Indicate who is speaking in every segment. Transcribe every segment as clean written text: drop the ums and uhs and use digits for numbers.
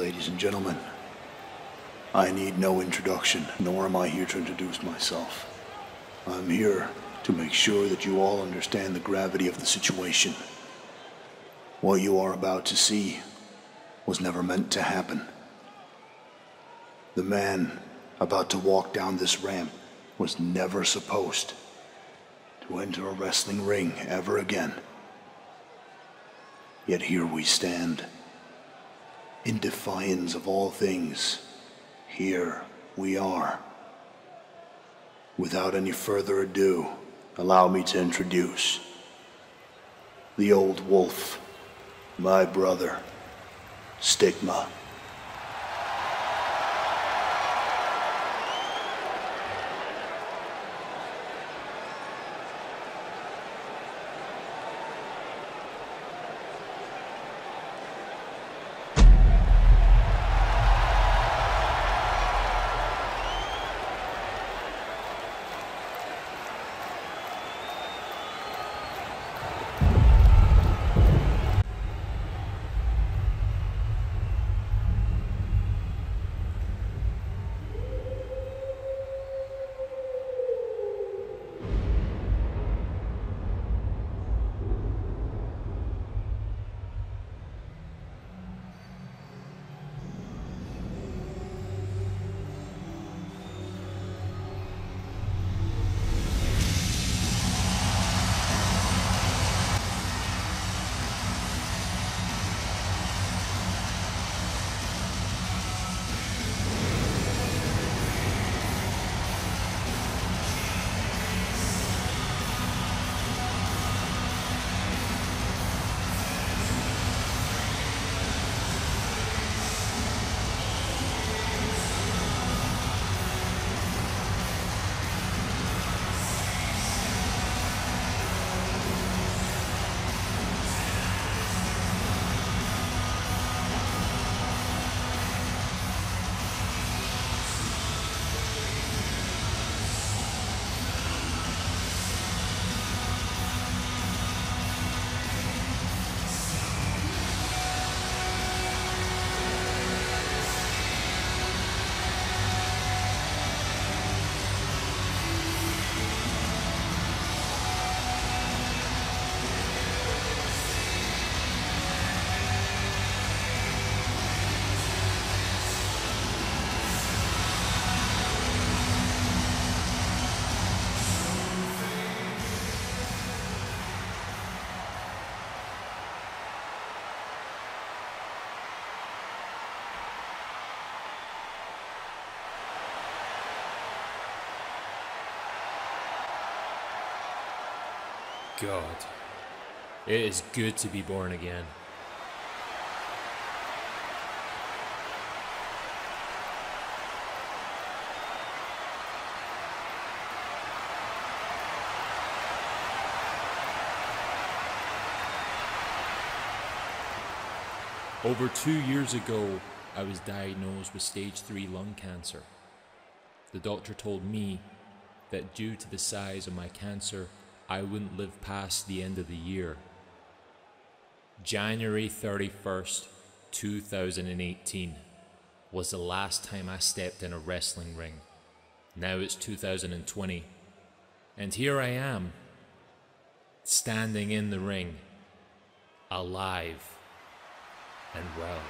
Speaker 1: Ladies and gentlemen, I need no introduction, nor am I here to introduce myself. I'm here to make sure that you all understand the gravity of the situation. What you are about to see was never meant to happen. The man about to walk down this ramp was never supposed to enter a wrestling ring ever again. Yet here we stand. In defiance of all things, here we are. Without any further ado, allow me to introduce the old wolf, my brother, Stigma.
Speaker 2: God, it is good to be born again. Over 2 years ago, I was diagnosed with stage 3 lung cancer. The doctor told me that due to the size of my cancer, I wouldn't live past the end of the year. January 31st, 2018 was the last time I stepped in a wrestling ring. Now it's 2020, and here I am, standing in the ring, alive and well.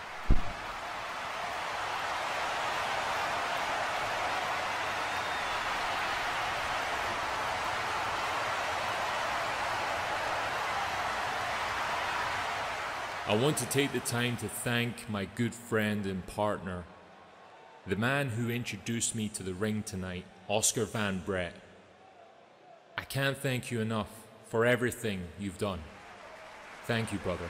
Speaker 2: I want to take the time to thank my good friend and partner, the man who introduced me to the ring tonight, Oscar Van Brett. I can't thank you enough for everything you've done. Thank you, brother.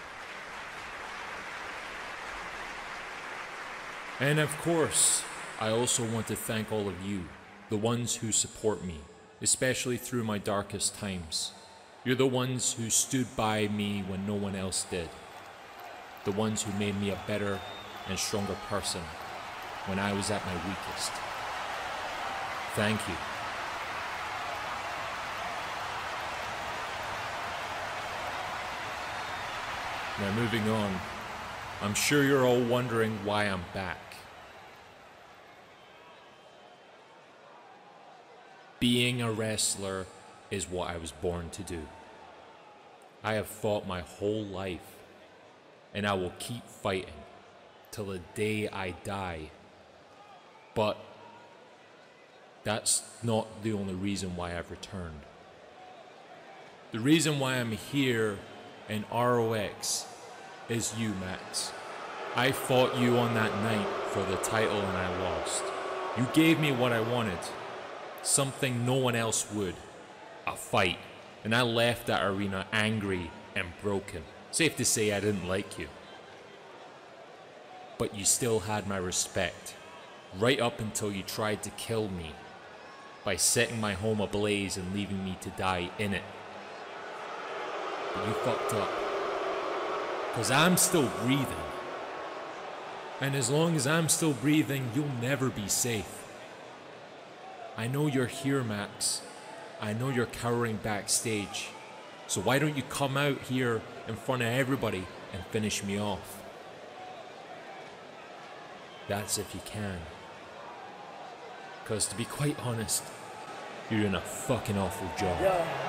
Speaker 2: And of course, I also want to thank all of you, the ones who support me, especially through my darkest times. You're the ones who stood by me when no one else did. The ones who made me a better and stronger person when I was at my weakest. Thank you. Now moving on, I'm sure you're all wondering why I'm back. Being a wrestler is what I was born to do. I have fought my whole life, and I will keep fighting till the day I die. But that's not the only reason why I've returned. The reason why I'm here in ROX is you, Max. I fought you on that night for the title and I lost. You gave me what I wanted, something no one else would, a fight. And I left that arena angry and broken. Safe to say I didn't like you. But you still had my respect, right up until you tried to kill me by setting my home ablaze and leaving me to die in it. But you fucked up. Because I'm still breathing. And as long as I'm still breathing, you'll never be safe. I know you're here, Max. I know you're cowering backstage. So why don't you come out here in front of everybody and finish me off? That's if you can. Because to be quite honest, you're doing a fucking awful job.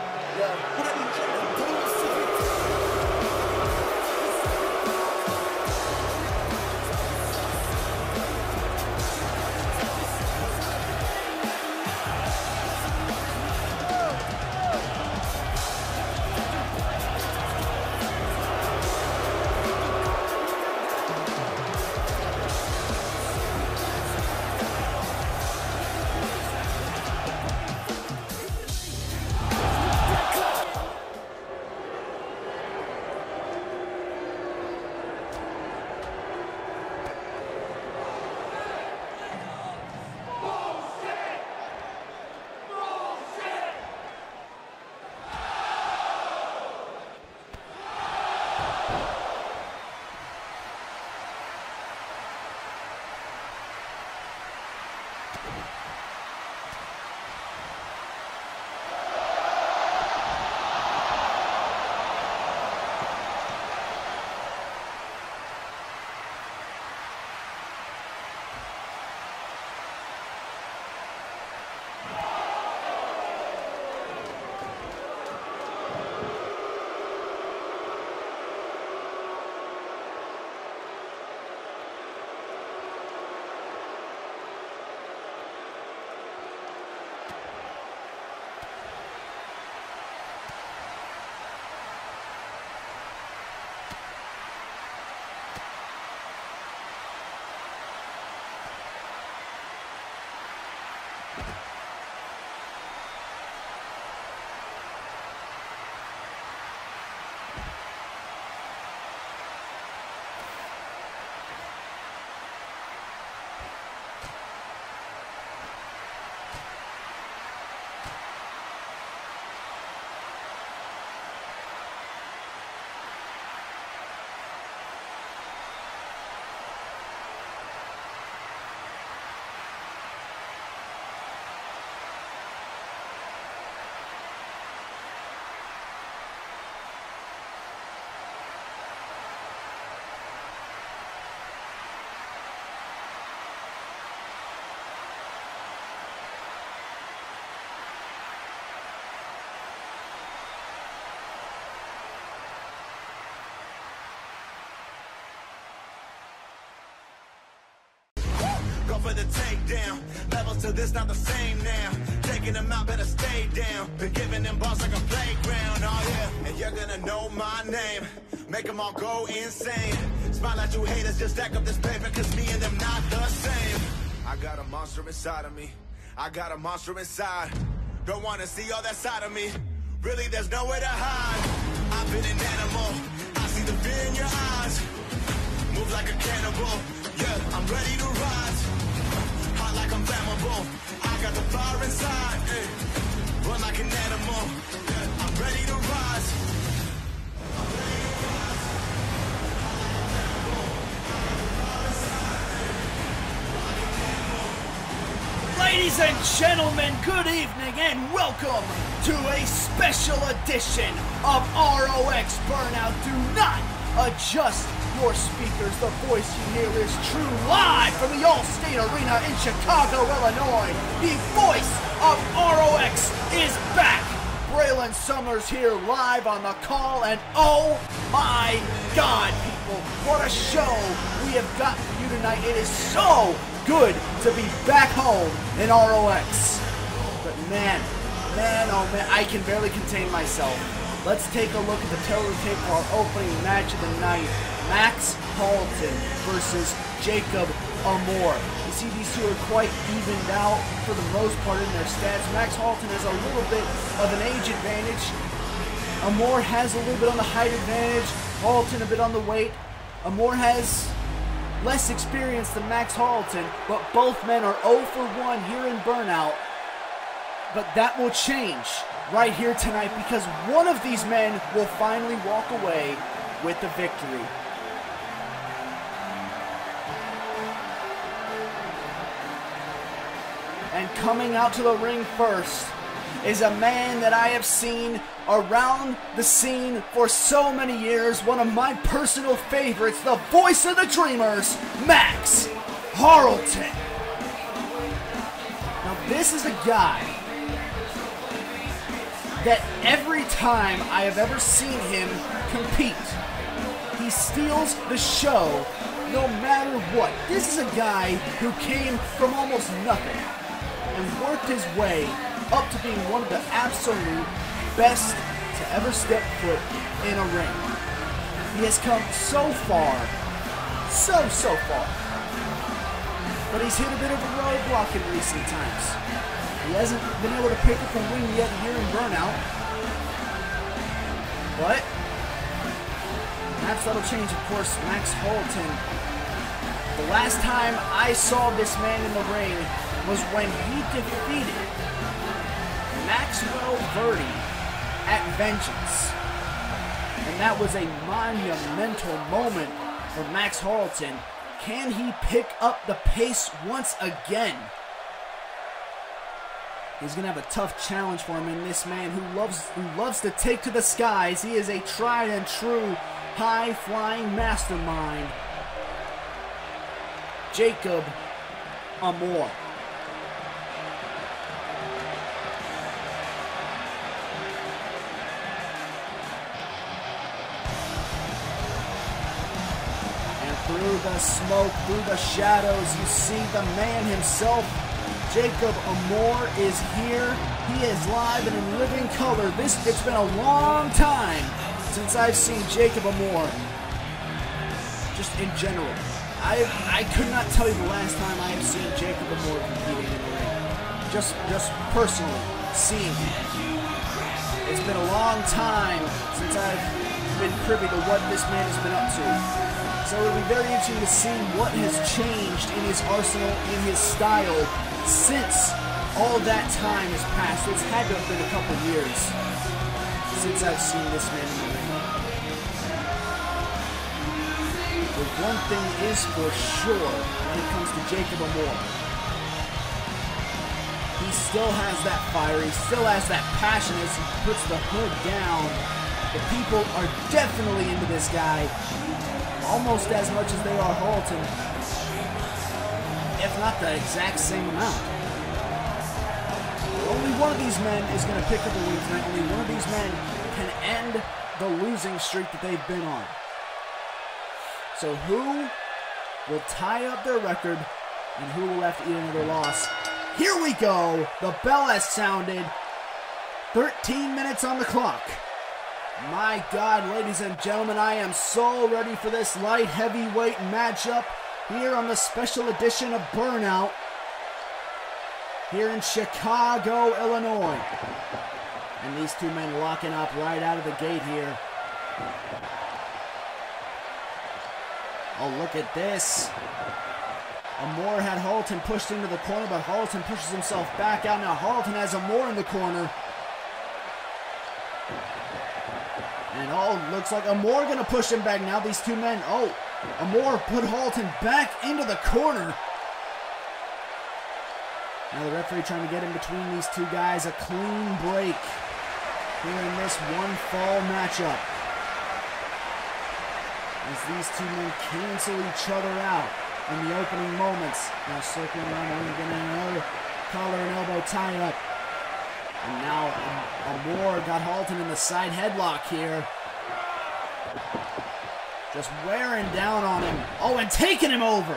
Speaker 3: For the takedown, levels to this not the same now. Taking them out, better stay down. Been giving them balls like a playground, oh yeah. And you're gonna know my name, make them all go insane. Smile at you haters, just stack up this paper, cause me and them not the same. I got a monster inside of me, I got a monster inside. Don't wanna see all that side of me, really there's nowhere to hide. I've been an animal, I see the fear in your eyes. Move like a cannibal, yeah, I'm ready to rise. Hot like I'm flammable, I got the fire inside, ay. Run like an animal, yeah, I'm ready to rise.
Speaker 4: Ladies and gentlemen, good evening and welcome to a special edition of ROX Burnout. Do not adjust your speakers. The voice you hear is true, live from the All-State Arena in Chicago, Illinois. The voice of ROX is back. Braylon Summers here live on the call, and oh my God, people, what a show we have got for you tonight. It is so good to be back home in ROX. But man, oh man, I can barely contain myself. Let's take a look at the teletape for our opening match of the night. Max Harlton versus Jacob Amor. You see, these two are quite evened out for the most part in their stats. Max Harlton has a little bit of an age advantage. Amor has a little bit on the height advantage. Harlton a bit on the weight. Amor has less experience than Max Harlton, but both men are 0 for 1 here in Burnout. But that will change right here tonight, because one of these men will finally walk away with the victory. And coming out to the ring first is a man that I have seen around the scene for so many years. One of my personal favorites, the voice of the Dreamers, Max Harlton. Now this is a guy that every time I have ever seen him compete, he steals the show no matter what. This is a guy who came from almost nothing and worked his way up to being one of the absolute best to ever step foot in a ring. He has come so far, so far, but he's hit a bit of a roadblock in recent times. He hasn't been able to pick up a win yet here in Burnout, but perhaps that'll change. Of course, Max Harlton, the last time I saw this man in the ring was when he defeated Maxwell VERDI at Vengeance. And that was a monumental moment for Max Harlton. Can he pick up the pace once again? He's going to have a tough challenge for him, and this man who loves to take to the skies. He is a tried and true high-flying mastermind, Jacob Amor. Through the smoke, through the shadows, you see the man himself, Jacob Amor, is here. He is live and in living color. It's been a long time since I've seen Jacob Amor. Just in general. I could not tell you the last time I have seen Jacob Amor competing in the ring. Just personally seeing him. It's been a long time since I've been privy to what this man has been up to. So it'll be very interesting to see what has changed in his arsenal, in his style, since all that time has passed. It's had to have been a couple years since I've seen this man in the ring. But one thing is for sure when it comes to Jacob Amor. He still has that fire, he still has that passion as he puts the hood down. The people are definitely into this guy. Almost as much as they are Harlton, if not the exact same amount. Only one of these men is going to pick up a win tonight. Only one of these men can end the losing streak that they've been on. So who will tie up their record and who will have to eat another loss? Here we go. The bell has sounded. 13 minutes on the clock. My God, ladies and gentlemen, I am so ready for this light heavyweight matchup here on the special edition of Burnout here in Chicago, Illinois. And these two men locking up right out of the gate here. Oh, look at this. Amor had Harlton pushed into the corner, but Harlton pushes himself back out. Now Harlton has Amor in the corner. And oh, looks like Amor gonna push him back now. These two men, oh, Amor put Harlton back into the corner. Now the referee trying to get in between these two guys. A clean break here in this one fall matchup. as these two men cancel each other out in the opening moments. Now circling around the ring, getting another collar and elbow tie-up. And now Amor got Harlton in the side headlock here. Just wearing down on him. Oh, and taking him over.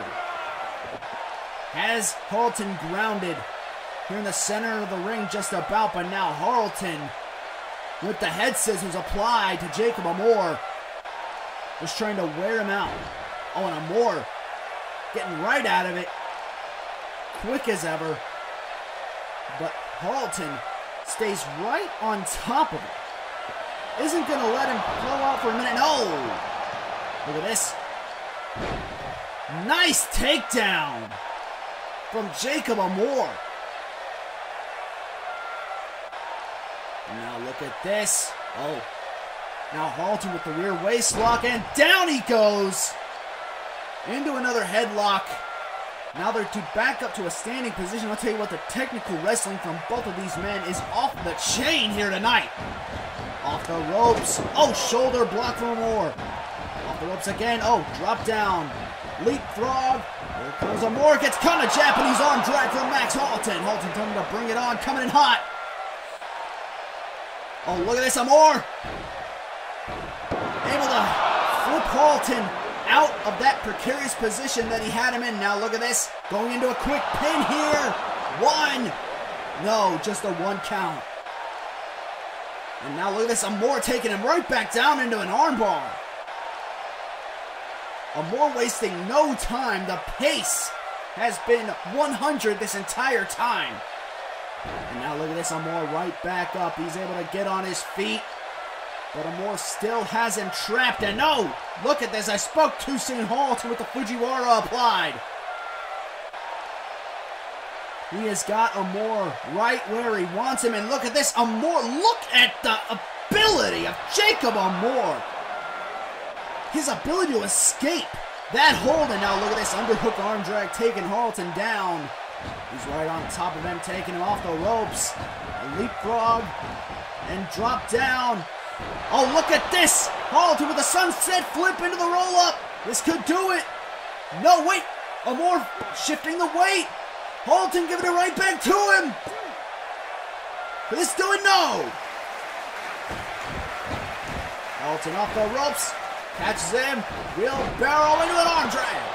Speaker 4: Has Harlton grounded here in the center of the ring just about, but now Harlton with the head scissors applied to Jacob Amor. Just trying to wear him out. Oh, and Amor getting right out of it. Quick as ever. But Harlton stays right on top of it. Isn't going to let him blow out for a minute. No! Look at this. Nice takedown from Jacob Amor. And now look at this. Oh. Now Harlton with the rear waist lock, and down he goes. Into another headlock. Now they're to back up to a standing position. I'll tell you what, the technical wrestling from both of these men is off the chain here tonight. Off the ropes. Oh, shoulder block from Amor. Off the ropes again. Oh, drop down. Leapfrog. Here comes Amor. Gets caught in a Japanese arm drag from Max Harlton. Harlton coming to bring it on. Coming in hot. Oh, look at this, Amor. Able to flip Harlton out of that precarious position that he had him in. Now look at this. Going into a quick pin here. One. No, just a one count. And now look at this. Amor taking him right back down into an armbar. Amor wasting no time. The pace has been 100 this entire time. And now look at this. Amor right back up. He's able to get on his feet. But Amor still has him trapped. And no! Look at this. I spoke too soon. Harlton with the Fujiwara applied. He has got Amor right where he wants him. And look at this. Amor, look at the ability of Jacob Amor. His ability to escape that hold. And now look at this. Underhook arm drag taking Harlton down. He's right on top of him, taking him off the ropes. A leapfrog. And drop down. Oh, look at this! Harlton with a sunset flip into the roll-up. This could do it. No, wait. Amor shifting the weight. Harlton giving it right back to him. Could this do it? No. Harlton off the ropes. Catches him. Wheelbarrow into an arm drag.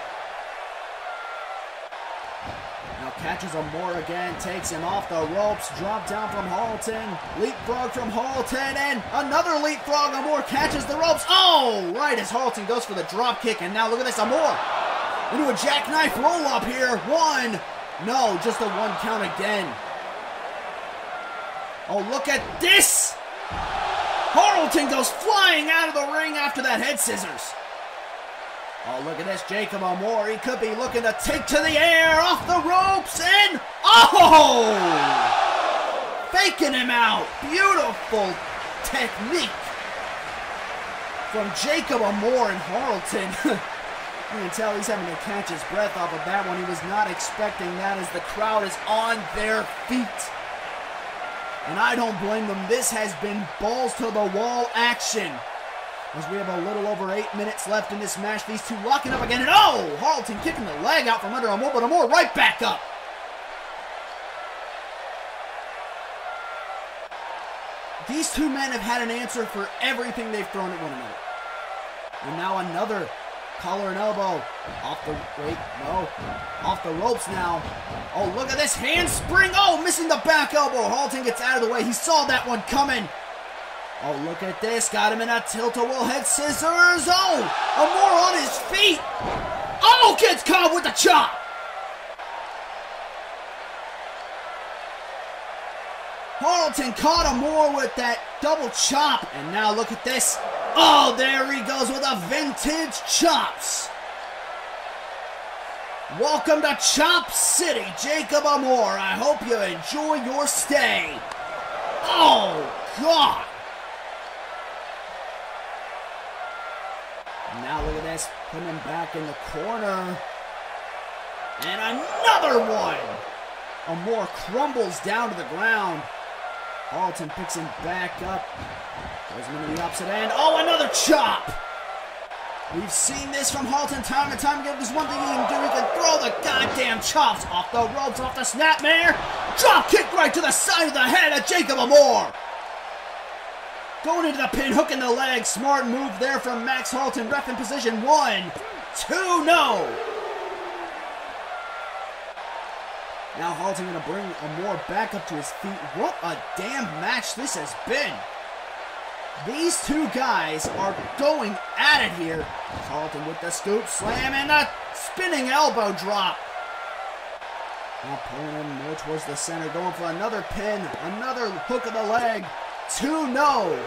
Speaker 4: Now catches Amor again, takes him off the ropes, drop down from Harlton, leapfrog from Harlton, and another leapfrog. Amor catches the ropes. Oh, right as Harlton goes for the drop kick, and now look at this, Amor into a jackknife roll up here. One, no, just a one count again. Oh, look at this. Harlton goes flying out of the ring after that head scissors. Oh, look at this, Jacob Amor. He could be looking to take to the air, off the ropes, and oh! Faking him out. Beautiful technique from Jacob Amor and Harlton. You can tell he's having to catch his breath off of that one. He was not expecting that as the crowd is on their feet. And I don't blame them. This has been balls to the wall action. As we have a little over 8 minutes left in this match, these two locking up again, and oh! Harlton kicking the leg out from under Amor, but Amor right back up. These two men have had an answer for everything they've thrown at one another. And now another collar and elbow. Off the, wait, no. Off the ropes now. Oh, look at this handspring. Oh, missing the back elbow. Harlton gets out of the way. He saw that one coming. Oh, look at this. Got him in a tilt-a-whirl head scissors. Oh, Amor on his feet. Oh, gets caught with the chop. Harlton caught Amor with that double chop. And now look at this. Oh, there he goes with a vintage chops. Welcome to Chop City, Jacob Amor. I hope you enjoy your stay. Oh, God. Now look at this, putting him back in the corner. And another one! Amor crumbles down to the ground. Harlton picks him back up. Goes him into the opposite end. Oh, another chop! We've seen this from Harlton time and time again. There's one thing he can do. He can throw the goddamn chops off the ropes, off the snapmare. Drop kick right to the side of the head of Jacob Amor. Going into the pin, hooking the leg. Smart move there from Max Harlton. Ref in position. 1, 2, no. Now Harlton going to bring Amor back up to his feet. What a damn match this has been. These two guys are going at it here. Harlton with the scoop slam and a spinning elbow drop. Now pulling him more towards the center, going for another pin, another hook of the leg. 2, no.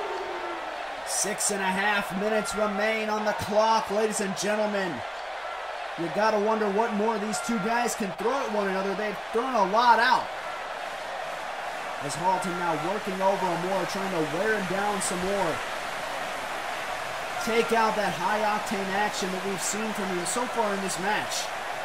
Speaker 4: 6.5 minutes remain on the clock, ladies and gentlemen. You gotta wonder what more these two guys can throw at one another. They've thrown a lot out. As Harlton now working over Amor, trying to wear him down some more. Take out that high-octane action that we've seen from him so far in this match.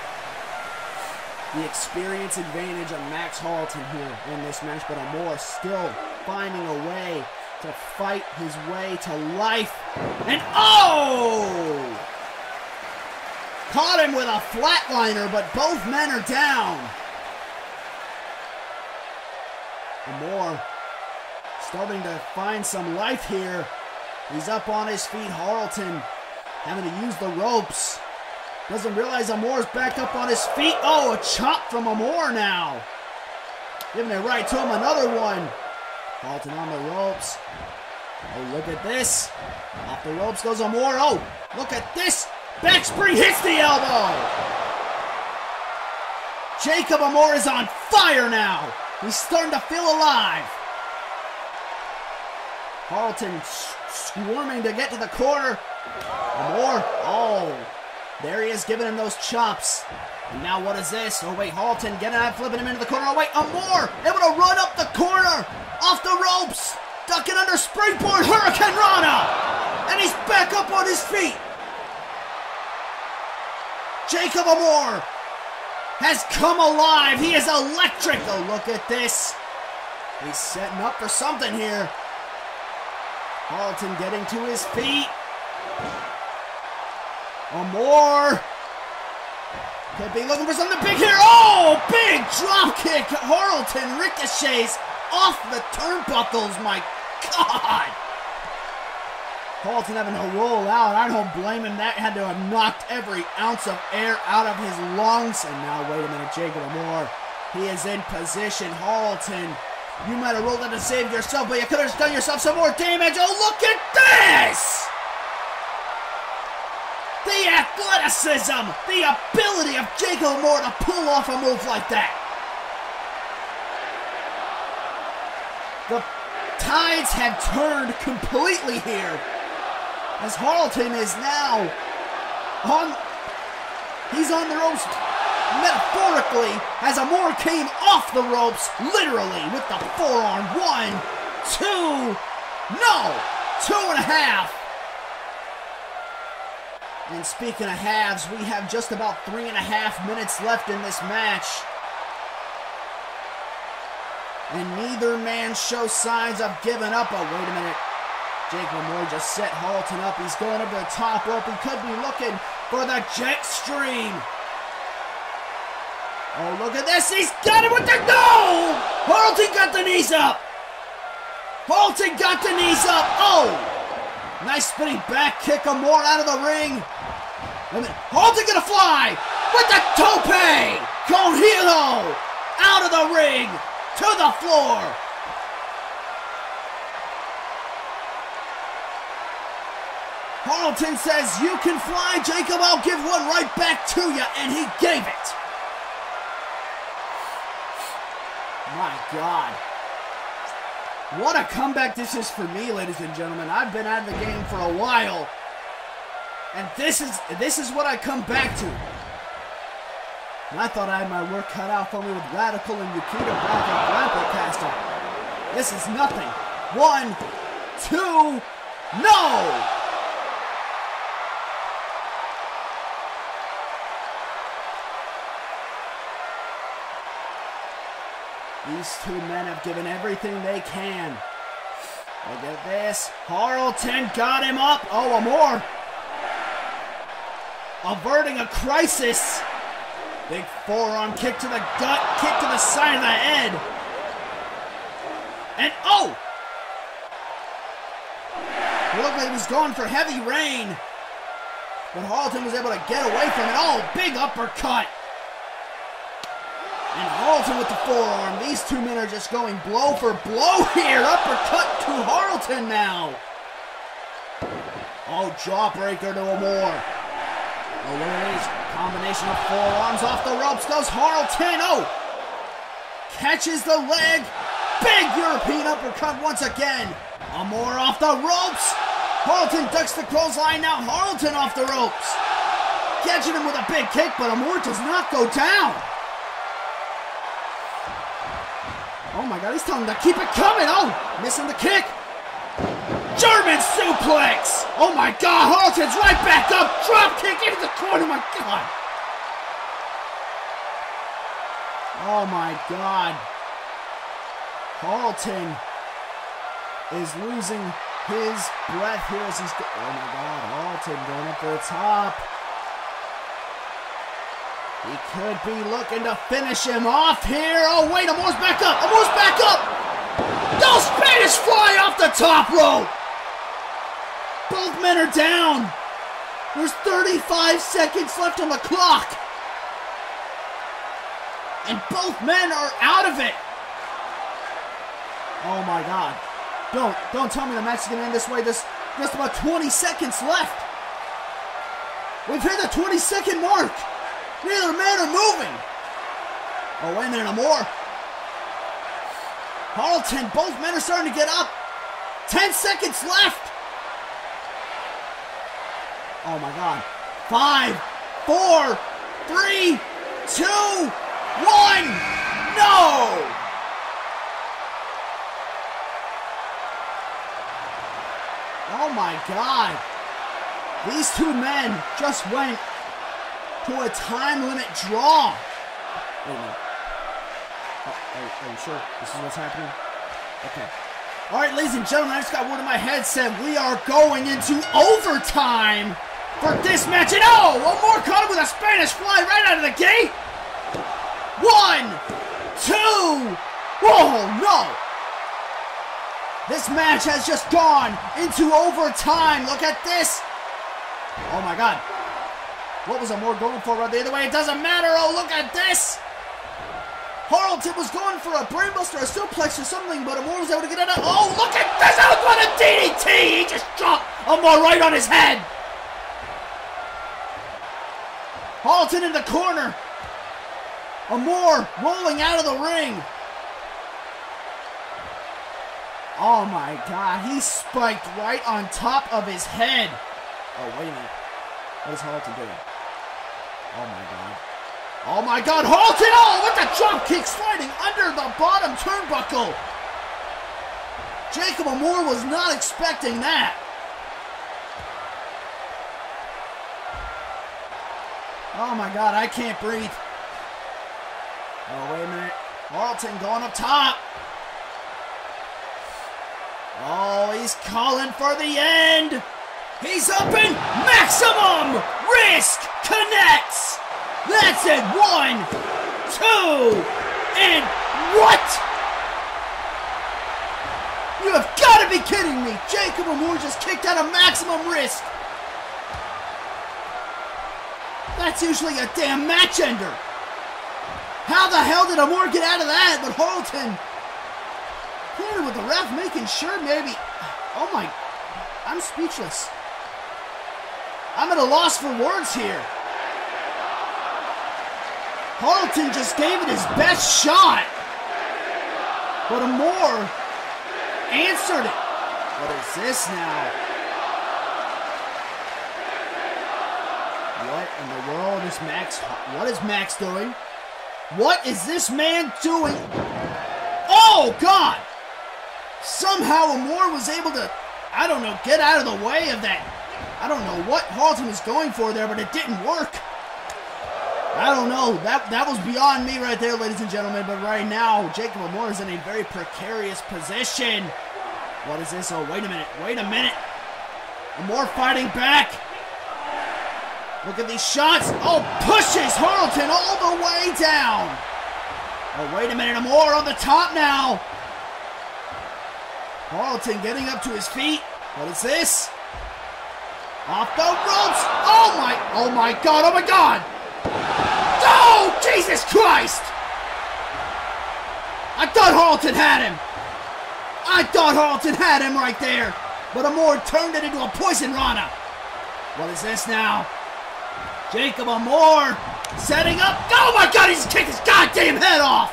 Speaker 4: The experience advantage of Max Harlton here in this match, but Amor still finding a way to fight his way to life. And oh! Caught him with a flatliner, but both men are down. Amor starting to find some life here. He's up on his feet. Harlton having to use the ropes. Doesn't realize Amor's back up on his feet. Oh, a chop from Amor now. Giving it right to him. Another one. Harlton on the ropes. Oh, look at this. Off the ropes goes Amor. Oh, look at this. Back spring hits the elbow. Jacob Amor is on fire now. He's starting to feel alive. Harlton squirming to get to the corner. Amor, oh, there he is giving him those chops. And now what is this? Oh wait, Harlton getting out, flipping him into the corner. Oh wait, Amor able to run up the corner, off the ropes, ducking under springboard Hurricane Rana. And he's back up on his feet. Jacob Amor has come alive. He is electric. Oh, look at this. He's setting up for something here. Harlton getting to his feet. Amor could be looking for something big here. Oh, big drop kick. Harlton ricochets off the turnbuckles. My God. Harlton having to roll out. I don't blame him. That had to have knocked every ounce of air out of his lungs. And now, wait a minute, Jacob Amor. He is in position. Harlton, you might have rolled out to save yourself, but you could have done yourself some more damage. Oh, look at this! The athleticism, the ability of Jacob Amor to pull off a move like that. The tides have turned completely here. As Harlton is now he's on the ropes metaphorically as Amor came off the ropes literally with the forearm. 1, 2, no, 2.5. And speaking of halves, we have just about 3.5 minutes left in this match. And neither man shows signs of giving up. Oh, wait a minute. Jacob Amor just set Harlton up. He's going up to the top rope. He could be looking for the jet stream. Oh, look at this. He's got it with the... No! Harlton got the knees up. Harlton got the knees up. Oh! Nice spinning back kick. Amor out of the ring. Harlton gonna fly with the tope. Con Hilo out of the ring to the floor. Harlton says, you can fly, Jacob, I'll give one right back to you, and he gave it. My God. What a comeback this is for me, ladies and gentlemen. I've been out of the game for a while, and this is what I come back to. And I thought I had my work cut out for me with Radical and Yukita back at Grapple Caster. This is nothing. 1, 2, no! These two men have given everything they can. Look at this. Harlton got him up. Oh, Amor. averting a crisis. Big forearm kick to the gut, kick to the side of the head. And oh! It looked like he was going for heavy rain. But Harlton was able to get away from it. Oh, big uppercut. And Harlton with the forearm. These two men are just going blow for blow here. Uppercut to Harlton now. Oh, jawbreaker to Amor. Oh, look at these. Combination of forearms off the ropes goes Harlton. Oh! Catches the leg. Big European uppercut once again. Amor off the ropes. Harlton ducks the clothesline. Now Harlton off the ropes. Catching him with a big kick, but Amor does not go down. Oh my God, he's telling him to keep it coming. Oh, missing the kick. German suplex. Oh my God, Harlton's right back up. Drop kick into the corner. My God. Oh my God. Harlton is losing his breath here as he's... Oh my God, Harlton going up for the top. He could be looking to finish him off here. Oh wait, Amor's back up. Amor's back up. No, Spanish fly off the top rope. Both men are down. There's 35 seconds left on the clock. And both men are out of it. Oh my God. Don't tell me the match is going to end this way. There's just about 20 seconds left. We've hit the 20-second mark. Neither man are moving. Oh, wait a minute, Amor. Harlton, both men are starting to get up. 10 seconds left. Oh my God. 5, 4, 3, 2, 1. No! Oh my God. These two men just went to a time limit draw. Wait a minute. Are you sure this is what's happening? Okay. All right, ladies and gentlemen, I just got word in my headset. We are going into overtime for this match. And oh, one more caught him with a Spanish fly right out of the gate. 1, 2. Oh, no. This match has just gone into overtime. Look at this. Oh, my God. What was Amor going for right the other way? It doesn't matter. Oh, look at this. Harlton was going for a brainbuster, a suplex or something, but Amor was able to get it out. Oh, look at this. That was what a DDT. He just dropped Amor right on his head. Harlton in the corner. Amor rolling out of the ring. Oh my God, he spiked right on top of his head. Oh, wait a minute. What is Harlton doing? Oh my God. Oh my God, Harlton! Oh, with the drop kick sliding under the bottom turnbuckle. Jacob Amor was not expecting that. Oh my God, I can't breathe. Oh, wait a minute. Harlton going up top. Oh, he's calling for the end. He's up in maximum risk connects. That's it. 1, 2, and what? You have got to be kidding me. Jacob Amor just kicked out of maximum risk. That's usually a damn match ender. How the hell did Amor get out of that? But Harlton pleaded with the ref, making sure maybe. Oh my, I'm speechless. I'm at a loss for words here. Harlton just gave it his best shot. But Amor answered it. What is this now? What in the world is Max? What is Max doing? What is this man doing? Oh, God! Somehow Amor was able to, I don't know, get out of the way of that. I don't know what Harlton was going for there, but it didn't work. I don't know. That was beyond me right there, ladies and gentlemen. But right now, Jacob Amor is in a very precarious position. What is this? Oh, wait a minute. Wait a minute. Amor fighting back. Look at these shots. Oh, pushes Harlton all the way down. Oh, wait a minute. Amor on the top now. Harlton getting up to his feet. What is this? Off the ropes. Oh my God. Oh my God. Oh, Jesus Christ. I thought Harlton had him. I thought Harlton had him right there. But Amor turned it into a poison rana. What is this now? Jacob Amor setting up. Oh my God, he just kicked his goddamn head off.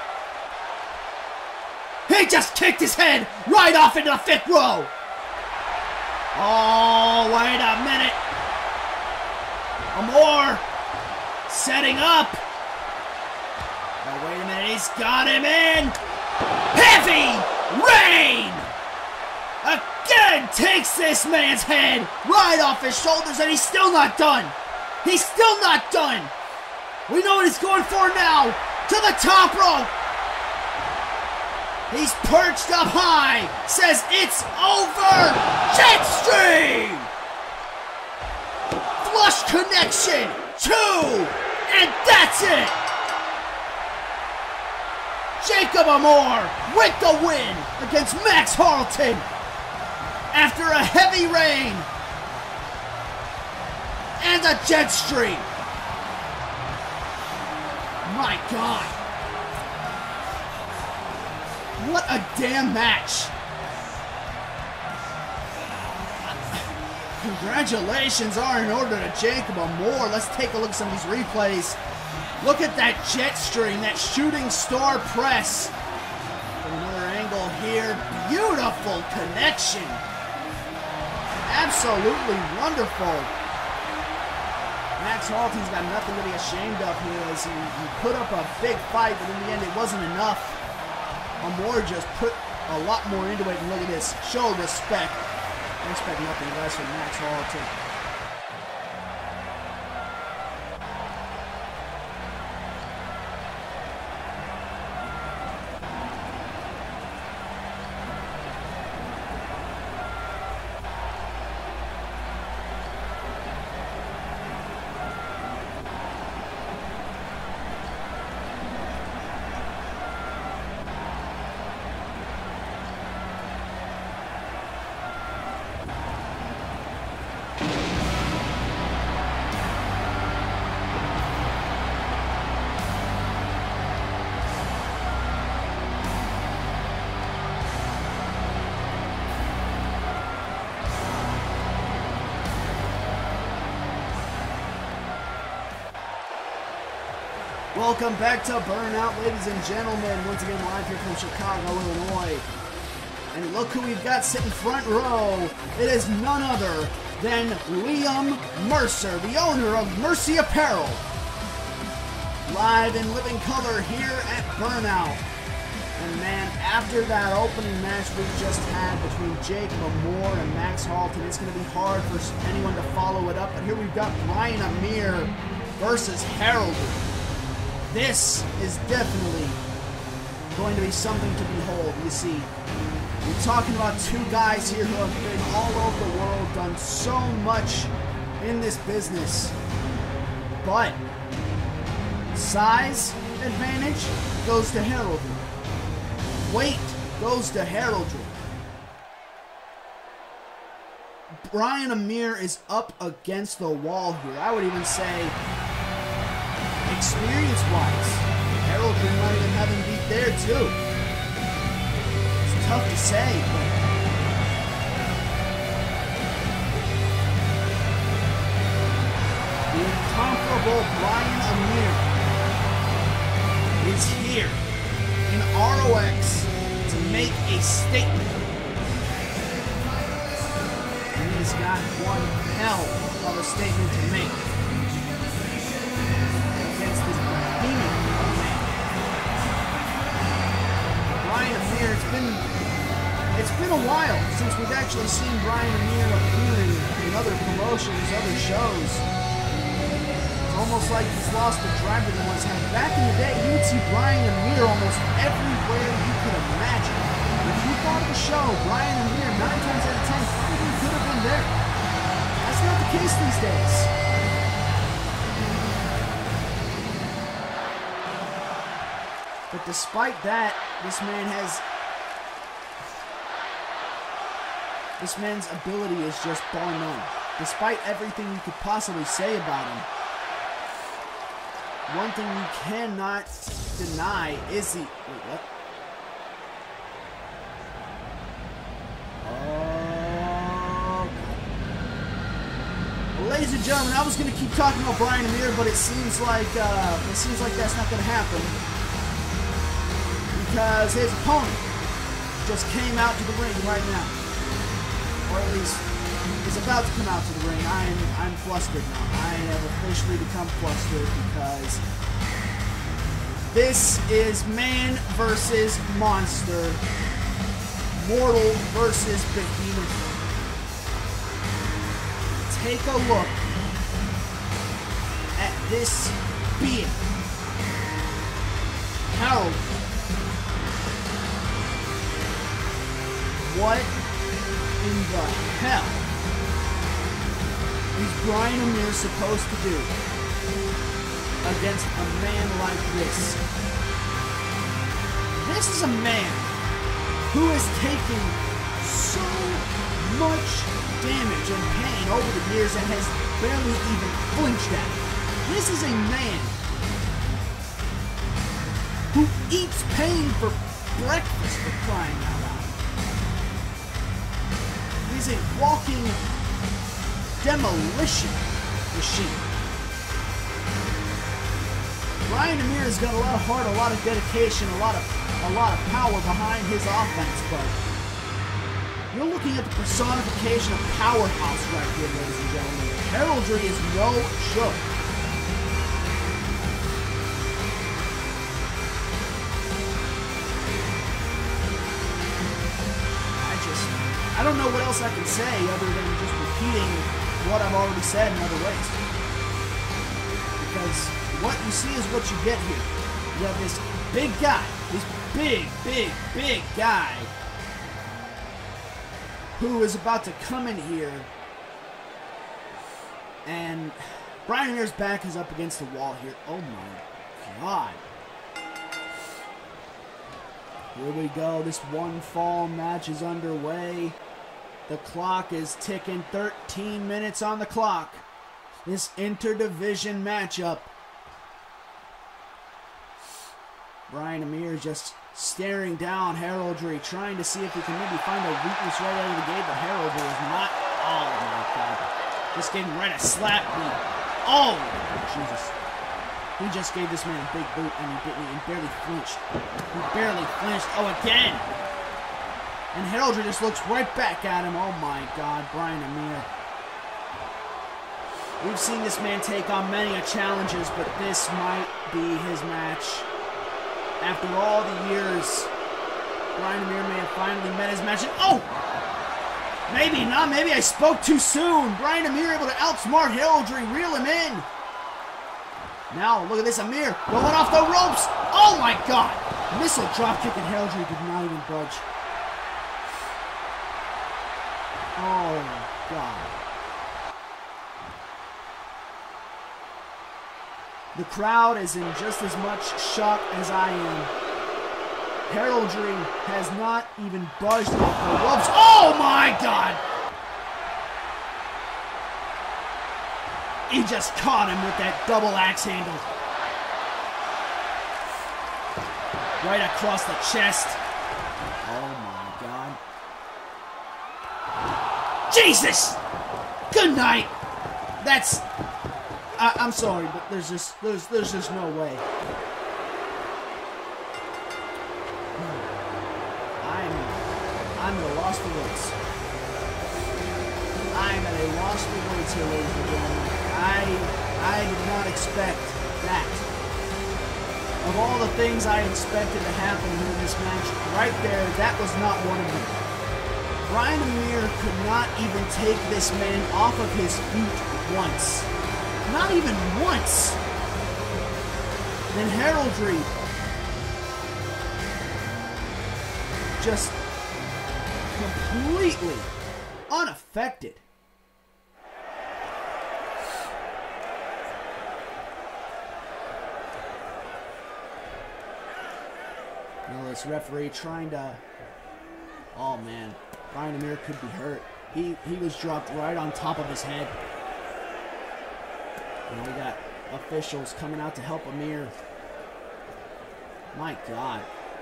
Speaker 4: He just kicked his head right off into the 5th row. Oh, wait a minute. Amor setting up. Oh, wait a minute. He's got him in. Heavy rain. Again takes this man's head right off his shoulders, and he's still not done. He's still not done. We know what he's going for now. To the top rope. He's perched up high. Says it's over. Jet stream. Flush connection. 2. And that's it. Jacob Amor with the win against Max Harlton after a heavy rain and a jet stream. My God. What a damn match. Congratulations are in order to Jacob Amor. Let's take a look at some of these replays. Look at that jet stream, that shooting star press. From another angle here. Beautiful connection. Absolutely wonderful. Max Harlton's got nothing to be ashamed of here as he put up a big fight, but in the end it wasn't enough. Amor just put a lot more into it, and look at this. Show respect. I expect nothing less from Max Harlton. Welcome back to Burnout, ladies and gentlemen. Once again, live here from Chicago, Illinois. And look who we've got sitting front row. It is none other than Liam Mercer, the owner of Mercy Apparel. Live in living color here at Burnout. And man, after that opening match we just had between Jacob Amor and Max Harlton, it's going to be hard for anyone to follow it up. But here we've got Bryan Amir versus Heraldry. This is definitely going to be something to behold. You see, we're talking about two guys here who have been all over the world, done so much in this business. But size advantage goes to Heraldry. Weight goes to Heraldry. Bryan Amir is up against the wall here. I would even say, experience-wise, Heraldry might even have him beat there too. It's tough to say, but the incomparable Bryan Amir is here in ROX to make a statement. And he's got one hell of a statement to make. Bryan Amir, it's been a while since we've actually seen Bryan Amir appearing in other promotions, other shows. It's almost like he's lost the drive that he once had. Back in the day, you would see Bryan Amir almost everywhere you could imagine. If you thought of a show, Bryan Amir, 9 times out of 10, probably could have been there. That's not the case these days. But despite that, this man's ability is just bar none. Despite everything you could possibly say about him, one thing you cannot deny is the... Wait, what? Oh, well, ladies and gentlemen, I was going to keep talking about Bryan and Amir, but it seems like that's not going to happen, because his opponent just came out to the ring right now, or at least is about to come out to the ring. I'm flustered now. I have officially become flustered because this is man versus monster, mortal versus behemoth. Take a look at this being. Harold. What in the hell is Bryan Amir supposed to do against a man like this? This is a man who has taken so much damage and pain over the years and has barely even flinched at it. This is a man who eats pain for breakfast, for crying out loud. He's a walking demolition machine. Bryan Amir has got a lot of heart, a lot of dedication, a lot of power behind his offense, but you're looking at the personification of powerhouse right here, ladies and gentlemen. Heraldry is no joke. I don't know what else I can say other than just repeating what I've already said in other ways. Because what you see is what you get here. You have this big guy, this big guy, who is about to come in here, and Bryan Amir's back is up against the wall here. Oh my God. Here we go. This one fall match is underway. The clock is ticking. 13 minutes on the clock. This interdivision matchup. Bryan Amir just staring down Heraldry, trying to see if he can maybe find a weakness right out of the gate, but Heraldry is not. Oh my God. Just gave him right a slap beat. Oh, Jesus. He just gave this man a big boot and he barely flinched. He barely flinched. Oh, again. And Heraldry just looks right back at him. Oh my God, Bryan Amir. We've seen this man take on many challenges, but this might be his match. After all the years, Bryan Amir may have finally met his match. And oh! Maybe not. Maybe I spoke too soon. Bryan Amir able to outsmart Heraldry, reel him in. Now, look at this. Amir going off the ropes. Oh my God! Missile dropkick, and Heraldry did not even budge. Oh my God. The crowd is in just as much shock as I am. Heraldry has not even budged off the ropes. Oh my God! He just caught him with that double axe handle. Right across the chest. Oh my God. Jesus! Good night! That's... I'm sorry, but there's just no way. I'm at a loss for words. I'm at a loss for words here, ladies and gentlemen. I did not expect that. Of all the things I expected to happen in this match, right there, that was not one of them. Bryan Amir could not even take this man off of his feet once. Not even once. Then Heraldry just completely unaffected. You know, this referee trying to... Oh, man. Bryan Amir could be hurt. He was dropped right on top of his head. And we got officials coming out to help Amir. My God.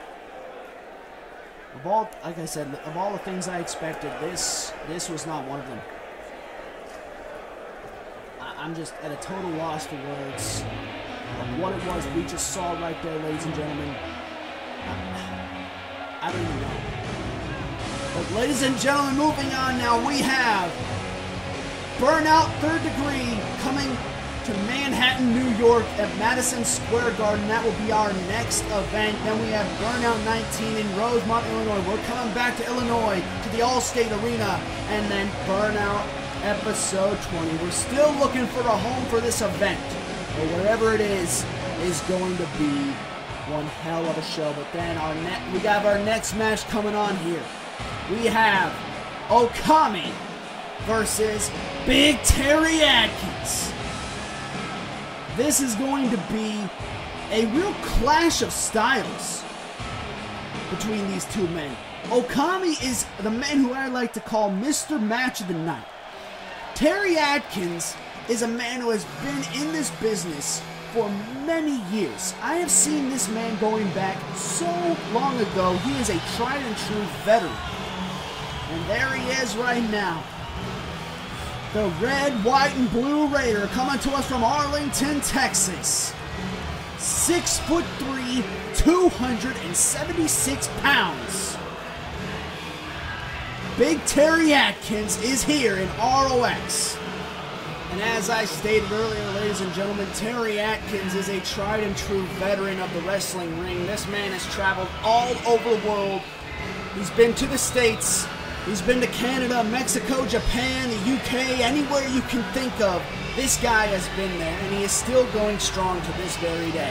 Speaker 4: Of all, like I said, of all the things I expected, this was not one of them. I'm just at a total loss for words of what it was we just saw right there, ladies and gentlemen. I don't even know. But ladies and gentlemen, moving on now, we have Burnout 3rd Degree coming to Manhattan, New York at Madison Square Garden. That will be our next event. Then we have Burnout 19 in Rosemont, Illinois. We're coming back to Illinois to the Allstate Arena. And then Burnout Episode 20. We're still looking for a home for this event. But wherever it is going to be one hell of a show. But then we have our next match coming on here. We have Okami versus Big Terry Atkins. This is going to be a real clash of styles between these two men. Okami is the man who I like to call Mr. Match of the Night. Terry Atkins is a man who has been in this business for many years. I have seen this man going back so long ago. He is a tried and true veteran. And there he is right now. The red, white, and blue Raider coming to us from Arlington, Texas. 6'3", 276 pounds. Big Terry Atkins is here in ROX. And as I stated earlier, ladies and gentlemen, Terry Atkins is a tried and true veteran of the wrestling ring. This man has traveled all over the world. He's been to the States. He's been to Canada, Mexico, Japan, the UK, anywhere you can think of. This guy has been there, and he is still going strong to this very day.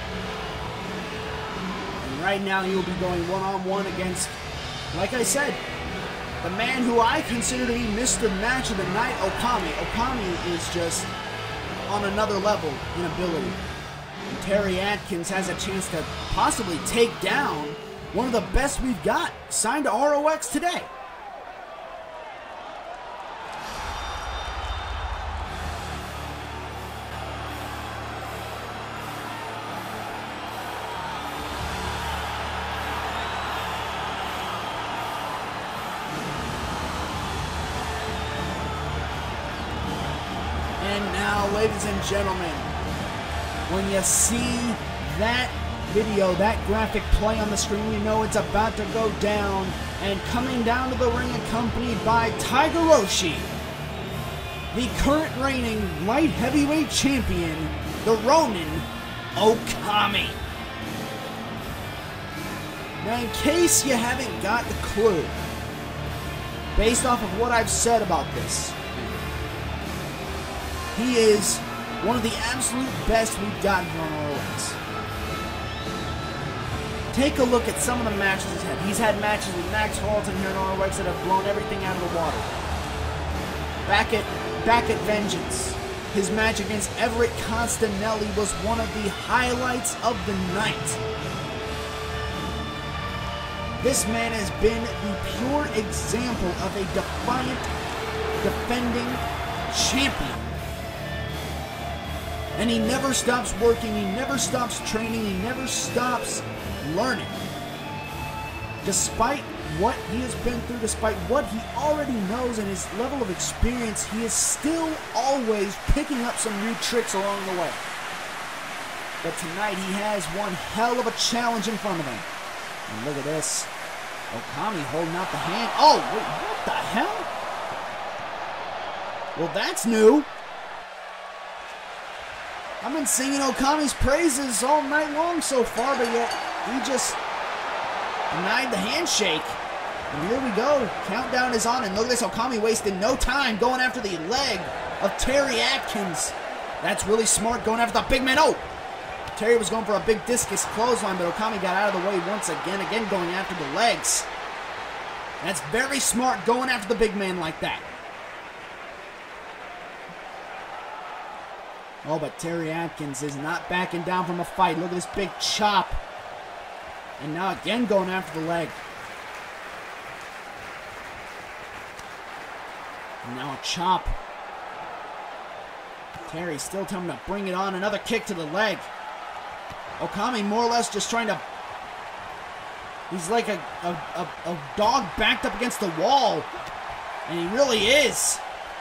Speaker 4: And right now, he will be going one-on-one against, like I said, the man who I consider to be Mr. Match of the Night, Okami. Okami is just on another level in ability. And Terry Atkins has a chance to possibly take down one of the best we've got signed to ROX today. Ladies and gentlemen, when you see that video, that graphic play on the screen, we know it's about to go down. And coming down to the ring accompanied by Tiger Roshi, the current reigning light heavyweight champion, the Ronin Okami. Now, in case you haven't got the clue, based off of what I've said about this, he is one of the absolute best we've gotten here on ROX. Take a look at some of the matches he's had. He's had matches with Max Harlton here on ROX that have blown everything out of the water. Back at Vengeance, his match against Everett Constanelli was one of the highlights of the night. This man has been the pure example of a defiant, defending champion. And he never stops working, he never stops training, he never stops learning. Despite what he has been through, despite what he already knows and his level of experience, he is still always picking up some new tricks along the way. But tonight he has one hell of a challenge in front of him. And look at this. Okami holding out the hand. Oh, wait, what the hell? Well, that's new. I've been singing Okami's praises all night long so far, but yet he just denied the handshake. And here we go. Countdown is on, and look at this. Okami wasted no time going after the leg of Terry Atkins. That's really smart, going after the big man. Oh! Terry was going for a big discus clothesline, but Okami got out of the way once again going after the legs. That's very smart, going after the big man like that. Oh, but Terry Atkins is not backing down from a fight. Look at this big chop. And now again going after the leg. And now a chop. Terry still telling him to bring it on. Another kick to the leg. Okami more or less just trying to... He's like a dog backed up against the wall. And he really is.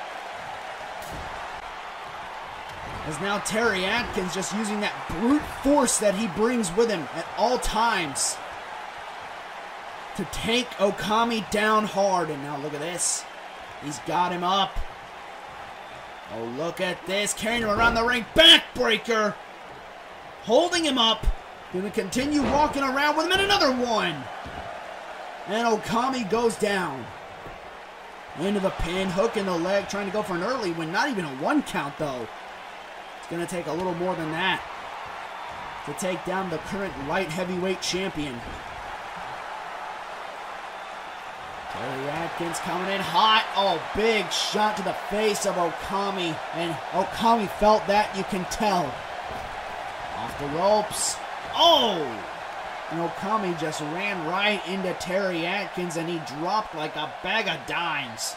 Speaker 4: As now Terry Atkins just using that brute force that he brings with him at all times to take Okami down hard. And now look at this. He's got him up. Oh, look at this. Carrying him around the ring. Backbreaker. Holding him up. Going to continue walking around with him. And another one. And Okami goes down. Into the pin. Hook in the leg. Trying to go for an early win. Not even a 1 count, though. It's going to take a little more than that to take down the current light heavyweight champion. Terry Atkins coming in hot. Oh, big shot to the face of Okami. And Okami felt that, you can tell. Off the ropes. Oh! And Okami just ran right into Terry Atkins and he dropped like a bag of dimes.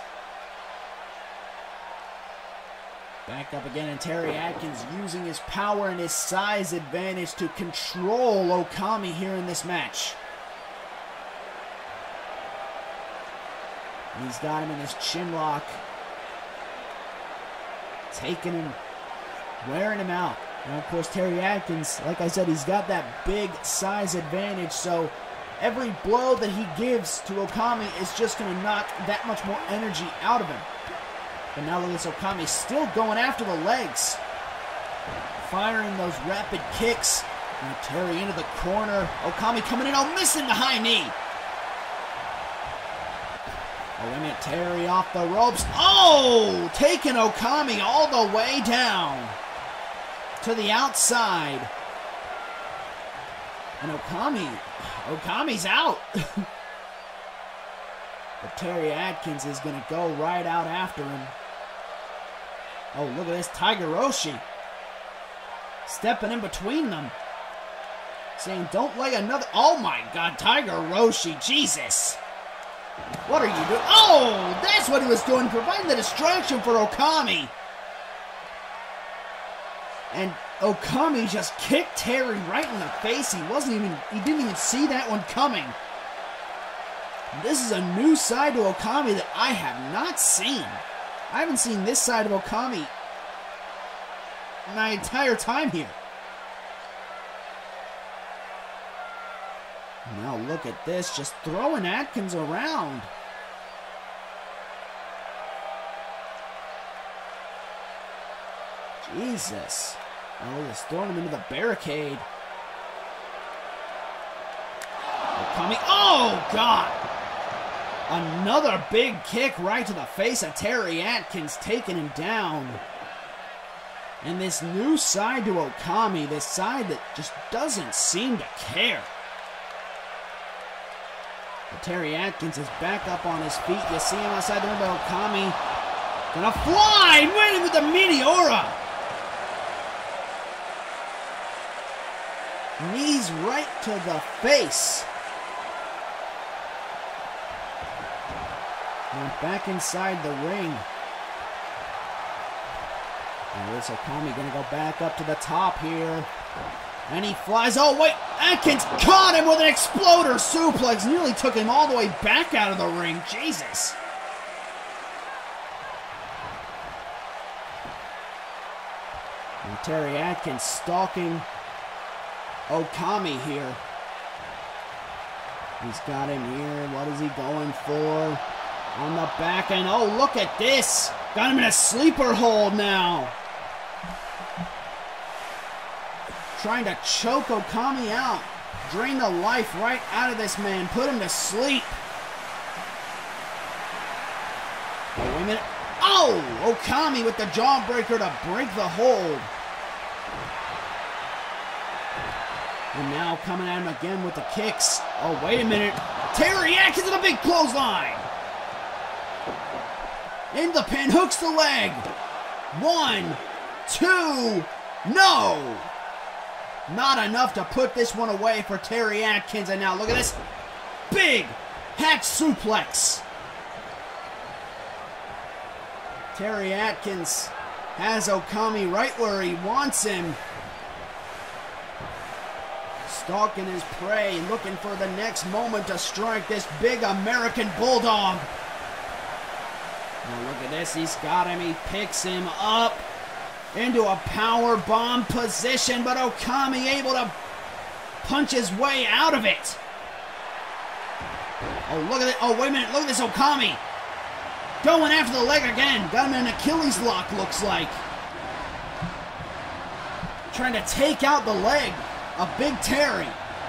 Speaker 4: Back up again, and Terry Atkins using his power and his size advantage to control Okami here in this match. He's got him in his chin lock. Taking him, wearing him out. And of course, Terry Atkins, like I said, he's got that big size advantage, so every blow that he gives to Okami is just going to knock that much more energy out of him. But now look at this, Okami still going after the legs. Firing those rapid kicks. And Terry into the corner. Okami coming in, oh, missing the high knee. Oh, wait a minute, Terry off the ropes. Oh, taking Okami all the way down to the outside. And Okami's out. But Terry Atkins is going to go right out after him. Oh, look at this, Tiger Roshi stepping in between them. Saying, don't lay another... Oh my God, Tiger Roshi, Jesus. What are you doing? Oh, that's what he was doing, providing the distraction for Okami. And Okami just kicked Terry right in the face. He didn't even see that one coming. This is a new side to Okami that I have not seen. I haven't seen this side of Okami my entire time here. Now look at this, just throwing Atkins around. Jesus. Oh, he's throwing him into the barricade. Okami, oh God! Another big kick right to the face of Terry Atkins, taking him down. And this new side to Okami, this side that just doesn't seem to care. But Terry Atkins is back up on his feet. You see him outside the ring, but Okami gonna fly right in with the Meteora. Knees right to the face. Now back inside the ring. And this Okami gonna go back up to the top here. And he flies. Oh, wait. Atkins caught him with an exploder suplex. Nearly took him all the way back out of the ring. Jesus. And Terry Atkins stalking Okami here. He's got him here. What is he going for? On the back end. Oh, look at this. Got him in a sleeper hold now. Trying to choke Okami out. Drain the life right out of this man. Put him to sleep. Oh, wait a minute. Oh! Okami with the jawbreaker to break the hold. And now coming at him again with the kicks. Oh, wait a minute. Terry Atkins with a big clothesline. In the pin, hooks the leg. 1, 2, no! Not enough to put this one away for Terry Atkins. And now look at this. Big hack suplex. Terry Atkins has Okami right where he wants him. Stalking his prey, looking for the next moment to strike this big American Bulldog. Now look at this, he's got him, he picks him up into a power bomb position, but Okami able to punch his way out of it. Oh, look at it. Oh, wait a minute, look at this Okami. Going after the leg again. Got him in an Achilles lock, looks like. Trying to take out the leg of Big Terry.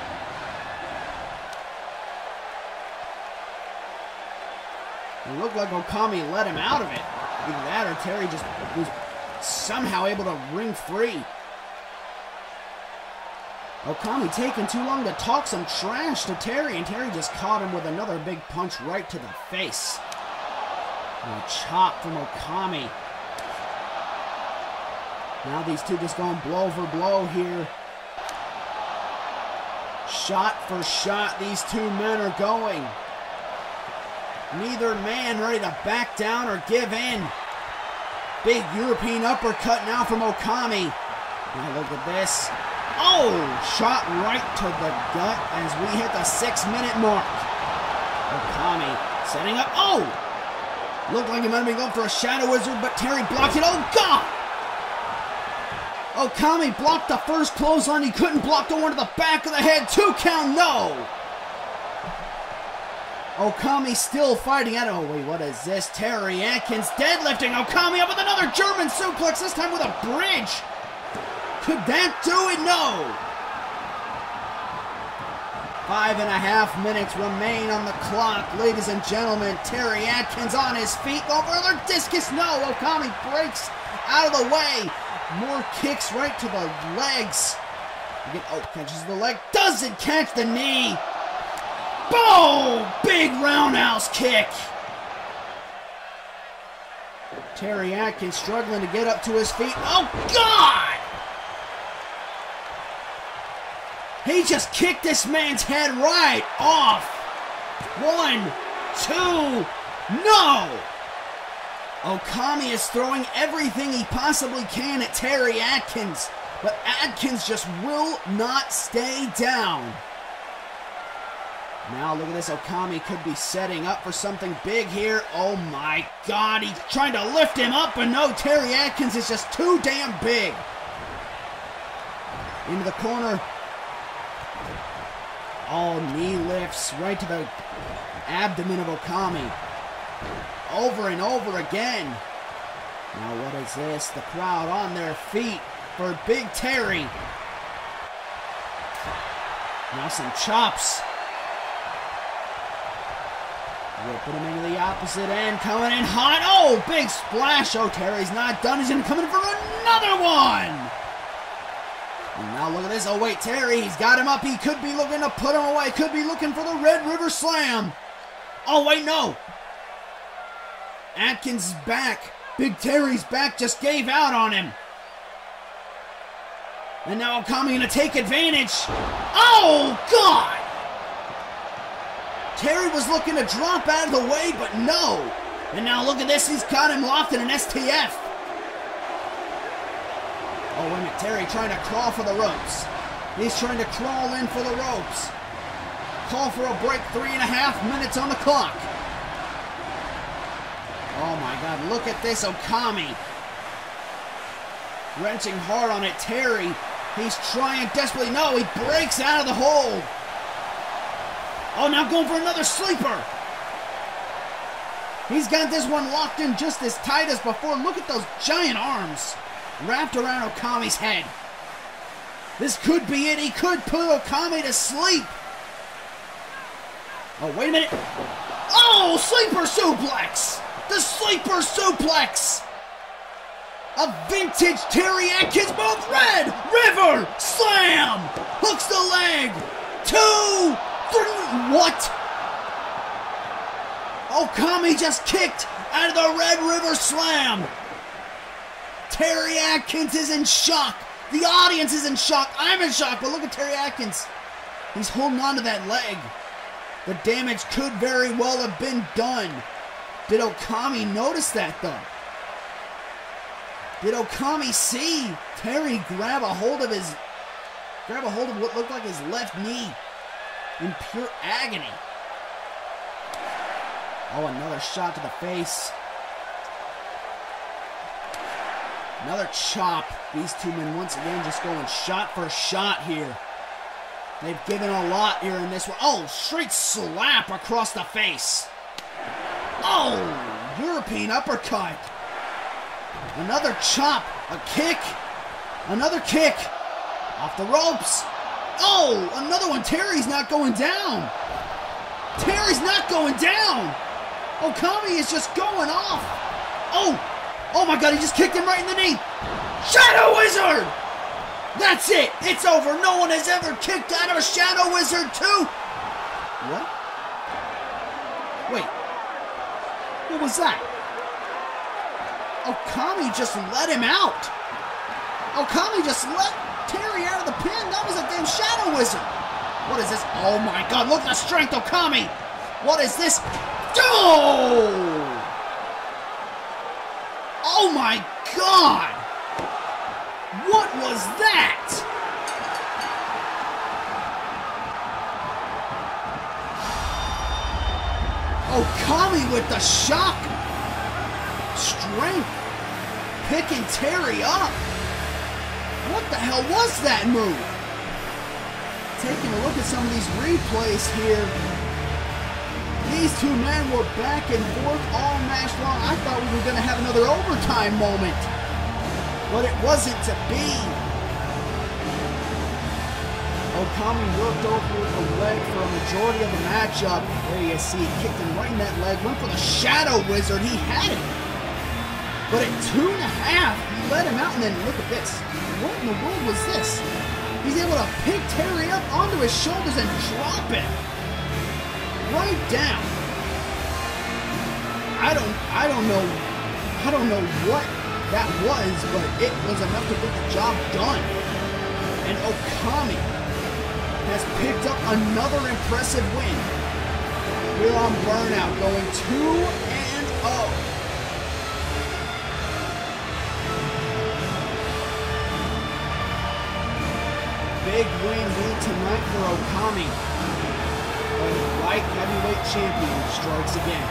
Speaker 4: It looked like Okami let him out of it. Either that or Terry just was somehow able to ring free. Okami taking too long to talk some trash to Terry, and Terry just caught him with another big punch right to the face. And a chop from Okami. Now these two just going blow for blow here. Shot for shot, these two men are going. Neither man ready to back down or give in. Big European uppercut now from Okami. Now look at this. Oh! Shot right to the gut as we hit the 6-minute mark. Okami setting up. Oh! Looked like he might have been going for a Shadow Wizard, but Terry blocked it. Oh, God! Okami blocked the first clothesline. He couldn't block the one to the back of the head. 2 count, no! Okami still fighting at it. Oh, wait, what is this? Terry Atkins deadlifting Okami up with another German suplex, this time with a bridge. Could that do it? No! 5.5 minutes remain on the clock, ladies and gentlemen. Terry Atkins on his feet. Over another discus. No, Okami breaks out of the way. More kicks right to the legs. Again, oh, catches the leg. Doesn't catch the knee. Boom! Big roundhouse kick. Terry Atkins struggling to get up to his feet. Oh, God! He just kicked this man's head right off. 1, 2, no! Okami is throwing everything he possibly can at Terry Atkins, but Atkins just will not stay down. Now look at this, Okami could be setting up for something big here. Oh my God, he's trying to lift him up, but no, Terry Atkins is just too damn big. Into the corner. Oh, knee lifts right to the abdomen of Okami. Over and over again. Now what is this? The crowd on their feet for Big Terry. Now some chops. Whipping him into the opposite end. Coming in hot. Oh, big splash. Oh, Terry's not done. He's going to come in for another one. And now look at this. Oh, wait, Terry, he's got him up. He could be looking to put him away. Could be looking for the Red River Slam. Oh, wait, no. Atkins is back. Big Terry's back. Just gave out on him. And now Okami going to take advantage. Oh, God. Terry was looking to drop out of the way, but no. And now look at this. He's got him locked in an STF. Oh, wait a minute. Terry trying to crawl for the ropes. He's trying to crawl in for the ropes. Call for a break. 3.5 minutes on the clock. Oh, my God. Look at this. Okami. Wrenching hard on it. Terry. He's trying desperately. No, he breaks out of the hold. Oh, now going for another sleeper. He's got this one locked in just as tight as before. Look at those giant arms wrapped around Okami's head. This could be it. He could put Okami to sleep. Oh, wait a minute. Oh, sleeper suplex. The sleeper suplex. A vintage Terry Atkins move. Red River Slam. Hooks the leg. 2, 3. What? Okami just kicked out of the Red River Slam. Terry Atkins is in shock. The audience is in shock. I'm in shock, but look at Terry Atkins. He's holding on to that leg. The damage could very well have been done. Did Okami notice that, though? Did Okami see Terry grab a hold of what looked like his left knee in pure agony? Oh, another shot to the face. Another chop. These two men once again just going shot for shot here. They've given a lot here in this one. Oh, straight slap across the face. Oh, European uppercut. Another chop. A kick. Another kick. Off the ropes. Oh, another one. Terry's not going down. Terry's not going down. Okami is just going off. Oh my God, he just kicked him right in the knee. Shadow Wizard! That's it. It's over. No one has ever kicked out of a Shadow Wizard too. What? Wait. What was that? Okami just let him out. Okami just let Terry out of the pin. That was a damn Shadow Wizard. What is this? Oh my God, look at the strength, Okami. What is this? Oh! Oh my God! What was that? Okami with the shock. Strength. Picking Terry up. What the hell was that move? Taking a look at some of these replays here. These two men were back and forth all match long. I thought we were going to have another overtime moment, but it wasn't to be. Okami worked over the leg for a majority of the matchup. There you see, kicked him right in that leg. Went for the Shadow Wizard. He had it. But at 2.5, he let him out, and then look at this. What in the world was this? He's able to pick Terry up onto his shoulders and drop it. Right down. I don't know what that was, but it was enough to get the job done. And Okami has picked up another impressive win. We're on Burnout, going 2-0. Big win tonight for Okami. The light heavyweight champion strikes again.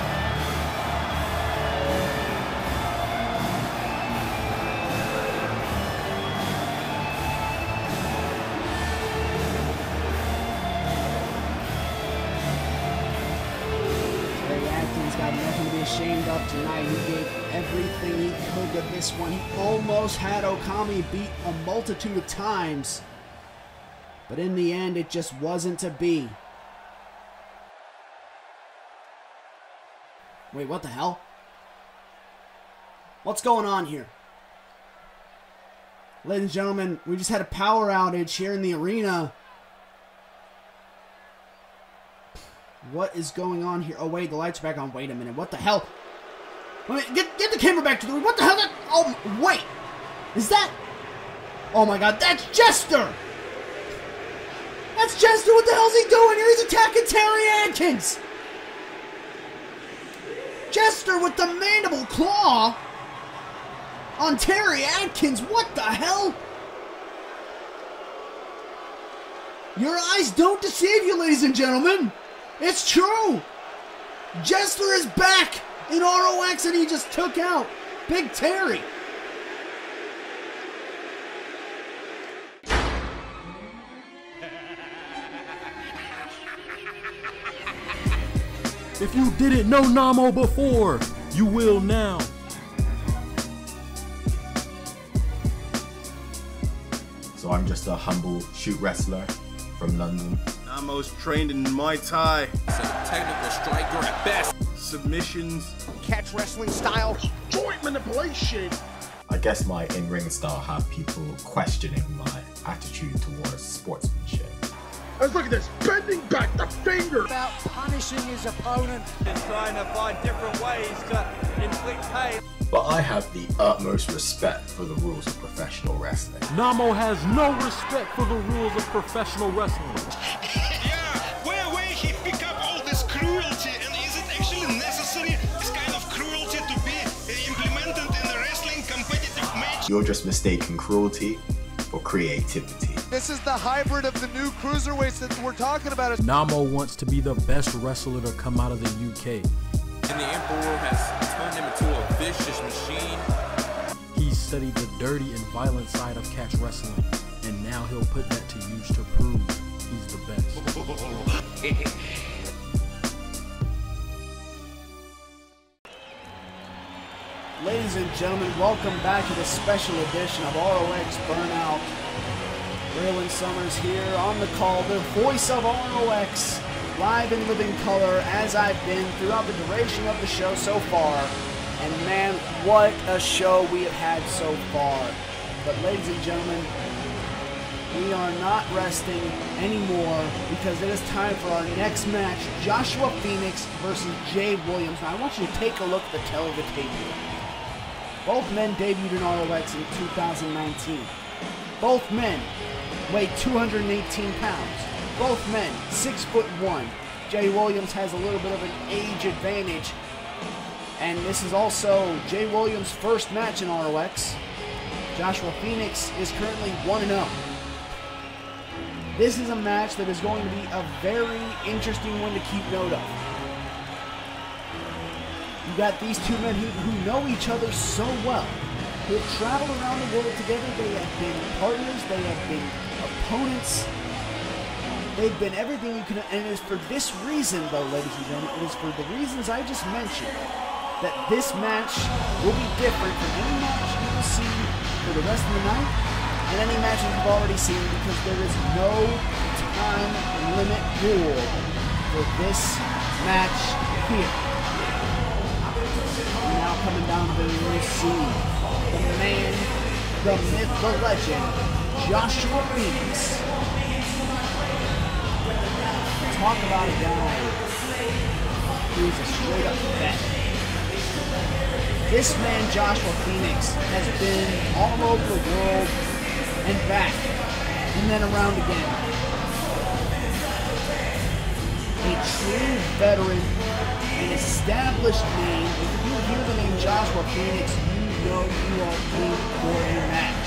Speaker 4: Terry Atkins got nothing to be ashamed of tonight. He gave everything he could to this one. He almost had Okami beat a multitude of times, but in the end, it just wasn't to be. Wait, what the hell? What's going on here? Ladies and gentlemen, we just had a power outage here in the arena. What is going on here? Oh wait, the lights are back on. Wait a minute, what the hell? Wait, get the camera back to the room. What the hell? Oh, wait. Is that? Oh my God, that's Jester! That's Jester, what the hell is he doing here? He's attacking Terry Atkins! Jester with the mandible claw on Terry Atkins. What the hell? Your eyes don't deceive you, ladies and gentlemen. It's true. Jester is back in ROX and he just took out Big Terry.
Speaker 2: If you didn't know Nahmo before, you will now.
Speaker 5: So I'm just a humble shoot wrestler from London.
Speaker 6: Nahmo's trained in Muay Thai.
Speaker 7: So technical striker at best.
Speaker 6: Submissions.
Speaker 8: Catch wrestling style.
Speaker 6: Joint manipulation.
Speaker 5: I guess my in-ring style had people questioning my attitude towards sportsmanship.
Speaker 6: Let's look at this. Bending back the finger.
Speaker 8: About punishing his opponent.
Speaker 7: And trying to find different ways to inflict pain.
Speaker 5: but I have the utmost respect for the rules of professional wrestling.
Speaker 9: Nahmo has no respect for the rules of professional wrestling.
Speaker 10: Yeah, where he pick up all this cruelty, and is it actually necessary, this kind of cruelty to be implemented in a wrestling competitive match?
Speaker 5: You're just mistaking cruelty for creativity.
Speaker 8: This is the hybrid of the new cruiserweights that we're talking about.
Speaker 9: Nahmo wants to be the best wrestler to come out of the UK.
Speaker 7: And the Emperor has turned him into a vicious machine.
Speaker 9: He studied the dirty and violent side of catch wrestling, and now he'll put that to use to prove he's the best.
Speaker 4: Ladies and gentlemen, welcome back to this special edition of ROX Burnout. Braylon Summers here on the call, the voice of ROX, live in living color as I've been throughout the duration of the show so far. And man, what a show we have had so far. But ladies and gentlemen, we are not resting anymore because it is time for our next match, Joshua Phoenix versus Jay Williams. Now I want you to take a look at the tail of the tape here. Both men debuted in ROX in 2019. Both men weigh 218 pounds. Both men 6'1". Jay Williams has a little bit of an age advantage. And this is also Jay Williams' first match in ROX. Joshua Phoenix is currently 1-0. This is a match that is going to be a very interesting one to keep note of. You got these two men who know each other so well, who have traveled around the world together. They have been partners, they have been opponents, they've been everything you can, and it is for this reason, though, ladies and gentlemen, it is for the reasons I just mentioned, that this match will be different from any match you will see for the rest of the night, and any matches you've already seen, because there is no time limit rule for this match here. Now coming down to the scene, the man, the myth, the legend, Joshua Phoenix. Talk about a guy who's a straight up vet. This man, Joshua Phoenix, has been all over the world and back, and then around again. A true veteran, an established name. If you hear the name Joshua Phoenix, you know you are in for a match.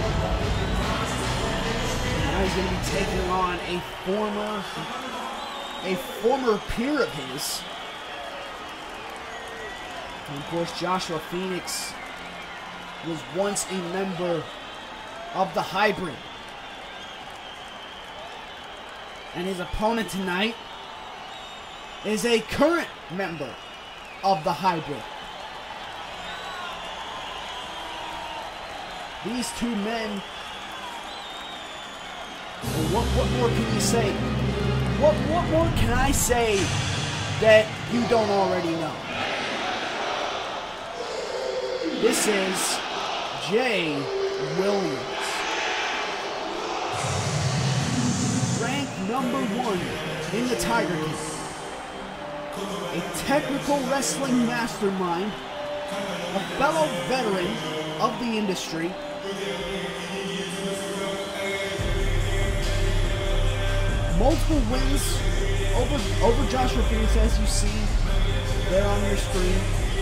Speaker 4: Now he's going to be taking on a former peer of his. And of course, Joshua Phoenix was once a member of the Hybrid. And his opponent tonight is a current member of the Hybrid. These two men, what more can you say? What more can I say that you don't already know? This is Jay Williams. Ranked #1 in the Tiger King. A technical wrestling mastermind, a fellow veteran of the industry, multiple wins over Joshua Phoenix, as you see there on your screen.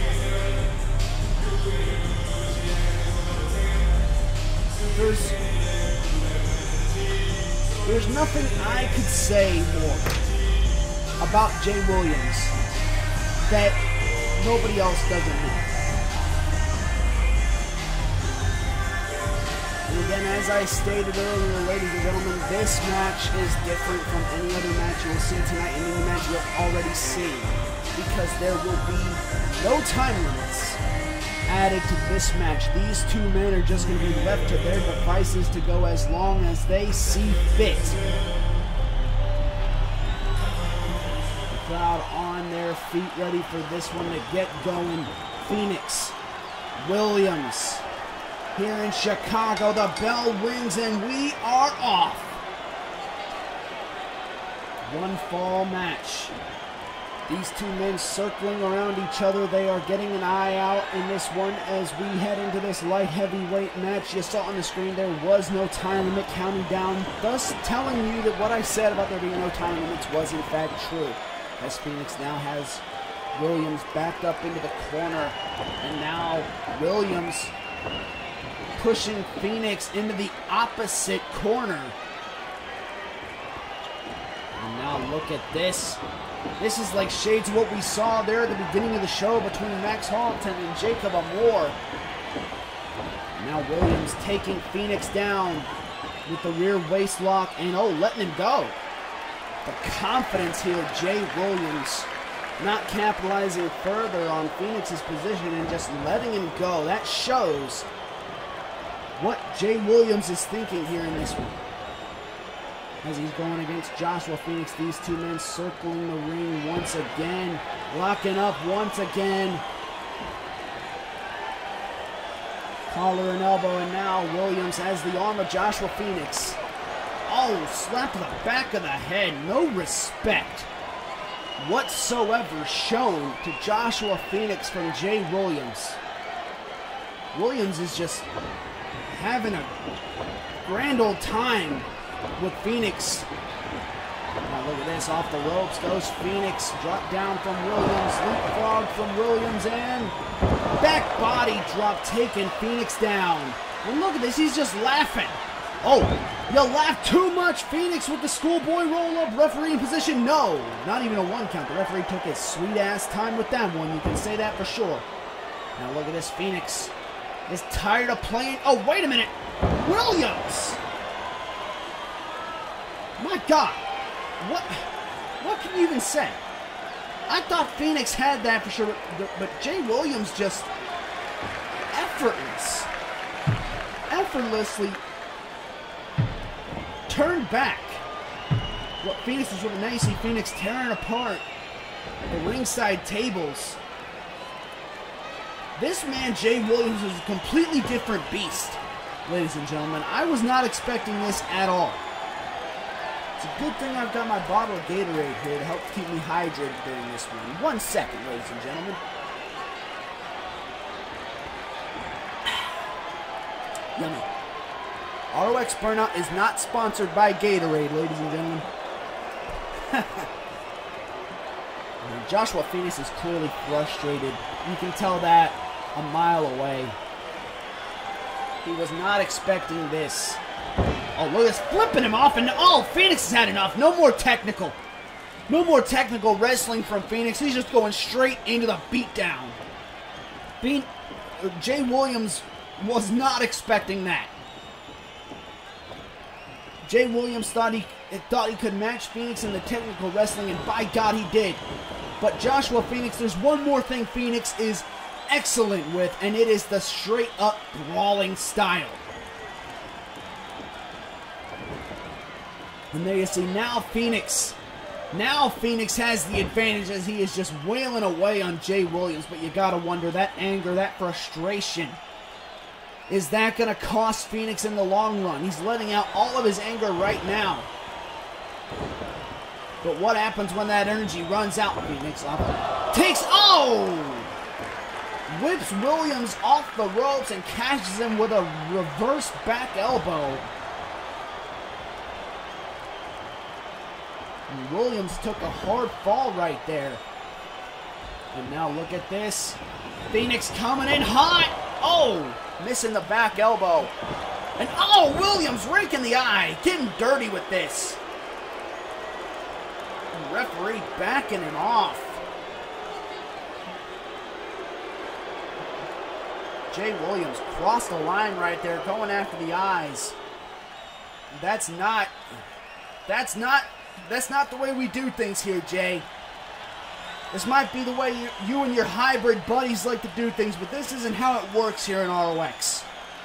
Speaker 4: There's nothing I could say more about Jay Williams that nobody else doesn't know. And again, as I stated earlier, ladies and gentlemen, this match is different from any other match you will see tonight, and any match you have already seen, because there will be no time limits added to this match. These two men are just going to be left to their devices to go as long as they see fit. The crowd on their feet, ready for this one to get going. Phoenix, Williams, here in Chicago. The bell rings and we are off. One fall match. These two men circling around each other. They are getting an eye out in this one as we head into this light heavyweight match. You saw on the screen there was no time limit counting down, thus telling you that what I said about there being no time limits was in fact true. As Phoenix now has Williams backed up into the corner, and now Williams pushing Phoenix into the opposite corner. And now look at this. This is like shades of what we saw there at the beginning of the show between Max Harlton and Jacob Amor. Now Williams taking Phoenix down with the rear waist lock and letting him go. The confidence here, Jay Williams not capitalizing further on Phoenix's position and just letting him go. That shows what Jay Williams is thinking here in this one. As he's going against Joshua Phoenix, these two men circling the ring once again, locking up once again. Collar and elbow, and now Williams has the arm of Joshua Phoenix. Oh, slap to the back of the head. No respect whatsoever shown to Joshua Phoenix from Jay Williams. Williams is just having a grand old time with Phoenix. Now look at this, off the ropes goes Phoenix, drop down from Williams, leapfrog from Williams, and back body drop taking Phoenix down. And look at this, he's just laughing. Oh, you laugh too much, Phoenix with the schoolboy roll-up, referee in position. No, not even a one count. The referee took his sweet ass time with that one, you can say that for sure. Now look at this, Phoenix is tired of playing. Oh, wait a minute, Williams! My God, what can you even say? I thought Phoenix had that for sure, but Jay Williams just effortlessly turned back what Phoenix was doing. Now you see Phoenix tearing apart the ringside tables. This man, Jay Williams, is a completely different beast, ladies and gentlemen. I was not expecting this at all. It's a good thing I've got my bottle of Gatorade here to help keep me hydrated during this one. 1 second, ladies and gentlemen. Yummy. ROX Burnout is not sponsored by Gatorade, ladies and gentlemen. Joshua Phoenix is clearly frustrated. You can tell that a mile away. He was not expecting this. Oh, look at this, flipping him off, and Phoenix has had enough. No more technical. No more technical wrestling from Phoenix. He's just going straight into the beatdown. Jay Williams was not expecting that. Jay Williams thought he could match Phoenix in the technical wrestling, and by God he did. But Joshua Phoenix, there's one more thing Phoenix is excellent with, and it is the straight-up brawling style. And there you see, now Phoenix has the advantage as he is just wailing away on Jay Williams. But you gotta wonder, that anger, that frustration, is that gonna cost Phoenix in the long run? He's letting out all of his anger right now. But what happens when that energy runs out? Phoenix whips Williams off the ropes and catches him with a reverse back elbow. And Williams took a hard fall right there. And now look at this. Phoenix coming in hot. Oh, missing the back elbow. And Williams raking the eye. Getting dirty with this. And referee backing him off. Jay Williams crossed the line right there, going after the eyes. That's not the way we do things here, Jay. This might be the way you and your hybrid buddies like to do things, but this isn't how it works here in ROX.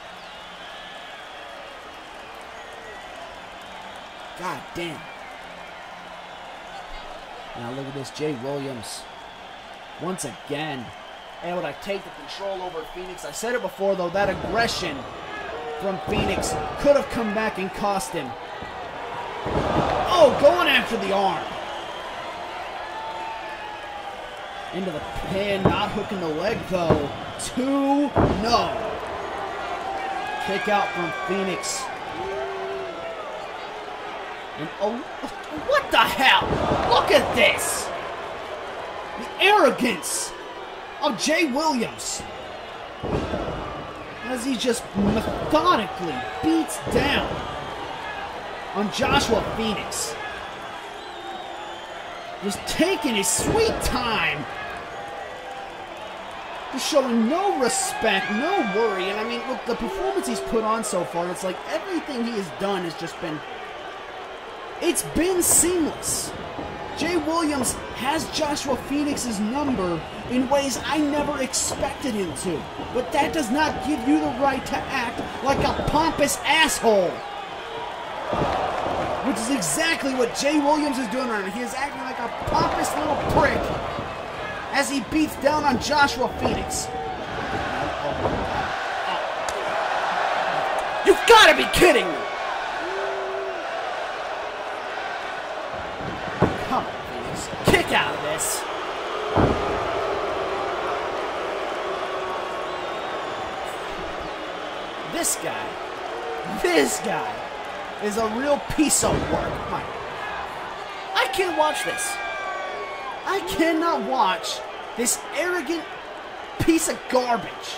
Speaker 4: God damn. Now look at this, Jay Williams. Once again, able to take the control over Phoenix. I said it before, though, that aggression from Phoenix could have come back and cost him. Oh, going after the arm. Into the pin, not hooking the leg though. 2-0. Kick out from Phoenix. And oh, what the hell? Look at this! The arrogance of Jay Williams. As he just methodically beats down on Joshua Phoenix. Just taking his sweet time. Just showing no respect, no worry. And I mean, look, the performance he's put on so far, it's like everything he has done has just been... It's been seamless. Jay Williams has Joshua Phoenix's number in ways I never expected him to. But that does not give you the right to act like a pompous asshole. Which is exactly what Jay Williams is doing right now. He is acting like a pompous little prick as he beats down on Joshua Phoenix. You've got to be kidding me! Come on, Phoenix. Kick out of this. This guy is a real piece of work. I can't watch this. I cannot watch this arrogant piece of garbage.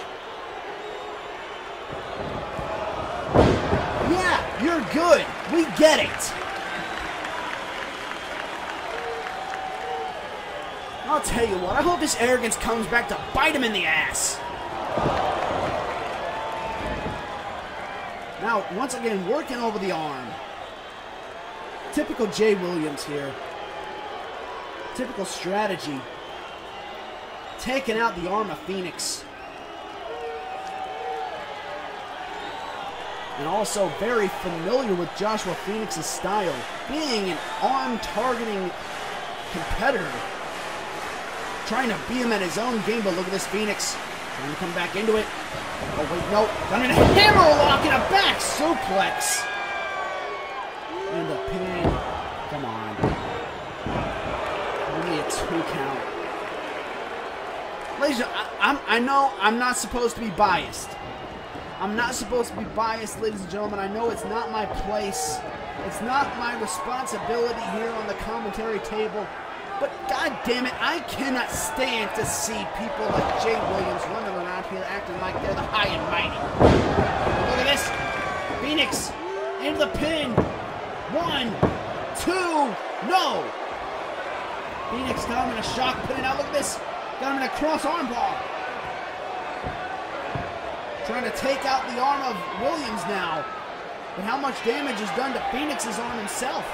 Speaker 4: Yeah, you're good. We get it. I'll tell you what, I hope this arrogance comes back to bite him in the ass. Now, once again, working over the arm. Typical Jay Williams here. Typical strategy. Taking out the arm of Phoenix. And also very familiar with Joshua Phoenix's style. Being an arm-targeting competitor. Trying to beat him at his own game, but look at this Phoenix. Trying to come back into it. Oh, wait, no. Got him in a hammerlock and a back suplex. And the pin. Come on. Only a 2 count. Ladies and gentlemen, I know I'm not supposed to be biased. I'm not supposed to be biased, ladies and gentlemen. I know it's not my place. It's not my responsibility here on the commentary table. But god damn it, I cannot stand to see people like Jay Williams running around here acting like they're the high and mighty. Look at this. Phoenix into the pin. 1, 2, no. Phoenix got him in a shock pin. Now look at this. Got him in a cross arm bar. Trying to take out the arm of Williams now. But how much damage is done to Phoenix's arm himself?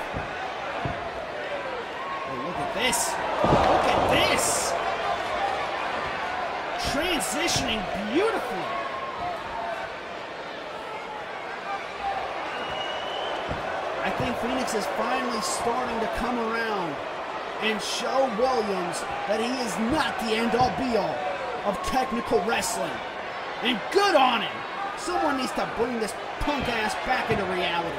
Speaker 4: Oh, look at this. Look at this. Transitioning beautifully. I think Phoenix is finally starting to come around and show Williams that he is not the end-all be-all of technical wrestling. And good on him. Someone needs to bring this punk ass back into reality.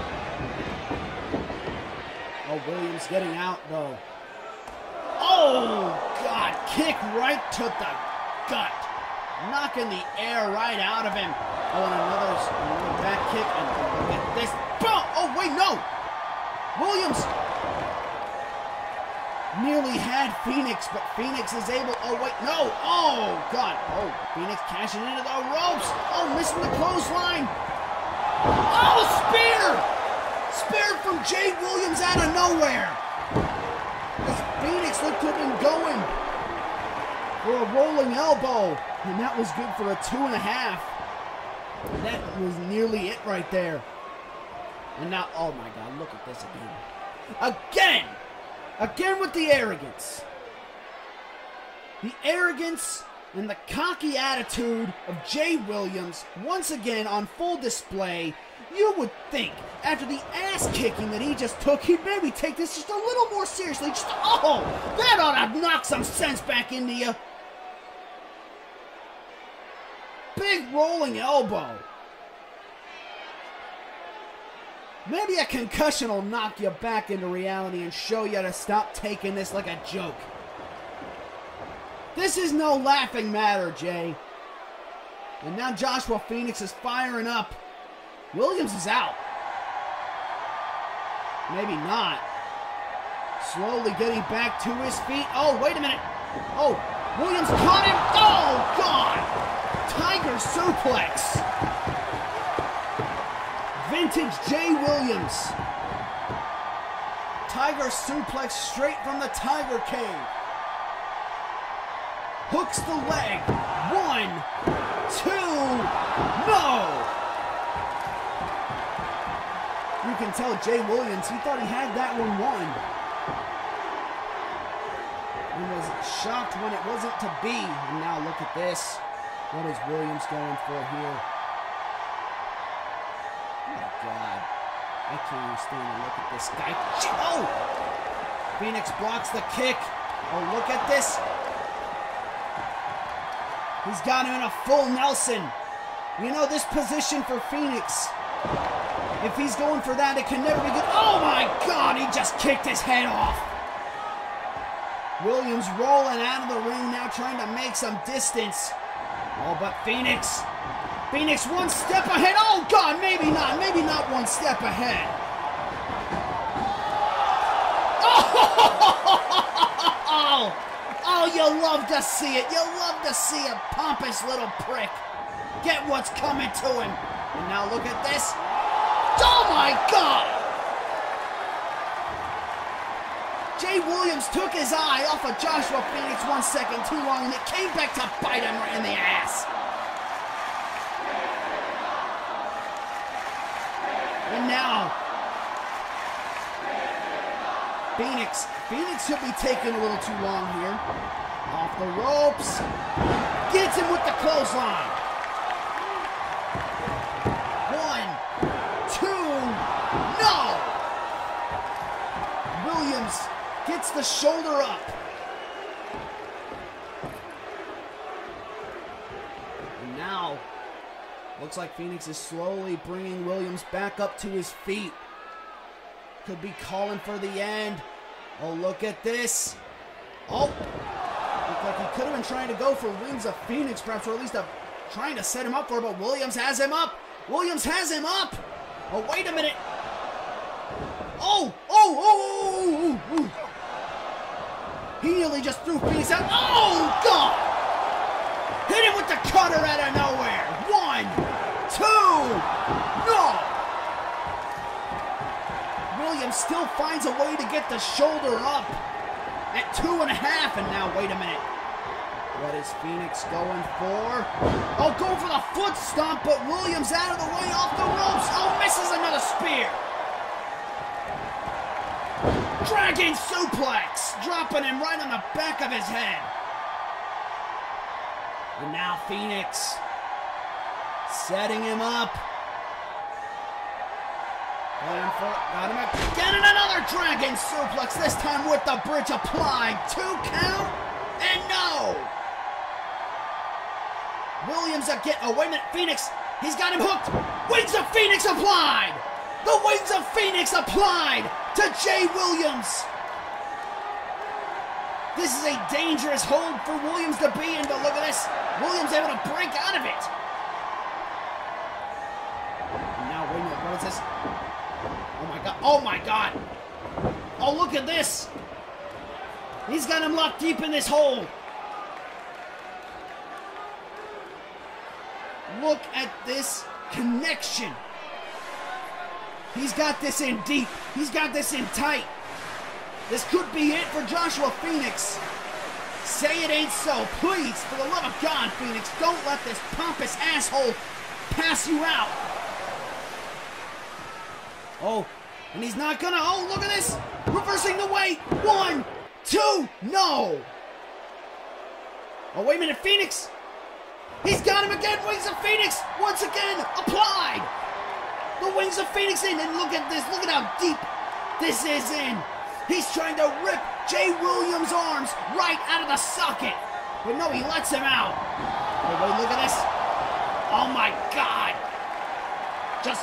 Speaker 4: Oh, Williams getting out though. Oh, God, kick right to the gut. Knocking the air right out of him. Oh, and another back kick. And look at this. Boom! Oh, wait, no! Williams nearly had Phoenix, but Phoenix is able... Oh, wait, no! Oh, God. Oh, Phoenix cashing into the ropes. Oh, missing the clothesline. Oh, spear! Spear from Jay Williams out of nowhere. As Phoenix looked to have been going for a rolling elbow, and that was good for a 2.5. That was nearly it right there. And now, oh my God, look at this again. Again! Again with the arrogance. The arrogance and the cocky attitude of Jay Williams, once again on full display. You would think, after the ass kicking that he just took, he'd maybe take this just a little more seriously. Just, oh, that ought to knock some sense back into you. Big rolling elbow. Maybe a concussion will knock you back into reality and show you to stop taking this like a joke. This is no laughing matter, Jay. And now Joshua Phoenix is firing up. Williams is out. Maybe not. Slowly getting back to his feet. Oh, wait a minute. Oh, Williams caught him. Oh, God. Tiger suplex. Vintage Jay Williams. Tiger suplex straight from the Tiger King. Hooks the leg. 1, 2, no! You can tell Jay Williams, he thought he had that one won. He was shocked when it wasn't to be. And now look at this. What is Williams going for here? Oh my God. I can't even stand to look at this guy. Oh! Phoenix blocks the kick. Oh, look at this. He's got him in a full Nelson. You know, this position for Phoenix, if he's going for that, it can never be good. Oh my God, he just kicked his head off. Williams rolling out of the ring now, trying to make some distance. Oh, but Phoenix one step ahead. Oh God, maybe not one step ahead. Oh, you love to see it. You love to see a pompous little prick get what's coming to him. And now look at this. Oh my God! Jay Williams took his eye off of Joshua Phoenix 1 second too long, and it came back to bite him right in the ass. And now, Phoenix should be taking a little too long here. Off the ropes. Gets him with the clothesline. 1, 2, no! Williams gets the shoulder up. And now, looks like Phoenix is slowly bringing Williams back up to his feet. Could be calling for the end. Oh, look at this. Oh, looked like he could have been trying to go for Wings of Phoenix, perhaps, or at least trying to set him up for it, but Williams has him up. Williams has him up. Oh, wait a minute. Oh. He nearly just threw Phoenix out. Oh, God. Hit him with the cutter out of nowhere. 1, 2, no. Williams still finds a way to get the shoulder up at 2.5, and now wait a minute. What is Phoenix going for? Oh, going for the foot stomp, but Williams out of the way off the ropes. Oh, misses another spear. Dragon suplex, dropping him right on the back of his head. And now Phoenix setting him up. Got him again, and another dragon suplex, this time with the bridge applied. 2 count, and no! Williams again, oh wait a minute, Phoenix, he's got him hooked. Wings of Phoenix applied! The Wings of Phoenix applied to Jay Williams. This is a dangerous hold for Williams to be in, but look at this. Williams able to break out of it. And now, wait a minute, what is this? Oh my God. Oh, look at this. He's got him locked deep in this hole. Look at this connection. He's got this in deep. He's got this in tight. This could be it for Joshua Phoenix. Say it ain't so. Please, for the love of God, Phoenix, don't let this pompous asshole pass you out. Oh, and he's not gonna, oh, look at this. Reversing the weight. 1, 2, no. Oh, wait a minute, Phoenix. He's got him again. Wings of Phoenix, once again, applied. The Wings of Phoenix in, and look at this. Look at how deep this is in. He's trying to rip Jay Williams' arms right out of the socket. But no, he lets him out. Oh, wait, look at this. Oh, my God. Just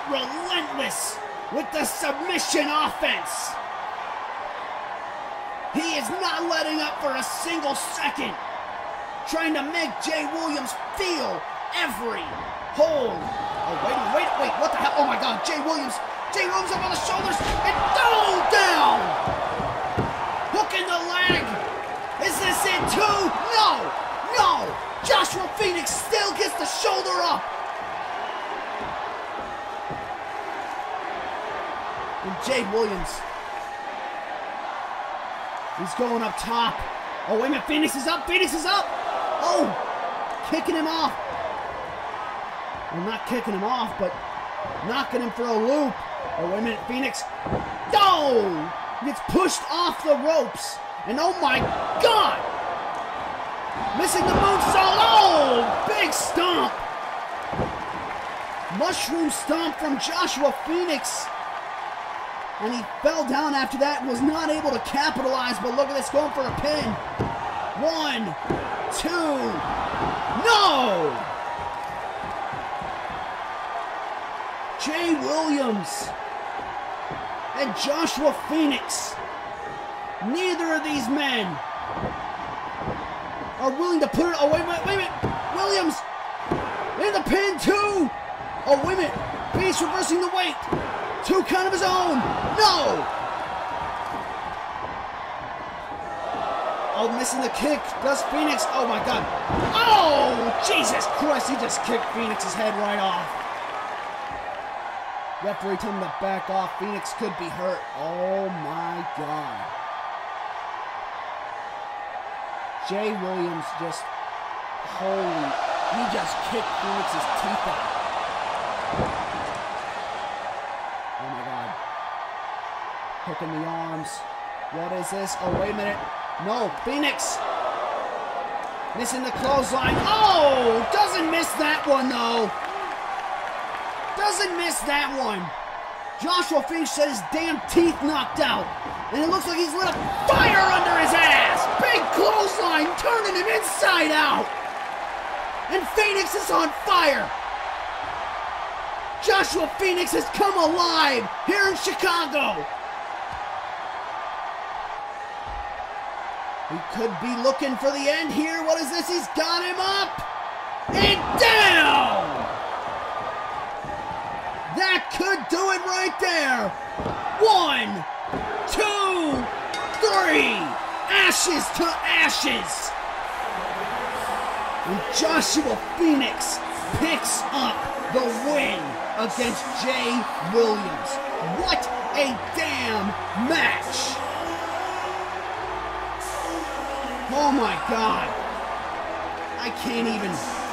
Speaker 4: relentless with the submission offense. He is not letting up for a single second. Trying to make Jay Williams feel every hold. Oh, wait, what the hell? Oh my God, Jay Williams up on the shoulders and down! Hooking the leg. Is this it too? No! Joshua Phoenix still gets the shoulder up. And Jay Williams, he's going up top. Oh, wait a minute, Phoenix is up! Oh, kicking him off. Well, not kicking him off, but knocking him for a loop. Oh, wait a minute, Phoenix. No! Gets pushed off the ropes. And oh my God! Missing the moonsault. Oh, big stomp. Mushroom stomp from Joshua Phoenix. And he fell down after that, was not able to capitalize, but look at this, going for a pin. 1, 2, no! Jay Williams and Joshua Phoenix, neither of these men are willing to put it, oh wait a minute, Williams in the pin too! Oh wait a minute, Phoenix reversing the weight. 2 count of his own. No! Oh, missing the kick. Does Phoenix? Oh my God. Oh, Jesus Christ. He just kicked Phoenix's head right off. Referee telling him to back off. Phoenix could be hurt. Oh my God. Jay Williams just, holy, he just kicked Phoenix's teeth out. Oh my God. Hooking the arms. What is this? Oh, wait a minute. No, Phoenix. Missing the clothesline. Oh, doesn't miss that one though. Doesn't miss that one. Joshua Phoenix said his damn teeth knocked out. And it looks like he's lit a fire under his ass. Big clothesline turning him inside out. And Phoenix is on fire. Joshua Phoenix has come alive here in Chicago. He could be looking for the end here. What is this? He's got him up and down. That could do it right there. 1, 2, 3. Ashes to ashes. And Joshua Phoenix picks up the win against Jay Williams. What a damn match. Oh my God. I can't even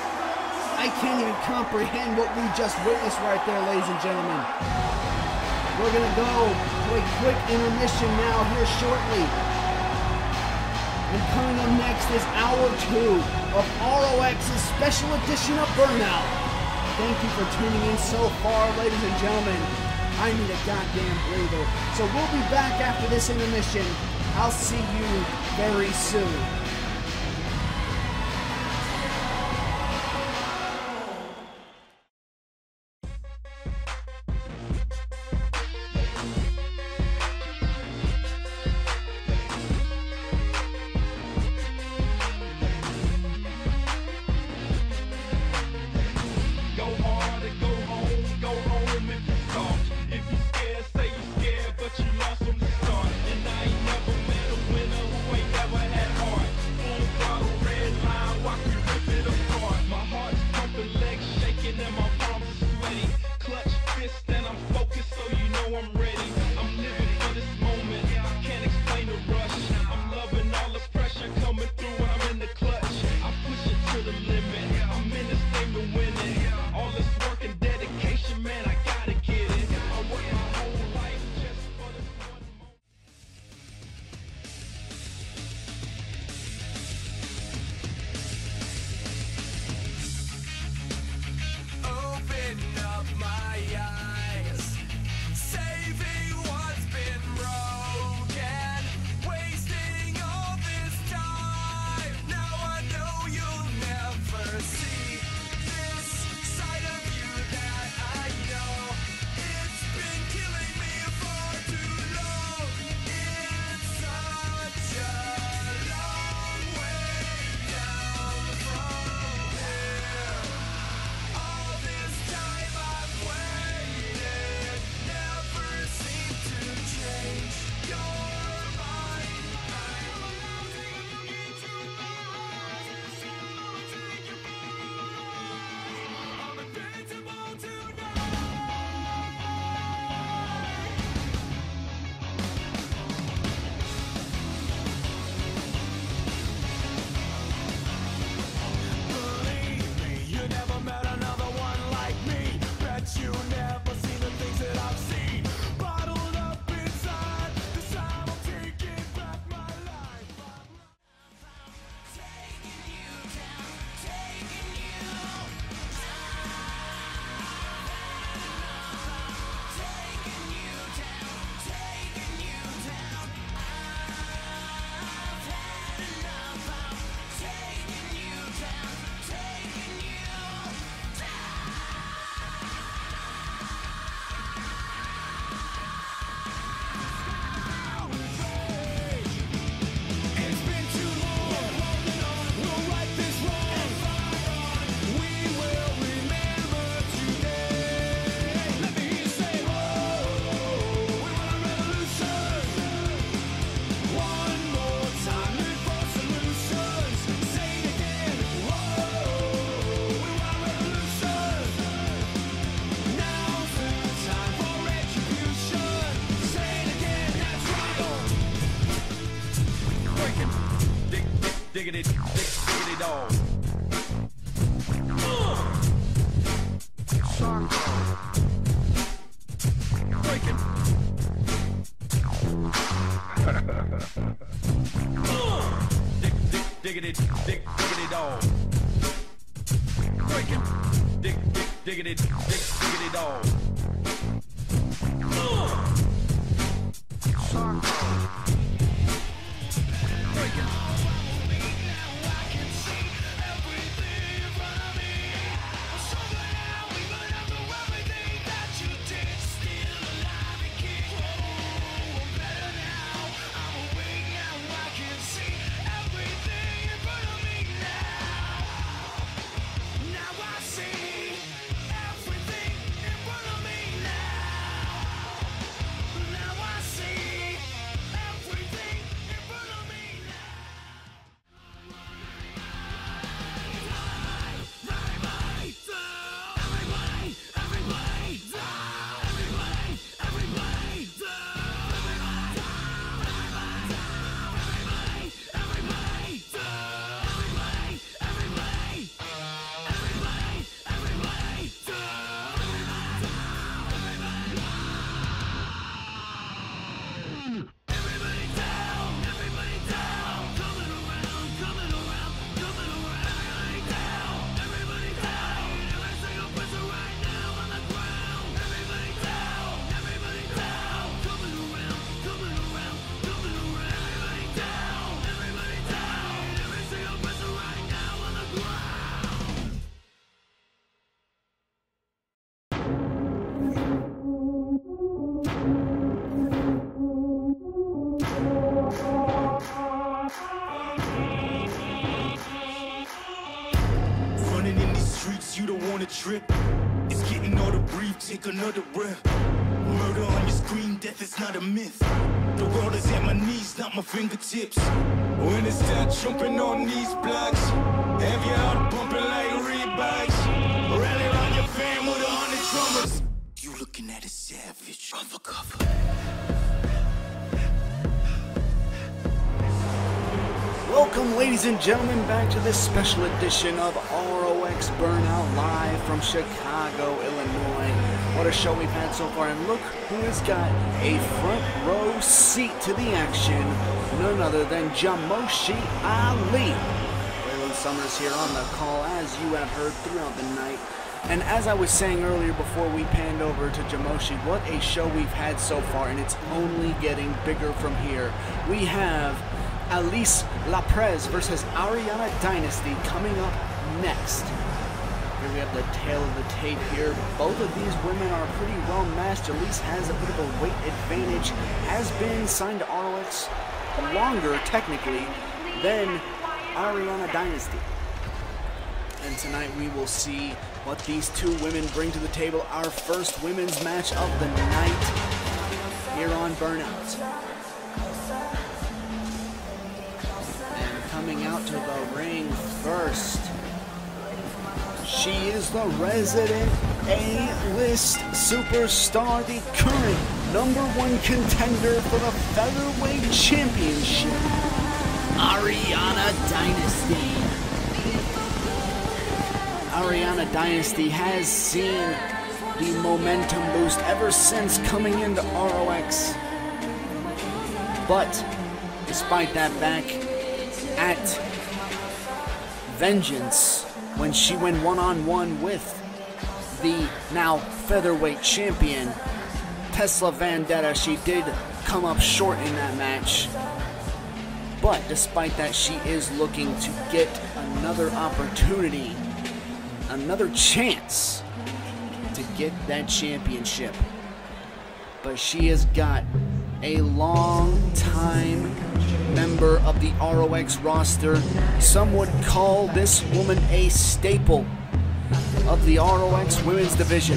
Speaker 4: comprehend what we just witnessed right there, ladies and gentlemen. We're gonna go to a quick intermission now here shortly. And coming up next is hour 2 of ROX's special edition of Burnout. Thank you for tuning in so far, ladies and gentlemen. I need a goddamn breather. So we'll be back after this intermission. I'll see you very soon.
Speaker 7: diggity dog. Breaking. Diggity dog. Breaking. Diggity dog. Breaking.
Speaker 3: Trip. It's getting all the brief, take another breath. Murder on your screen, death is not a myth. The world is at my knees, not my fingertips. When it's time jumping on these blocks, have you out bumping like Reeboks? Rally around your fam with 100 drummers. You looking at a savage, run for cover.
Speaker 4: Welcome, ladies and gentlemen, back to this special edition of ROX Burnout live from Chicago, Illinois. What a show we've had so far, and look who has got a front row seat to the action, none other than Jamoshi Ali. Waylon Summers here on the call, as you have heard throughout the night. And as I was saying earlier before we panned over to Jamoshi, what a show we've had so far, and it's only getting bigger from here. We have Alice Lapres versus Ariana Dynasty coming up next. Here we have the tail of the tape here. Both of these women are pretty well matched. Alice has a bit of a weight advantage, has been signed to ROX longer technically than Ariana Dynasty. And tonight we will see what these two women bring to the table. Our first women's match of the night here on Burnout. Coming out to the ring first, she is the resident A-list superstar, the current #1 contender for the Featherweight Championship, Ariana Dynasty. Ariana Dynasty has seen the momentum boost ever since coming into ROX, but despite that, back at Vengeance, when she went one-on-one with the now featherweight champion Tesla Vendetta, she did come up short in that match. But despite that, she is looking to get another opportunity, another chance to get that championship. But she has got a long-time member of the ROX roster. Some would call this woman a staple of the ROX women's division.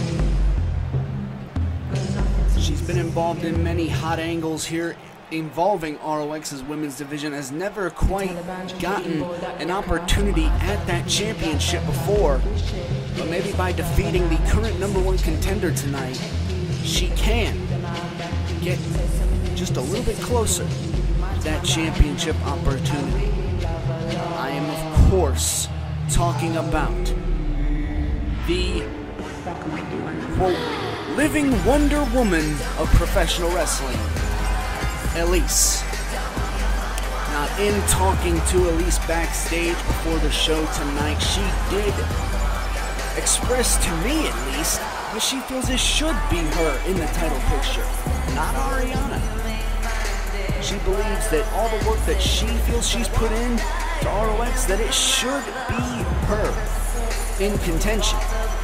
Speaker 4: She's been involved in many hot angles here involving ROX's women's division, has never quite gotten an opportunity at that championship before. But maybe by defeating the current #1 contender tonight, she can get just a little bit closer to that championship opportunity. course, talking about the, quote, living Wonder Woman of professional wrestling, Elise. Now, in talking to Elise backstage before the show tonight, she did express to me, at least, that she feels it should be her in the title picture, not Ariana. She believes that all the work that she feels she's put in to ROX, that it should be her in contention.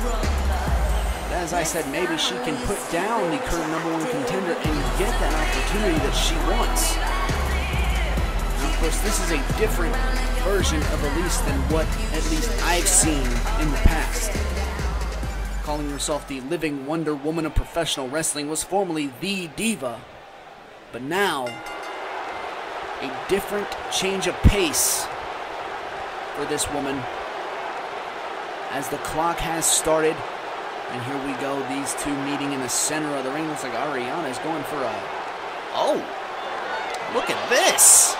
Speaker 4: As I said, maybe she can put down the current #1 contender and get that opportunity that she wants. And of course, this is a different version of Elise than what at least I've seen in the past. Calling herself the living Wonder Woman of professional wrestling, was formerly the Diva, but now a different change of pace for this woman as the clock has started. And here we go, these two meeting in the center of the ring. Looks like Ariana is going for a... Oh! Look at this!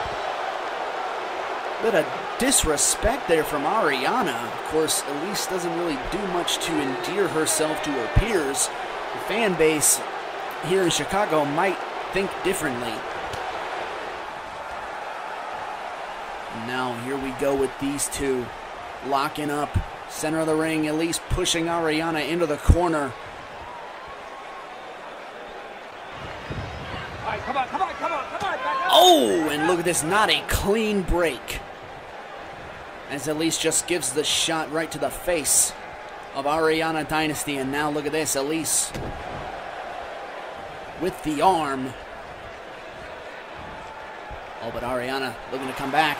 Speaker 4: Bit of disrespect there from Ariana. Of course, Elise doesn't really do much to endear herself to her peers. The fan base here in Chicago might think differently. Now, here we go with these two locking up. Center of the ring, Elise pushing Ariana into the corner.
Speaker 11: All right, come on, back up.
Speaker 4: Oh, and look at this, not a clean break. As Elise just gives the shot right to the face of Ariana Dynasty. And now look at this, Elise with the arm. Oh, but Ariana looking to come back.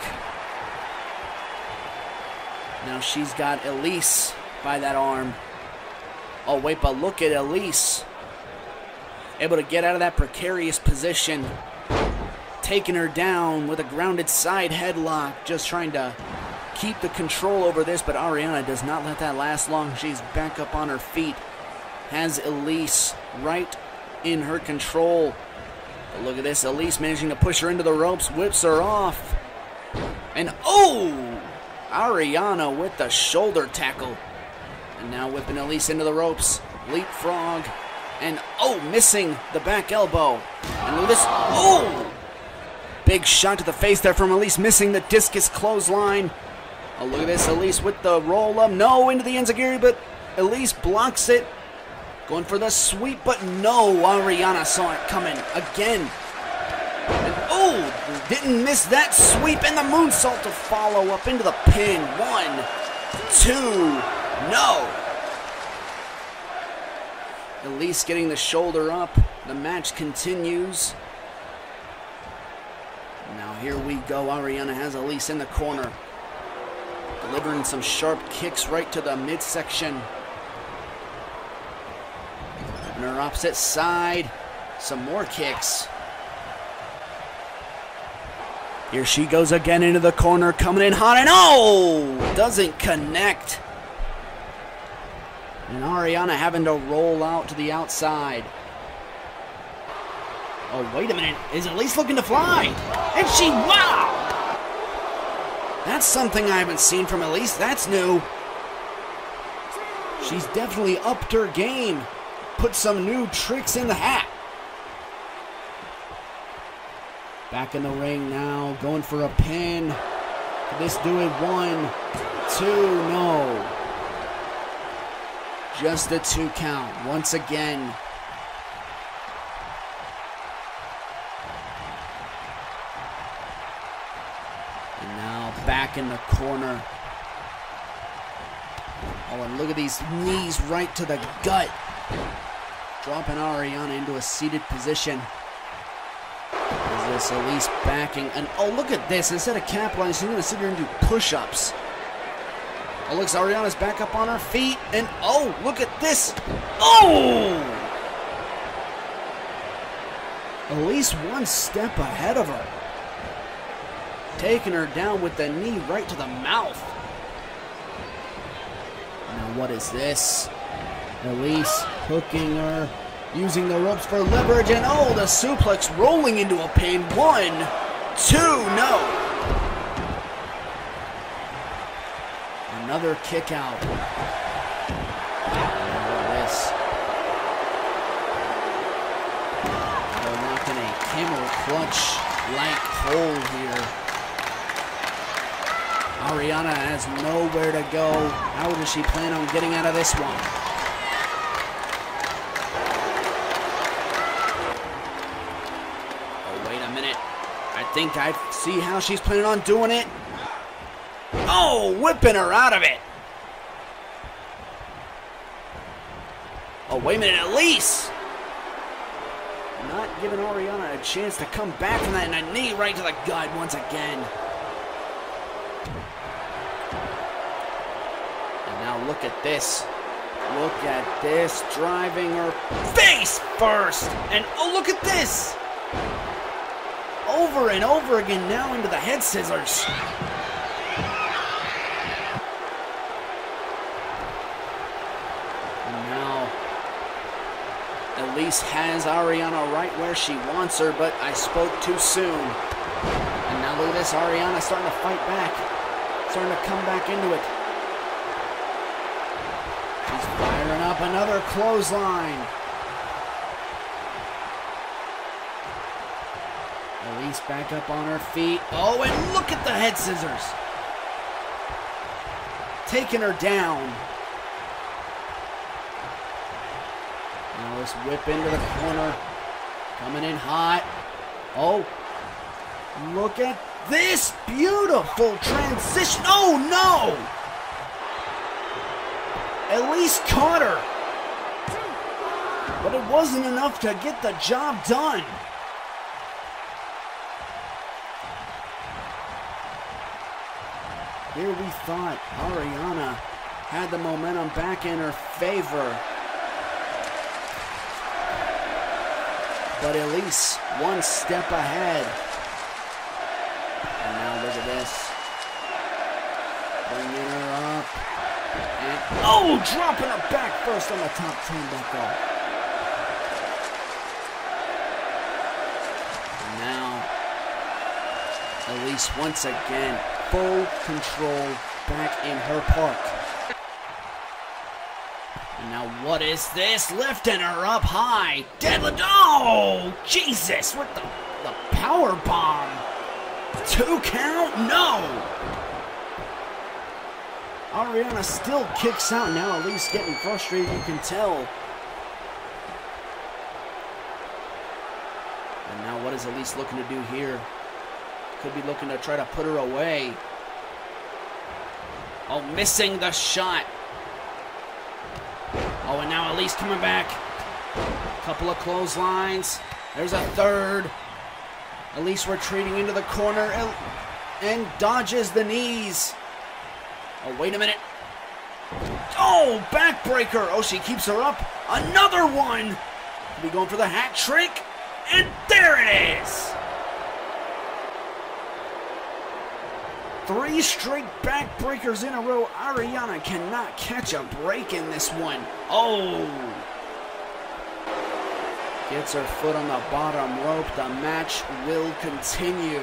Speaker 4: Now she's got Elise by that arm. Oh, wait, but look at Elise. Able to get out of that precarious position. Taking her down with a grounded side headlock. Just trying to keep the control over this, but Ariana does not let that last long. She's back up on her feet. Has Elise right in her control. But look at this, Elise managing to push her into the ropes. Whips her off. And oh! Ariana with the shoulder tackle. And now whipping Elise into the ropes. Leapfrog. And oh, missing the back elbow. And look at this. Oh! Big shot to the face there from Elise, missing the discus clothesline. Oh, look at this. Elise with the roll up. No, into the enziguri, but Elise blocks it. Going for the sweep, but no. Ariana saw it coming again. And oh, didn't miss that sweep, and the moonsault to follow up into the pin. 1, 2, no. Elise getting the shoulder up. The match continues. Now here we go. Ariana has Elise in the corner. Delivering some sharp kicks right to the midsection. On her opposite side. Some more kicks. Here she goes again into the corner, coming in hot, and oh! Doesn't connect. And Ariana having to roll out to the outside. Oh, wait a minute. Is Elise looking to fly? And she, wow! That's something I haven't seen from Elise. That's new. She's definitely upped her game. Put some new tricks in the hat. Back in the ring now, going for a pin. Can this do it? 1, 2, no. Just a 2 count once again. And now back in the corner. Oh, and look at these knees right to the gut. Dropping Ariana into a seated position. Is this Elise backing? And oh, look at this. Instead of capitalizing, she's going to sit here and do push-ups. Oh, looks Ariana's back up on her feet. And oh, look at this. Oh! Elise 1 step ahead of her. Taking her down with the knee right to the mouth. Now what is this? Elise hooking her. Using the ropes for leverage, and oh, the suplex rolling into a pin. 1, 2, no. Another kick out. This. They're knocking a camel clutch light hold here. Ariana has nowhere to go. How does she plan on getting out of this one? Oh, wait a minute. I think I see how she's planning on doing it. Oh, whipping her out of it. Oh, wait a minute, Elise. Not giving Ariana a chance to come back from that, and a knee right to the gut once again. And now look at this. Look at this, driving her face first. And oh, look at this. Over and over again now into the head scissors. Elise has Ariana right where she wants her, but I spoke too soon. And now look at this, Ariana starting to fight back. Starting to come back into it. She's firing up another clothesline. Elise back up on her feet. Oh, and look at the head scissors. Taking her down. Now let's whip into the corner. Coming in hot. Oh, look at this beautiful transition. Oh, no! Elise caught her. But it wasn't enough to get the job done. Here we thought Ariana had the momentum back in her favor. But Elise one step ahead. And now look at this. Bringing her up. And oh, dropping her back first on the top turnbuckle. And now Elise once again full control back in her park. And now what is this? Lifting her up high. Deadlift. Oh, Jesus, with the power bomb. 2 count? No. Ariana still kicks out now. Elise getting frustrated, you can tell. And now what is Elise looking to do here? Could be looking to try to put her away. Oh, missing the shot. Oh, and now Elise coming back. Couple of clotheslines. There's a third. Elise retreating into the corner and dodges the knees. Oh, wait a minute. Oh, backbreaker. Oh, she keeps her up. Another one. Could be going for the hat trick. And there it is. 3 straight backbreakers in a row. Ariana cannot catch a break in this one. Oh. Gets her foot on the bottom rope. The match will continue.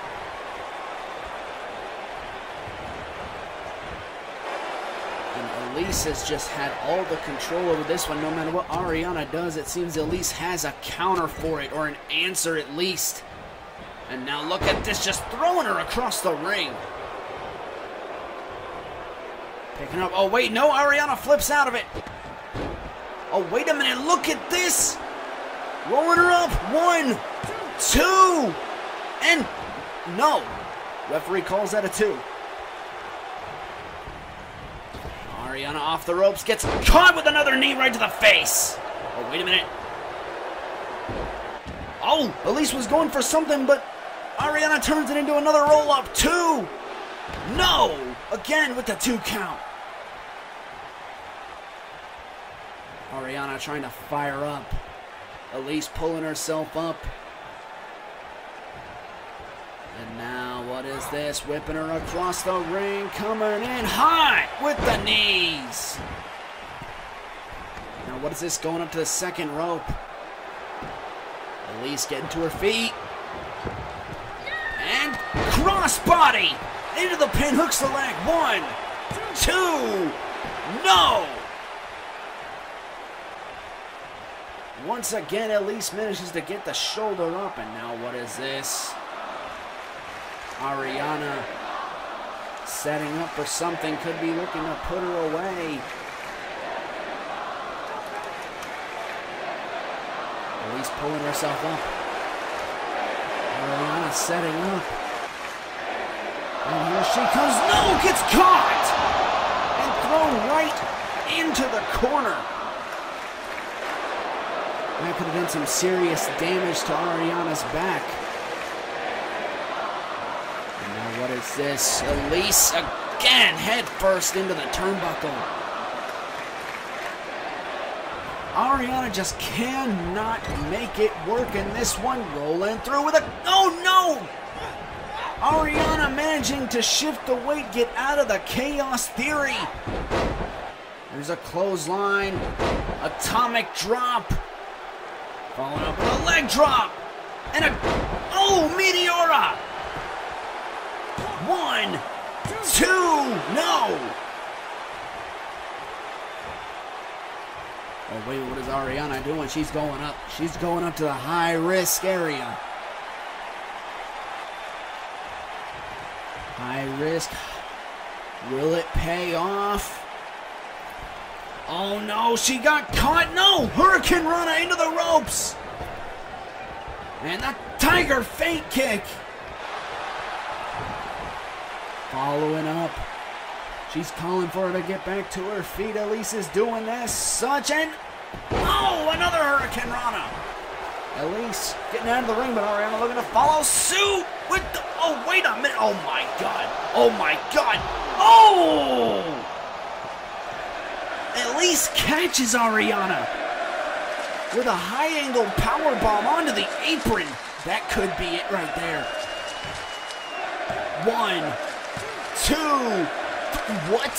Speaker 4: And Elise has just had all the control over this one. No matter what Ariana does, it seems Elise has a counter for it, or an answer at least. And now look at this, just throwing her across the ring. Picking up, oh wait, no, Ariana flips out of it. Oh, wait a minute, look at this. Rolling her up, 1, 2, and no. Referee calls that a 2. Ariana off the ropes, gets caught with another knee right to the face. Oh, wait a minute. Oh, Elise was going for something, but Ariana turns it into another roll-up. 2. No! Again with the 2 count. Ariana trying to fire up. Elise pulling herself up. And now what is this? Whipping her across the ring. Coming in hot with the knees. Now what is this? Going up to the second rope. Elise getting to her feet. And crossbody into the pin, hooks the leg. 1, 2. No! Once again, Elise manages to get the shoulder up, and now what is this? Ariana setting up for something, could be looking to put her away. Elise pulling herself up. Ariana setting up. And here she comes. No! Gets caught! And thrown right into the corner. That could have been some serious damage to Ariana's back. And now what is this? Elise again, head first into the turnbuckle. Ariana just cannot make it work in this one. Rolling through with a... Oh no! Ariana managing to shift the weight, get out of the chaos theory. There's a clothesline. Atomic drop. Following up with a leg drop. And a... Oh, Meteora! 1, 2, no! Oh, wait, what is Ariana doing? She's going up. She's going up to the high-risk area. High risk. Will it pay off? Oh, no, she got caught. No, Hurricane Rana into the ropes. And the Tiger Feint kick. Following up. She's calling for her to get back to her feet. Elise is doing this. Such an... Oh, another Hurricane Rana. Elise getting out of the ring, but Ariana looking to follow suit with the... Oh, wait a minute. Oh, my God. Oh, my God. Oh! Elise catches Ariana with a high-angle powerbomb onto the apron. That could be it right there. 1, 2... What?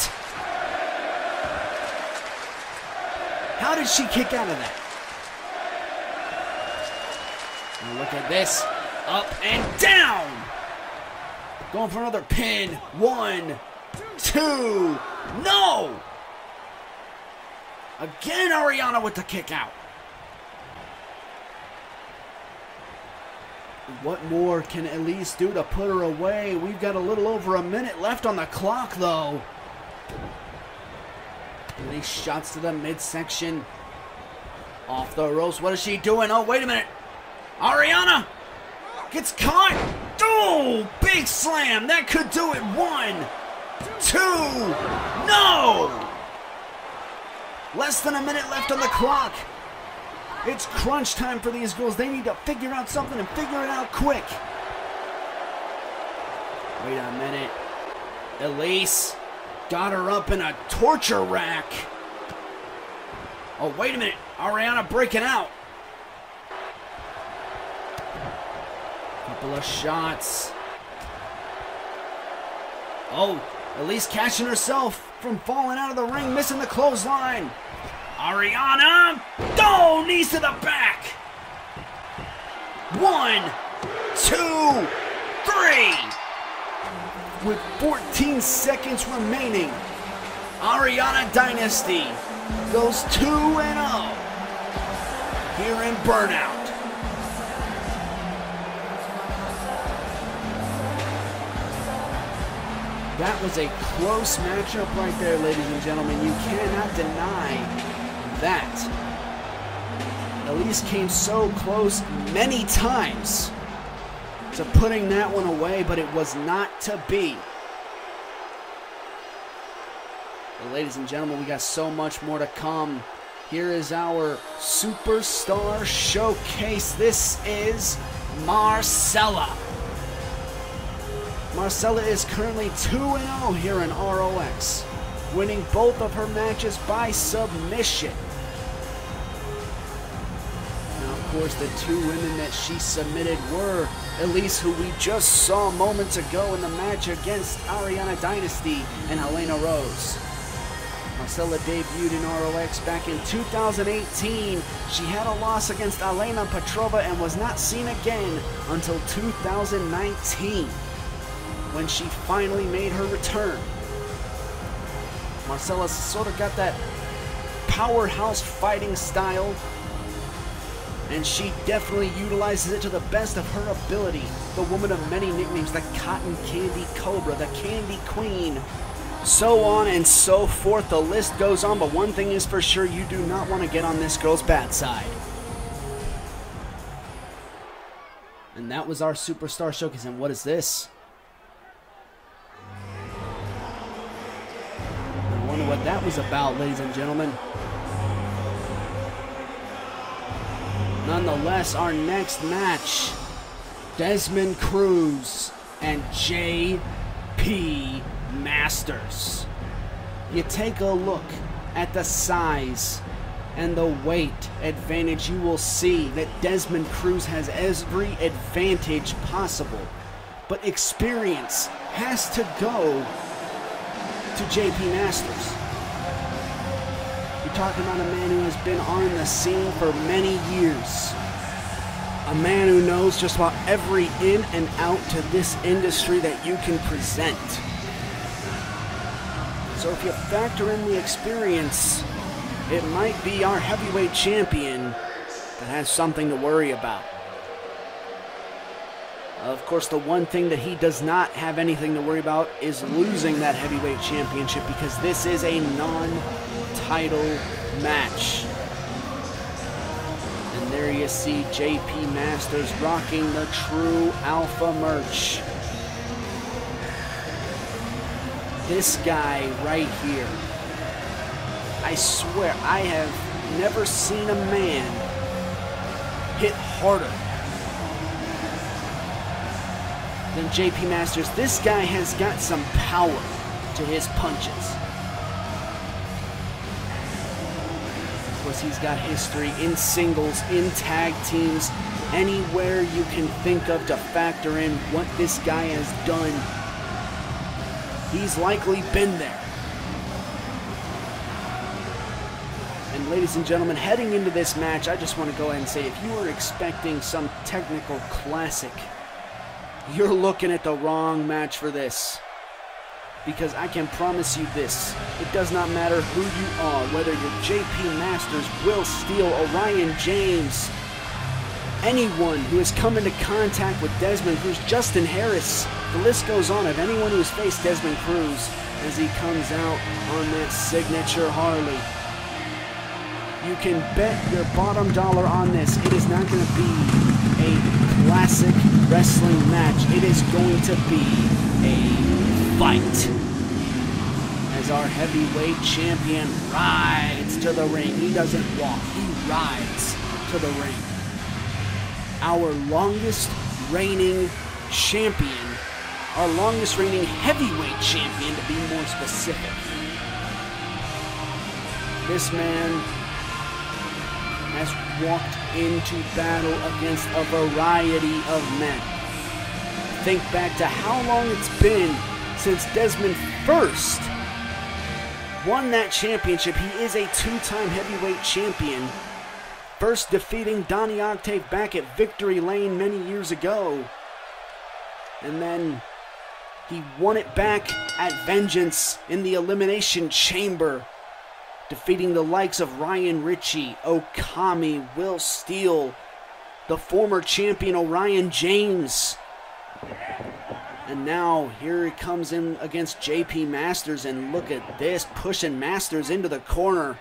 Speaker 4: How did she kick out of that? Now look at this. Up and down. Going for another pin. 1, 2. No! Again, Ariana with the kick out. What more can Elise do to put her away? We've got a little over a minute left on the clock, though. Elise shots to the midsection. Off the ropes. What is she doing? Oh, wait a minute. Ariana gets caught. Oh, big slam. That could do it. 1, 2. No! Less than a minute left on the clock. It's crunch time for these girls. They need to figure out something and figure it out quick. Wait a minute. Elise got her up in a torture rack. Oh, wait a minute. Ariana breaking out. Couple of shots. Oh, Elise catching herself from falling out of the ring, missing the clothesline. Ariana, oh, knees to the back. 1, 2, 3. With 14 seconds remaining, Ariana Dynasty goes 2-0 here in Burnout. That was a close matchup right there, ladies and gentlemen. You cannot deny that. Elise came so close many times to putting that one away, but it was not to be. But ladies and gentlemen, we got so much more to come. Here is our Superstar Showcase. This is Marcella. Marcella is currently 2-0 here in ROX, winning both of her matches by submission. Now, of course, the two women that she submitted were Elise, who we just saw moments ago in the match against Ariana Dynasty, and Helena Rose. Marcella debuted in ROX back in 2018. She had a loss against Elena Petrova and was not seen again until 2019, when she finally made her return. Marcella's sort of got that powerhouse fighting style, and she definitely utilizes it to the best of her ability. The woman of many nicknames, the Cotton Candy Cobra, the Candy Queen, so on and so forth. The list goes on, but one thing is for sure, you do not want to get on this girl's bad side. And that was our Superstar Showcase. And what is this? I wonder what that was about, ladies and gentlemen. Nonetheless, our next match, Desmond Cruz and J.P. Masters. You take a look at the size and the weight advantage, you will see that Desmond Cruz has every advantage possible, but experience has to go to J.P. Masters. You're talking about a man who has been on the scene for many years. A man who knows just about every in and out to this industry that you can present. So if you factor in the experience, it might be our heavyweight champion that has something to worry about. Of course, the one thing that he does not have anything to worry about is losing that heavyweight championship, because this is a non-title match. And there you see J.P. Masters rocking the True Alpha merch. This guy right here, I swear I have never seen a man hit harder than J.P. Masters. This guy has got some power to his punches. Of course, he's got history in singles, in tag teams, anywhere you can think of to factor in what this guy has done. He's likely been there. And ladies and gentlemen, heading into this match, I just want to go ahead and say, if you were expecting some technical classic, you're looking at the wrong match for this. Because I can promise you this, it does not matter who you are, whether you're J.P. Masters, Will Steele, Orion James, anyone who has come into contact with Desmond Cruz, Justin Harris, the list goes on of anyone who has faced Desmond Cruz as he comes out on that signature Harley. You can bet your bottom dollar on this. It is not going to be a classic wrestling match. It is going to be a fight. As our heavyweight champion rides to the ring. He doesn't walk, he rides to the ring. Our longest reigning champion, our longest reigning heavyweight champion to be more specific. This man has walked into battle against a variety of men. Think back to how long it's been since Desmond first won that championship. He is a two-time heavyweight champion, first defeating Donnie Octave back at Victory Lane many years ago. And then he won it back at Vengeance in the Elimination Chamber, defeating the likes of Ryan Ricci, Okami, Will Steele, the former champion Orion James. And now here he comes in against J.P. Masters, and look at this, pushing Masters into the corner.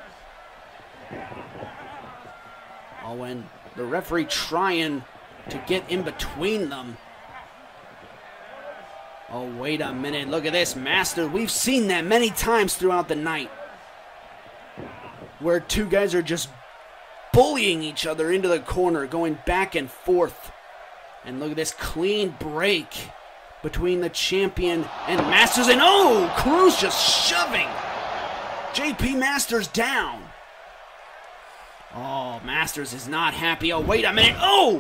Speaker 4: Oh, and the referee trying to get in between them. Oh, wait a minute, look at this, Masters. We've seen that many times throughout the night, where two guys are just bullying each other into the corner, going back and forth. And look at this clean break between the champion and Masters. And oh, Cruz just shoving J.P. Masters down. Oh, Masters is not happy. Oh, wait a minute. Oh!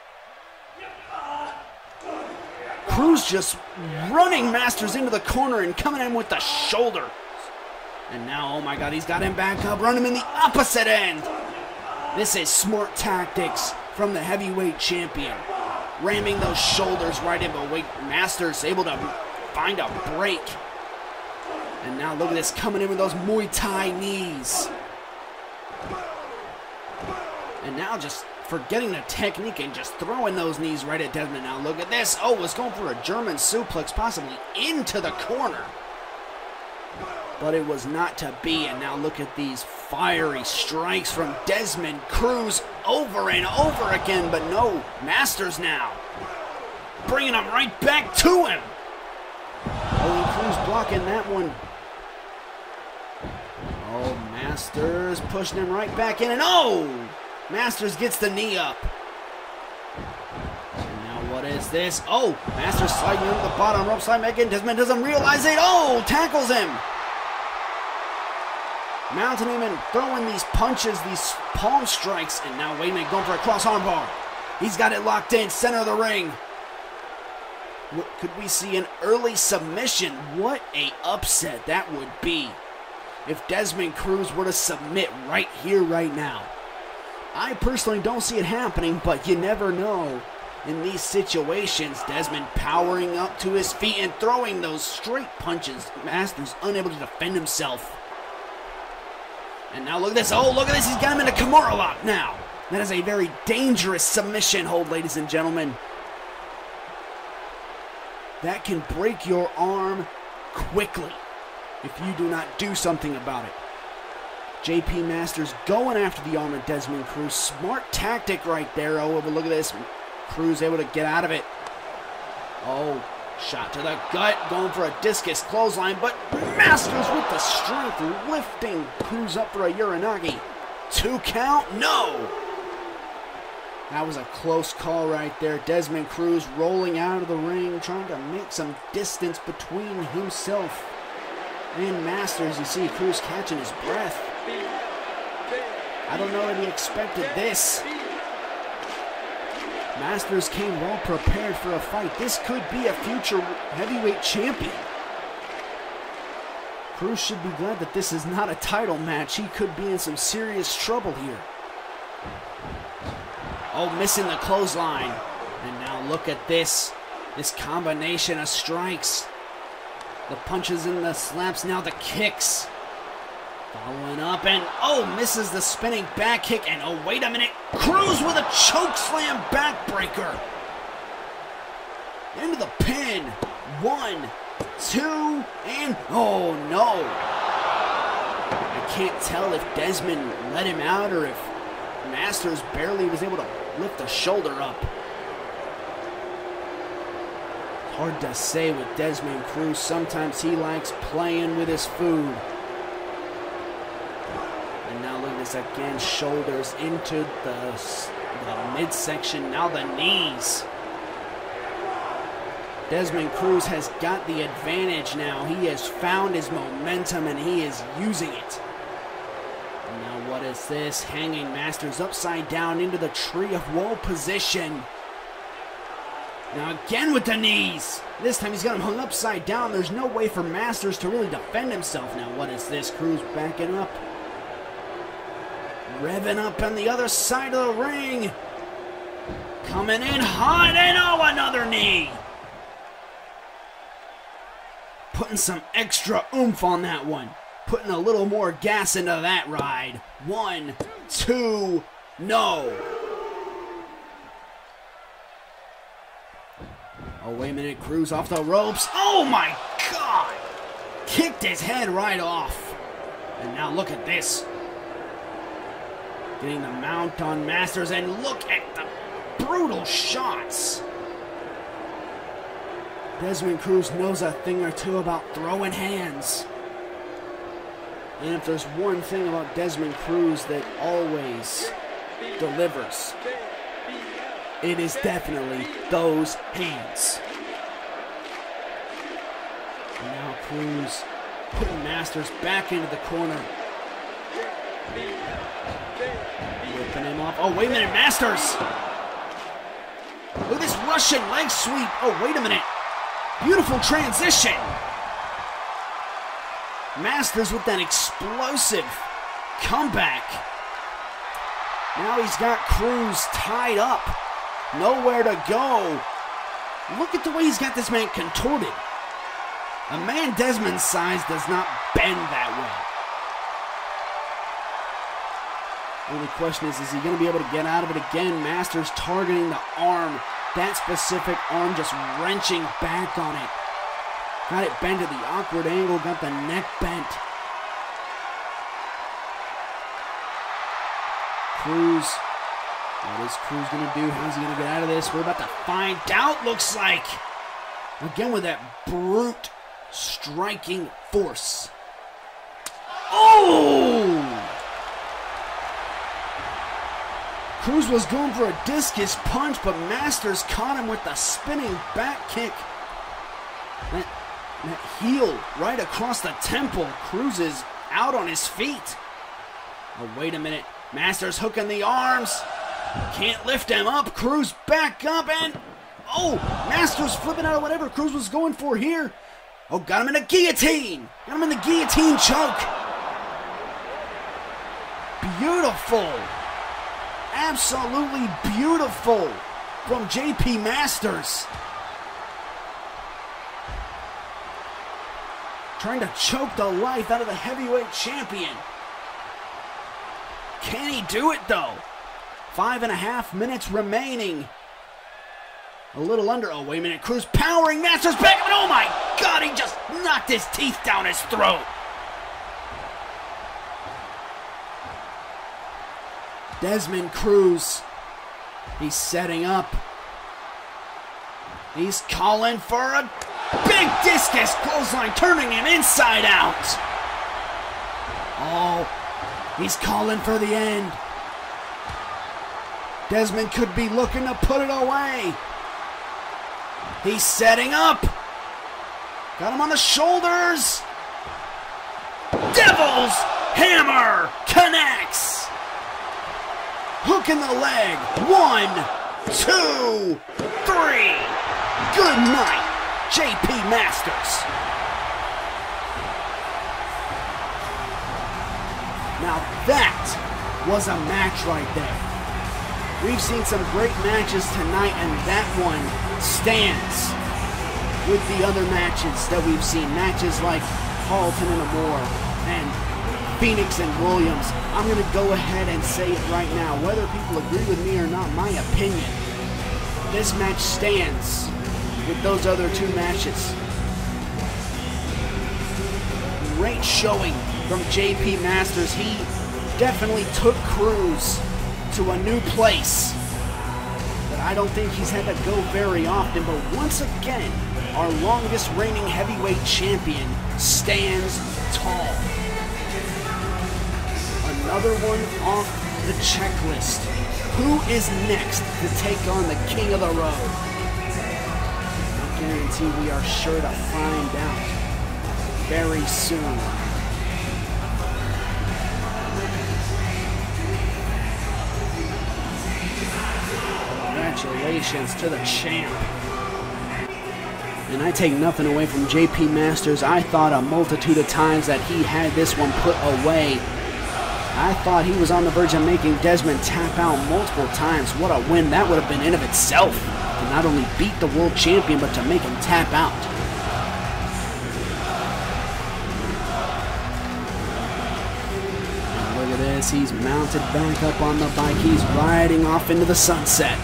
Speaker 4: Cruz just running Masters into the corner and coming in with the shoulder. And now, oh my God, he's got him back up, run him in the opposite end. This is smart tactics from the heavyweight champion. Ramming those shoulders right in, but wait, Masters able to find a break. And now look at this, coming in with those Muay Thai knees. And now just forgetting the technique and just throwing those knees right at Desmond. Now look at this. Oh, was going for a German suplex, possibly into the corner. But it was not to be. And now look at these fiery strikes from Desmond Cruz over and over again. But no, Masters now bringing him right back to him. Oh, and Cruz blocking that one. Oh, Masters pushing him right back in. And oh, Masters gets the knee up. And now what is this? Oh, Masters sliding into the bottom rope slide again. Desmond doesn't realize it. Oh, tackles him. Mounting him and throwing these punches, these palm strikes. And now, wait a minute, going for a cross arm bar. He's got it locked in, center of the ring. What, could we see an early submission? What a upset that would be if Desmond Cruz were to submit right here, right now. I personally don't see it happening, but you never know. In these situations, Desmond powering up to his feet and throwing those straight punches. Masters unable to defend himself. And now look at this. Oh, look at this. He's got him in a Kimura lock now. That is a very dangerous submission hold, ladies and gentlemen. That can break your arm quickly if you do not do something about it. JP Masters going after the arm of Desmond Cruz. Smart tactic right there. Oh, but look at this. Cruz able to get out of it. Oh, shot to the gut. Going for a discus clothesline, but Masters with the strength, lifting Cruz up for a Uranagi. 2 count? No! That was a close call right there. Desmond Cruz rolling out of the ring, trying to make some distance between himself and Masters. You see Cruz catching his breath. I don't know that he expected this. Masters came well prepared for a fight. This could be a future heavyweight champion. Cruz should be glad that this is not a title match. He could be in some serious trouble here. Oh, missing the clothesline. And now look at this. This combination of strikes. The punches and the slaps, now the kicks. Following up and, oh, misses the spinning back kick. And, oh, wait a minute. Cruz with a choke slam backbreaker. Into the pin. 1, 2, and, oh, no. I can't tell if Desmond let him out or if Masters barely was able to lift the shoulder up. Hard to say with Desmond Cruz. Sometimes he likes playing with his food. And now look at this again. Shoulders into the midsection. Now the knees. Desmond Cruz has got the advantage now. He has found his momentum and he is using it. And now what is this? Hanging Masters upside down into the tree of woe position. Now again with the knees. This time he's got him hung upside down. There's no way for Masters to really defend himself. Now what is this? Cruz backing up. Revving up on the other side of the ring. Coming in hot and oh, another knee. Putting some extra oomph on that one. Putting a little more gas into that ride. 1, 2, no. Oh, wait a minute. Cruz off the ropes. Oh, my God. Kicked his head right off. And now look at this. Getting the mount on Masters. And look at the brutal shots. Desmond Cruz knows a thing or two about throwing hands. And if there's one thing about Desmond Cruz that always delivers, it is definitely those hands. And now Cruz putting Masters back into the corner. Whipping him off. Oh, wait a minute, Masters! Look at this Russian leg sweep. Oh, wait a minute. Beautiful transition. Masters with that explosive comeback. Now he's got Cruz tied up. Nowhere to go. Look at the way he's got this man contorted. A man Desmond's size does not bend that way. Only question is he going to be able to get out of it again? Masters targeting the arm. That specific arm just wrenching back on it. Got it bent at the awkward angle, got the neck bent. Cruz. What is Cruz going to do? How's he going to get out of this? We're about to find out, looks like. Again with that brute striking force. Oh! Cruz was going for a discus punch, but Masters caught him with the spinning back kick. That heel right across the temple. Cruz is out on his feet. Oh, wait a minute. Masters hooking the arms. Can't lift him up. Cruz back up and... Oh! Masters flipping out of whatever Cruz was going for here. Oh, got him in a guillotine. Got him in the guillotine choke. Beautiful. Absolutely beautiful from JP Masters. Trying to choke the life out of the heavyweight champion. Can he do it though? 5.5 minutes remaining. A little under. Oh, wait a minute. Cruz powering Masters back. Oh my God, he just knocked his teeth down his throat. Desmond Cruz. He's setting up. He's calling for a big discus clothesline, turning him inside out. Oh, he's calling for the end. Desmond could be looking to put it away. He's setting up. Got him on the shoulders. Devil's Hammer connects. Hook in the leg. 1, 2, 3. Good night, JP Masters. Now that was a match right there. We've seen some great matches tonight, and that one stands with the other matches that we've seen. Matches like Harlton and Amor and Phoenix and Williams. I'm going to go ahead and say it right now. Whether people agree with me or not, my opinion, this match stands with those other two matches. Great showing from JP Masters. He definitely took Cruz to a new place that I don't think he's had to go very often, but once again, our longest reigning heavyweight champion stands tall. Another one off the checklist. Who is next to take on the King of the Road? I guarantee we are sure to find out very soon. Congratulations to the champ. And I take nothing away from JP Masters. I thought a multitude of times that he had this one put away. I thought he was on the verge of making Desmond tap out multiple times. What a win that would have been in of itself. To not only beat the world champion, but to make him tap out. And look at this. He's mounted back up on the bike. He's riding off into the sunset.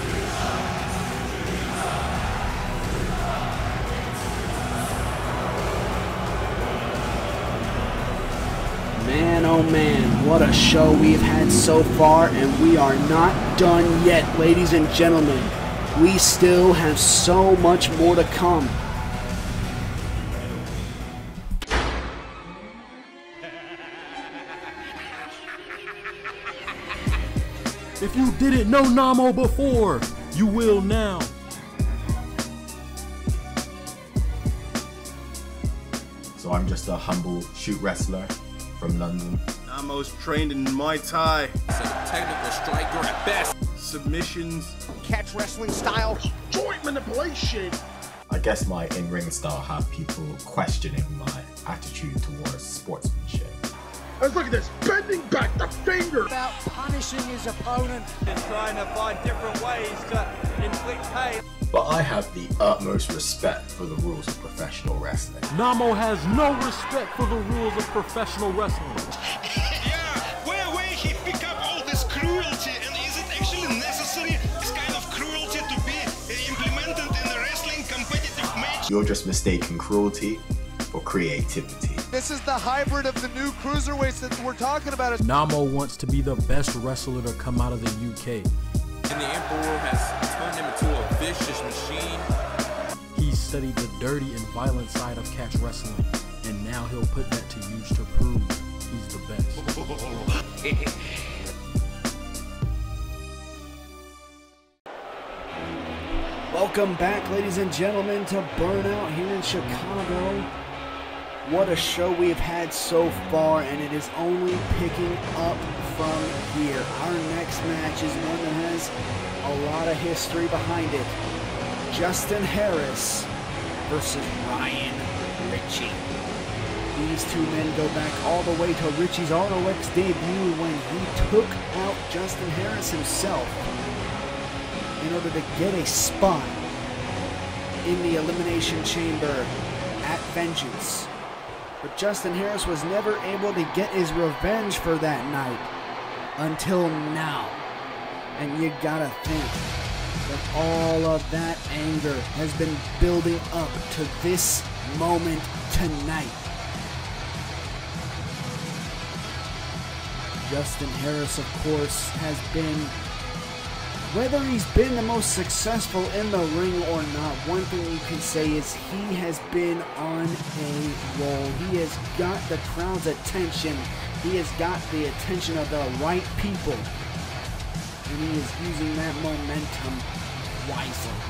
Speaker 4: Man, oh man, what a show we've had so far, and we are not done yet, ladies and gentlemen. We still have so much more to come.
Speaker 9: If you didn't know Nahmo before, you will now.
Speaker 5: So I'm just a humble shoot wrestler from London.
Speaker 6: Nahmo's trained in Muay Thai.
Speaker 7: He's a technical striker at best.
Speaker 6: Submissions.
Speaker 11: Catch wrestling style.
Speaker 6: Joint manipulation.
Speaker 5: I guess my in-ring style have people questioning my attitude towards sportsmanship.
Speaker 6: Let's look at this, bending back the finger.
Speaker 11: About punishing his opponent.
Speaker 12: And trying to find different ways to inflict pain.
Speaker 5: but I have the utmost respect for the rules of professional wrestling.
Speaker 9: Nahmo has no respect for the rules of professional wrestling.
Speaker 10: Yeah, where he pick up all this cruelty, and is it actually necessary, this kind of cruelty to be implemented in a wrestling competitive match?
Speaker 5: You're just mistaking cruelty for creativity.
Speaker 8: This is the hybrid of the new cruiserweights that we're talking about.
Speaker 9: Nahmo wants to be the best wrestler to come out of the UK.
Speaker 7: And the Amor has turned him into a vicious machine.
Speaker 9: He's studied the dirty and violent side of catch wrestling, and now he'll put that to use to prove he's the best.
Speaker 4: Welcome back, ladies and gentlemen, to Burnout here in Chicago. What a show we have had so far, and it is only picking up from here. Our next match is one that has a lot of history behind it. Justin Harris versus Ryan Ricci. These two men go back all the way to Ricci's ROX debut when he took out Justin Harris himself in order to get a spot in the Elimination Chamber at Vengeance. But Justin Harris was never able to get his revenge for that night until now. And you gotta think that all of that anger has been building up to this moment tonight. Justin Harris, of course, has been, whether he's been the most successful in the ring or not, one thing you can say is he has been on a roll. He has got the crowd's attention. He has got the attention of the right people. And he is using that momentum wisely.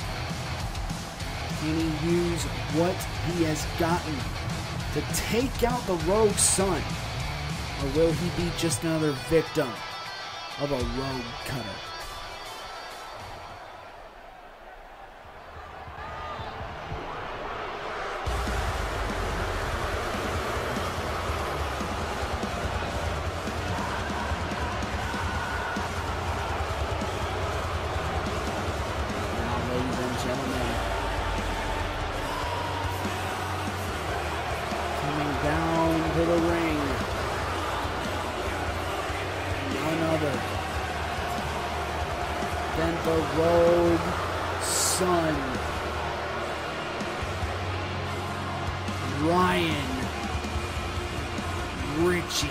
Speaker 4: Can he use what he has gotten to take out the Rogue Son? Or will he be just another victim of a rogue cutter? Ricci.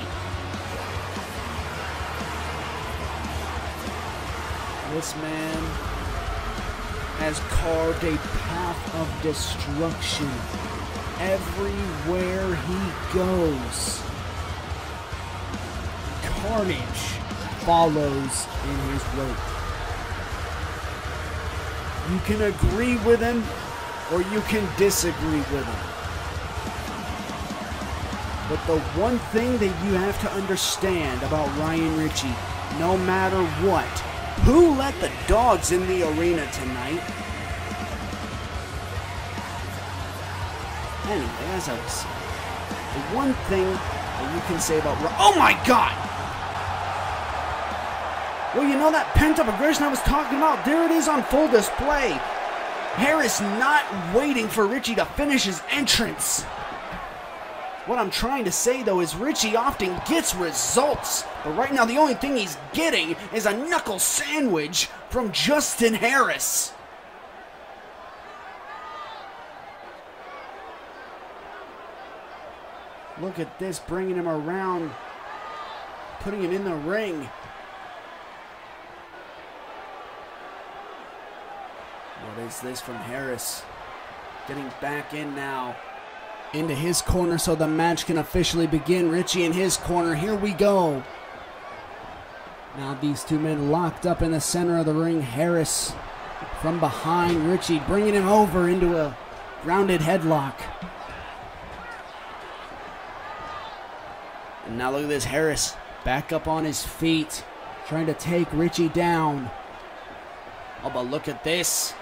Speaker 4: This man has carved a path of destruction everywhere he goes. Carnage follows in his wake. You can agree with him or you can disagree with him. But the one thing that you have to understand about Ryan Ricci, no matter what, who let the dogs in the arena tonight? Anyway, as I was saying, the one thing that you can say about oh my God! Well, you know that pent-up aggression I was talking about? There it is on full display. Harris not waiting for Ricci to finish his entrance. What I'm trying to say, though, is Ricci often gets results. But right now, the only thing he's getting is a knuckle sandwich from Justin Harris. Look at this, bringing him around, putting him in the ring. What is this from Harris? Getting back in now. Into his corner so the match can officially begin. Ricci in his corner. Here we go. Now these two men locked up in the center of the ring. Harris from behind. Ricci bringing him over into a grounded headlock. And now look at this. Harris back up on his feet, trying to take Ricci down. Oh, but look at this.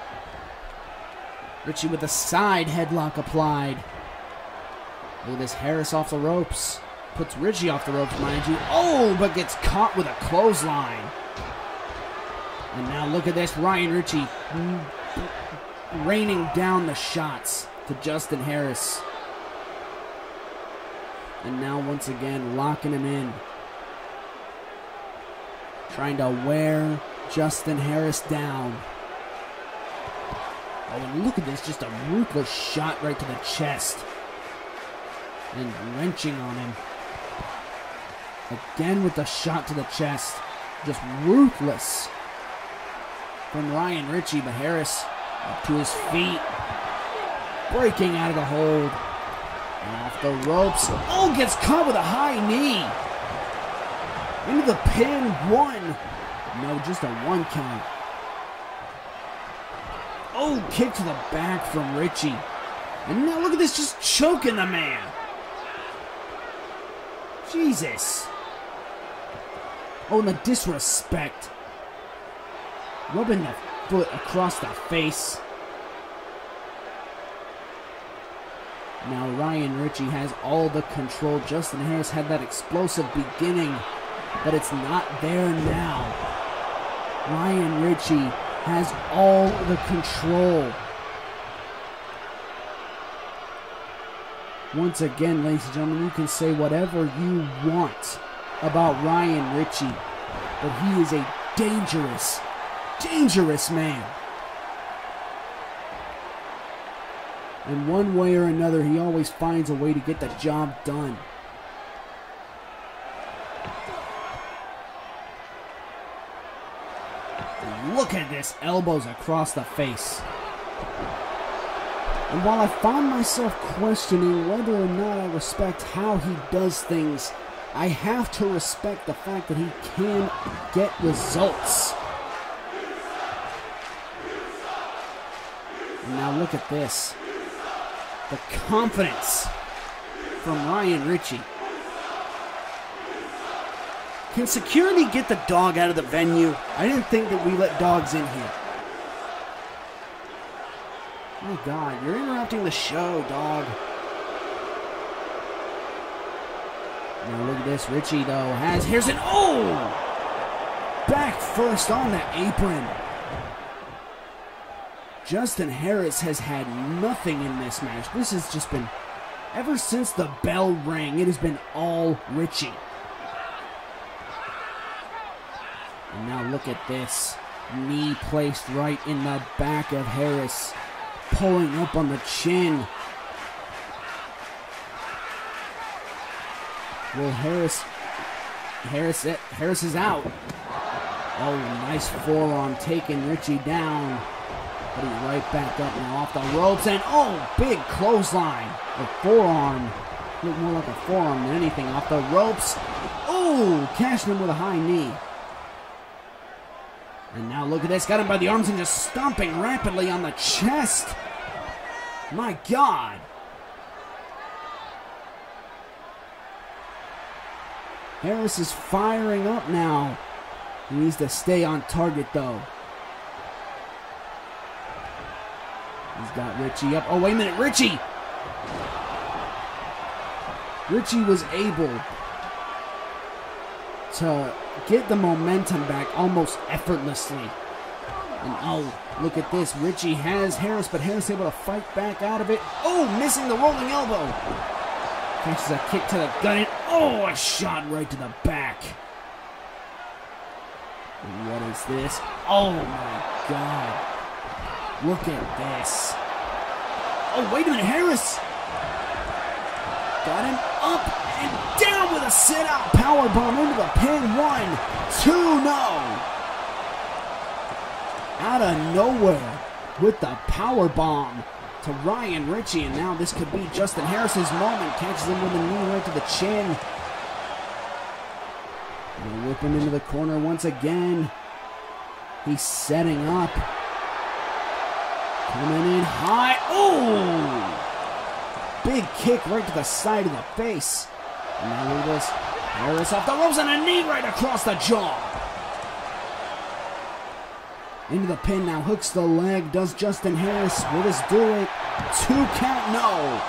Speaker 4: Ricci with a side headlock applied. Look at this, Harris off the ropes. Puts Ricci off the ropes, mind you. Oh, but gets caught with a clothesline. And now look at this, Ryan Ricci raining down the shots to Justin Harris. And now once again locking him in. Trying to wear Justin Harris down. Oh, and look at this, just a ruthless shot right to the chest. And wrenching on him. Again with the shot to the chest. Just ruthless from Ryan Ricci, but Harris up to his feet. Breaking out of the hold. Off the ropes. Oh, gets caught with a high knee. Into the pin. 1. No, just a 1 count. Oh, kick to the back from Ricci. And now look at this, just choking the man. Jesus. Oh, and the disrespect. Rubbing the foot across the face. Now Ryan Ricci has all the control. Justin Harris had that explosive beginning, but it's not there now. Ryan Ricci has all the control. Once again, ladies and gentlemen, you can say whatever you want about Ryan Ricci, but he is a dangerous, dangerous man. And one way or another, he always finds a way to get the job done. And look at this, elbows across the face. And while I find myself questioning whether or not I respect how he does things, I have to respect the fact that he can get results. And now look at this. The confidence from Ryan Ricci. Can security get the dog out of the venue? I didn't think that we let dogs in here. Oh God, you're interrupting the show, dog. Now look at this, Ricci though has, here's an, oh! Back first on the apron. Justin Harris has had nothing in this match. This has just been, ever since the bell rang, it has been all Ricci. And now look at this. Knee placed right in the back of Harris. Pulling up on the chin. Well, Harris is out. Oh, nice forearm taking Ricci down. But he's right back up now off the ropes. And oh, big clothesline. Or forearm. Look more like a forearm than anything. Off the ropes. Oh, cashing him with a high knee. And now look at this. Got him by the arms and just stomping rapidly on the chest. My God. Harris is firing up now. He needs to stay on target though. He's got Ricci up. Oh, wait a minute. Ricci was able to get the momentum back almost effortlessly. And oh, look at this. Ricci has Harris, but Harris able to fight back out of it. Oh, missing the rolling elbow. Catches a kick to the gut. And oh, a shot right to the back. And what is this? Oh my God. Look at this. Oh, wait a minute. Harris got him up and down with a sit-out powerbomb into the pin. 1, 2, no. Out of nowhere with the powerbomb to Ryan Ricci, and now this could be Justin Harris's moment. Catches him with a knee right to the chin. And whip him into the corner once again. He's setting up. Coming in high. Oh! Big kick right to the side of the face. And now look at this. Harris off the ropes and a knee right across the jaw. Into the pin now. Hooks the leg. Does Justin Harris. Will this do it? 2 count. No.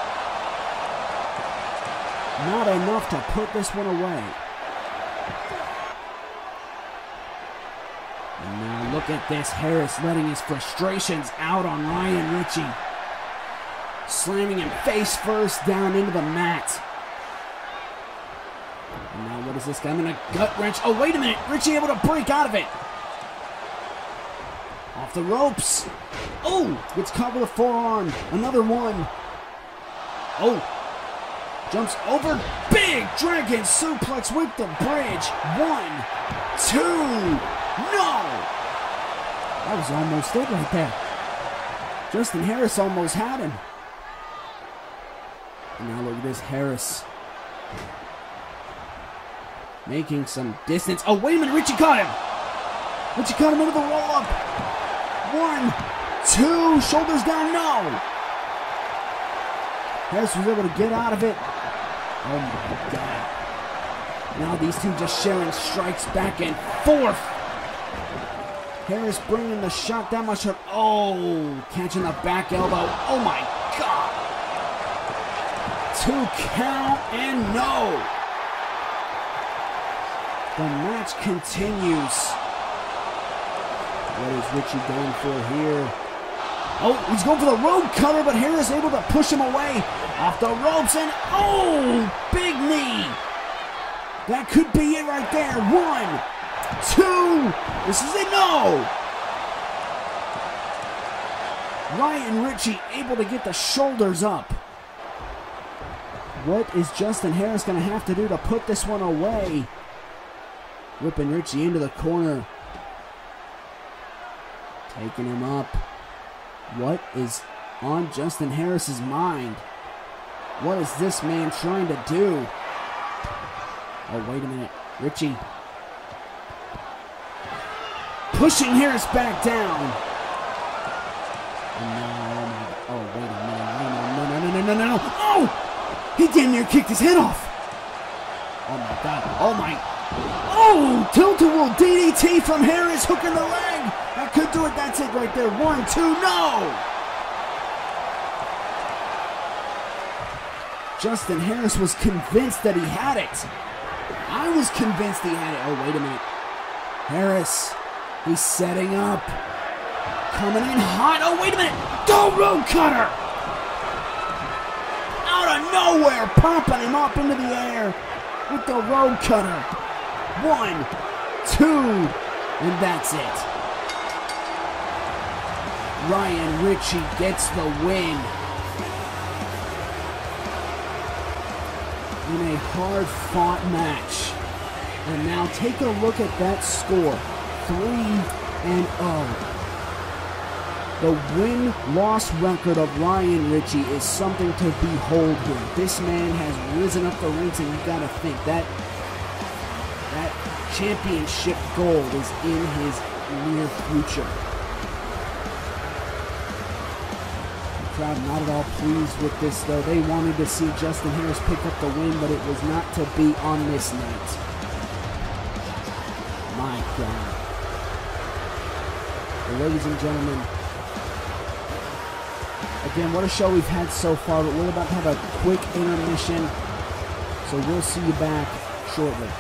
Speaker 4: Not enough to put this one away. And now Look at this, Harris letting his frustrations out on Ryan Ricci. Slamming him face first down into the mat. And now what is this guy? I'm gonna gut wrench. Oh, wait a minute. Ricci able to break out of it. Off the ropes. Oh, gets caught with a forearm. Another one. Oh, jumps over. Big dragon suplex with the bridge. 1, 2. No! That was almost it right there. Justin Harris almost had him. And now look at this, Harris. Making some distance. Oh, wait a minute, Ricci caught him. Ricci caught him into the roll-up. 1, 2, shoulders down, no. Harris was able to get out of it. Oh my God. Now these two just sharing strikes back and forth. Harris bringing the shot that much. Oh, catching the back elbow. Oh my God. 2 count and no. The match continues. What is Ricci going for here? Oh, he's going for the rope cutter, but Harris able to push him away. Off the ropes and oh, big knee. That could be it right there. 1, 2. This is it. No. Ryan Ricci able to get the shoulders up. What is Justin Harris going to have to do to put this one away? Whipping Ricci into the corner. Taking him up. What is on Justin Harris's mind? What is this man trying to do? Oh, wait a minute. Ricci. Pushing Harris back down. And now, oh, wait a minute. No. Oh! He damn near kicked his head off. Oh, my God. Oh, my. Oh! Tilt-a-whirl DDT from Harris, hooking the leg. That could do it. That's it right there. 1, 2, no! Justin Harris was convinced that he had it. I was convinced he had it. Oh, wait a minute. Harris, he's setting up. Coming in hot. Oh, wait a minute. Go road cutter. Out of nowhere, popping him up into the air with the road cutter. 1, 2, and that's it. Ryan Ricci gets the win. In a hard-fought match. And now take a look at that score. 3-0. The win-loss record of Ryan Ricci is something to behold here. This man has risen up the ranks, and you gotta think that championship gold is in his near future. Crowd not at all pleased with this, though. They wanted to see Justin Harris pick up the win, but it was not to be on this night. My God. Well, ladies and gentlemen, again, what a show we've had so far, but we're about to have a quick intermission, so we'll see you back shortly.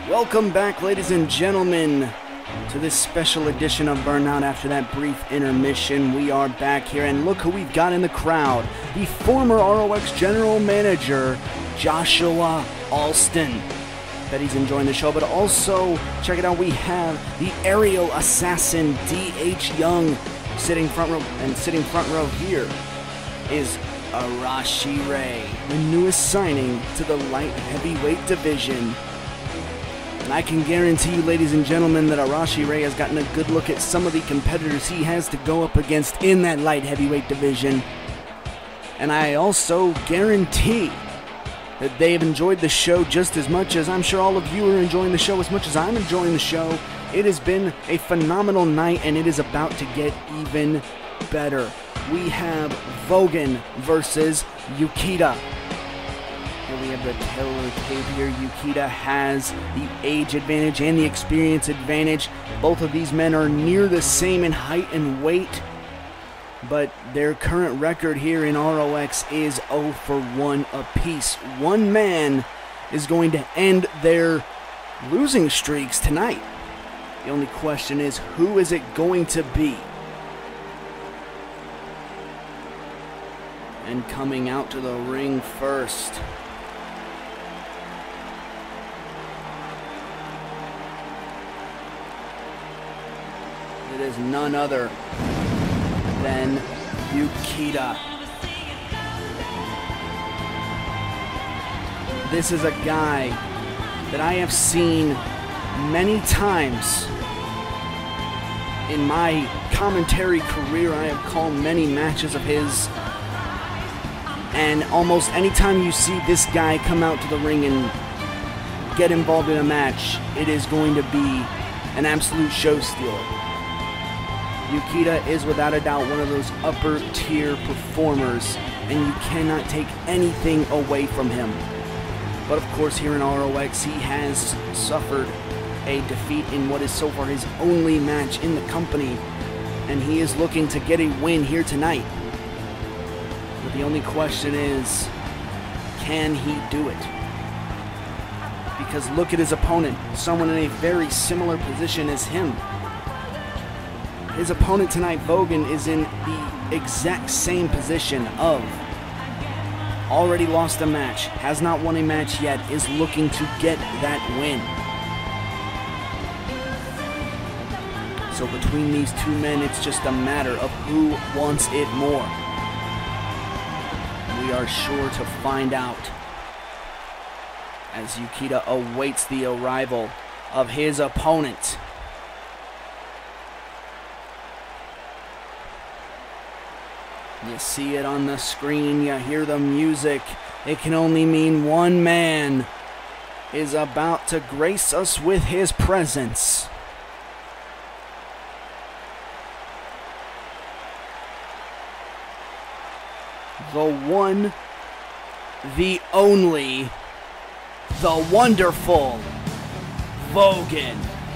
Speaker 4: Welcome back, ladies and gentlemen, to this special edition of Burnout. After that brief intermission, we are back here, and look who we've got in the crowd. The former ROX General Manager, Joshua Alston. Bet he's enjoying the show, but also, check it out, we have the aerial assassin, D.H. Young, sitting front row, and sitting front row here is Arashi Ray, the newest signing to the light heavyweight division. And I can guarantee you, ladies and gentlemen, that Arashi Ray has gotten a good look at some of the competitors he has to go up against in that light heavyweight division. And I also guarantee that they have enjoyed the show just as much as I'm sure all of you are enjoying the show as much as I'm enjoying the show. It has been a phenomenal night, and it is about to get even better. We have Vogan versus Yukita. Here we have the Taylor tape here. Yukita has the age advantage and the experience advantage. Both of these men are near the same in height and weight, but their current record here in ROX is 0 for 1 apiece. One man is going to end their losing streaks tonight. The only question is, who is it going to be? And coming out to the ring first, it is none other than Yukita. This is a guy that I have seen many times in my commentary career. I have called many matches of his, and almost anytime you see this guy come out to the ring and get involved in a match, it is going to be an absolute show stealer. Yukita is without a doubt one of those upper tier performers, and you cannot take anything away from him. But of course, here in ROX, he has suffered a defeat in what is so far his only match in the company, and he is looking to get a win here tonight. But the only question is, can he do it? Because look at his opponent, someone in a very similar position as him. His opponent tonight, Vogan, is in the exact same position of already lost a match, has not won a match yet, is looking to get that win. So between these two men, it's just a matter of who wants it more. We are sure to find out as Yukita awaits the arrival of his opponent. You see it on the screen, you hear the music. It can only mean one man is about to grace us with his presence. The one, the only, the wonderful Vogan.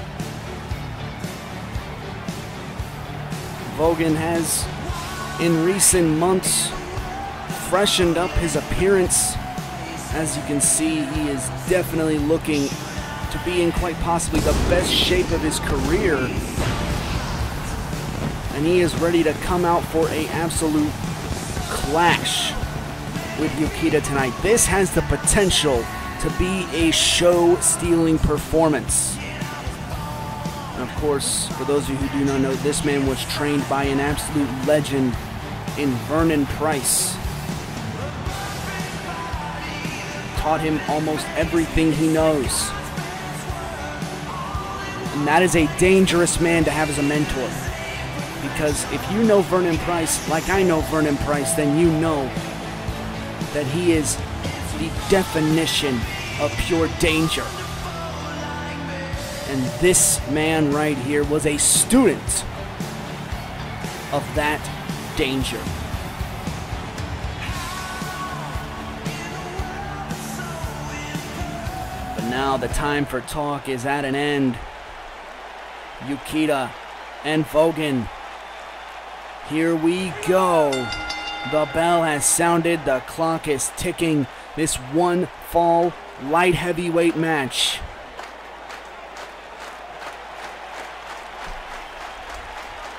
Speaker 4: Vogan has, in recent months, freshened up his appearance. As you can see, he is definitely looking to be in quite possibly the best shape of his career. And he is ready to come out for an absolute clash with Yukita tonight. This has the potential to be a show-stealing performance. And of course, for those of you who do not know, this man was trained by an absolute legend in Vernon Price. Taught him almost everything he knows. And that is a dangerous man to have as a mentor. Because if you know Vernon Price, like I know Vernon Price, then you know that he is the definition of pure danger. And this man right here was a student of that danger. But now the time for talk is at an end. Yukita and Vogan. Here we go. The bell has sounded, the clock is ticking. This one fall light heavyweight match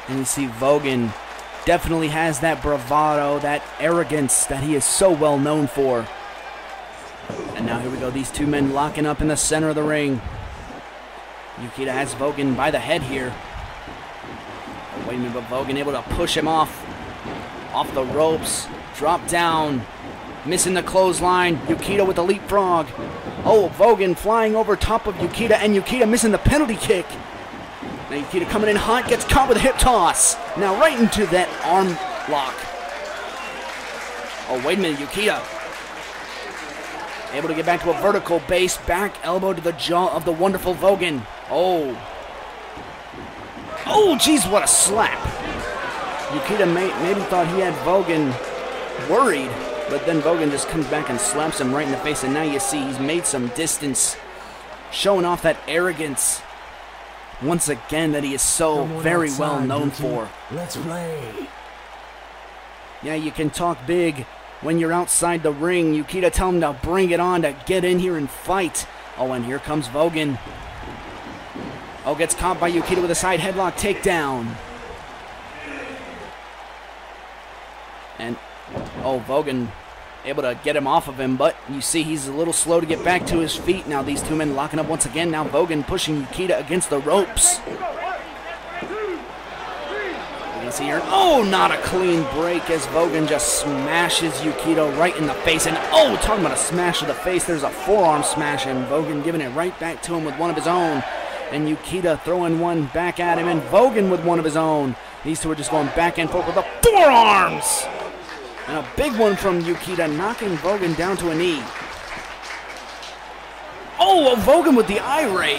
Speaker 4: And you see Vogan definitely has that bravado, that arrogance that he is so well known for. And now here we go, these two men locking up in the center of the ring. Yukita has Vogan by the head here. Oh, wait a minute, but Vogan able to push him off the ropes. Drop down, missing the clothesline. Yukita with the leapfrog. Oh, Vogan flying over top of Yukita, and Yukita missing the penalty kick. Now Yukita coming in hot, gets caught with a hip toss. Now right into that arm lock. Oh, wait a minute, Yukita able to get back to a vertical base, back elbow to the jaw of the wonderful Vogan. Oh. Oh, geez, what a slap. Yukita maybe thought he had Vogan worried, but then Vogan just comes back and slaps him right in the face, and now you see he's made some distance, showing off that arrogance once again that he is so very well known for.
Speaker 12: Let's play.
Speaker 4: Yeah, you can talk big when you're outside the ring. Yukita tell him to bring it on, to get in here and fight. Oh, and here comes Vogan. Oh, gets caught by Yukita with a side headlock takedown. And, oh, Vogan able to get him off of him, but you see he's a little slow to get back to his feet. Now these two men locking up once again. Now Vogan pushing Yukita against the ropes. You can see here, oh, not a clean break as Vogan just smashes Yukita right in the face. And, oh, talking about a smash to the face, there's a forearm smash, and Vogan giving it right back to him with one of his own. And Yukita throwing one back at him, and Vogan with one of his own. These two are just going back and forth with the forearms. And a big one from Yukita, knocking Vogan down to a knee. Oh, Vogan with the eye rake.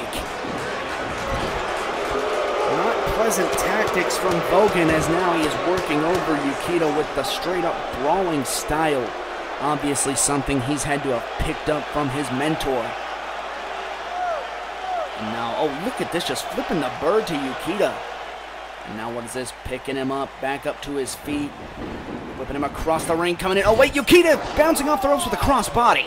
Speaker 4: Not pleasant tactics from Vogan, as now he is working over Yukita with the straight-up brawling style. Obviously something he's had to have picked up from his mentor. And now, oh, look at this, just flipping the bird to Yukita. And now what is this? Picking him up, back up to his feet. Whipping him across the ring, coming in. Oh, wait, Yukita bouncing off the ropes with a crossbody.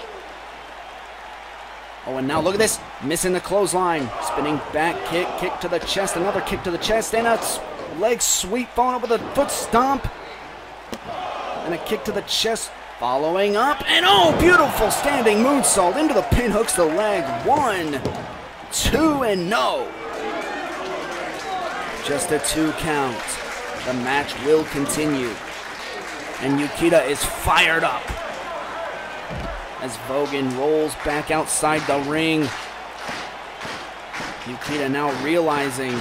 Speaker 4: Oh, and now look at this. Missing the clothesline. Spinning back kick, kick to the chest, another kick to the chest, and a leg sweep following up with a foot stomp. And a kick to the chest, following up. And oh, beautiful standing moonsault into the pin, hooks the leg. 1, 2, and no. Just a 2 count. The match will continue. And Yukita is fired up as Vogan rolls back outside the ring. Yukita now realizing.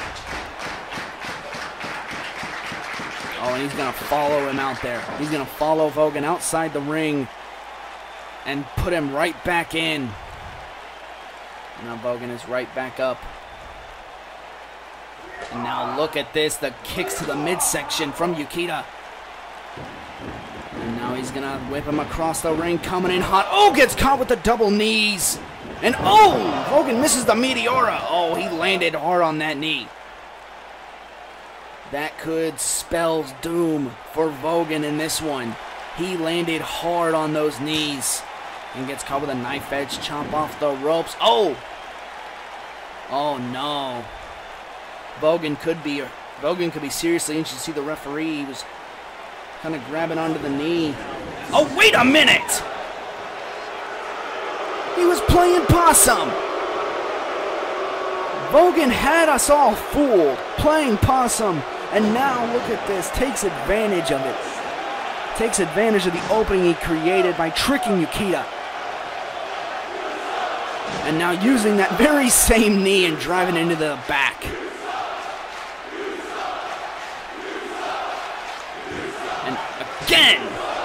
Speaker 4: Oh, and he's going to follow him out there. He's going to follow Vogan outside the ring and put him right back in. Now Vogan is right back up. And now look at this, the kicks to the midsection from Yukita. And now he's going to whip him across the ring, coming in hot. Oh, gets caught with the double knees. And oh, Vogan misses the Meteora. Oh, he landed hard on that knee. That could spell doom for Vogan in this one. He landed hard on those knees and gets caught with a knife edge chop off the ropes. Oh! Oh no. Vogan could be seriously injured. You see the referee, he was kind of grabbing onto the knee. Oh, wait a minute! He was playing possum! Vogan had us all fooled, playing possum, and now look at this, takes advantage of it. Takes advantage of the opening he created by tricking Yukita. And now using that very same knee and driving into the back. And again!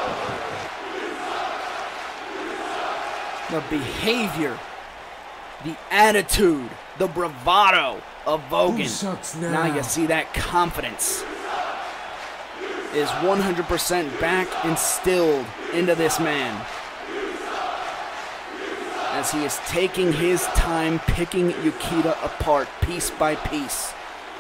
Speaker 4: The behavior, the attitude, the bravado of Vogan. Now you see that confidence is 100% back instilled into this man, as he is taking his time picking Yukita apart piece by piece.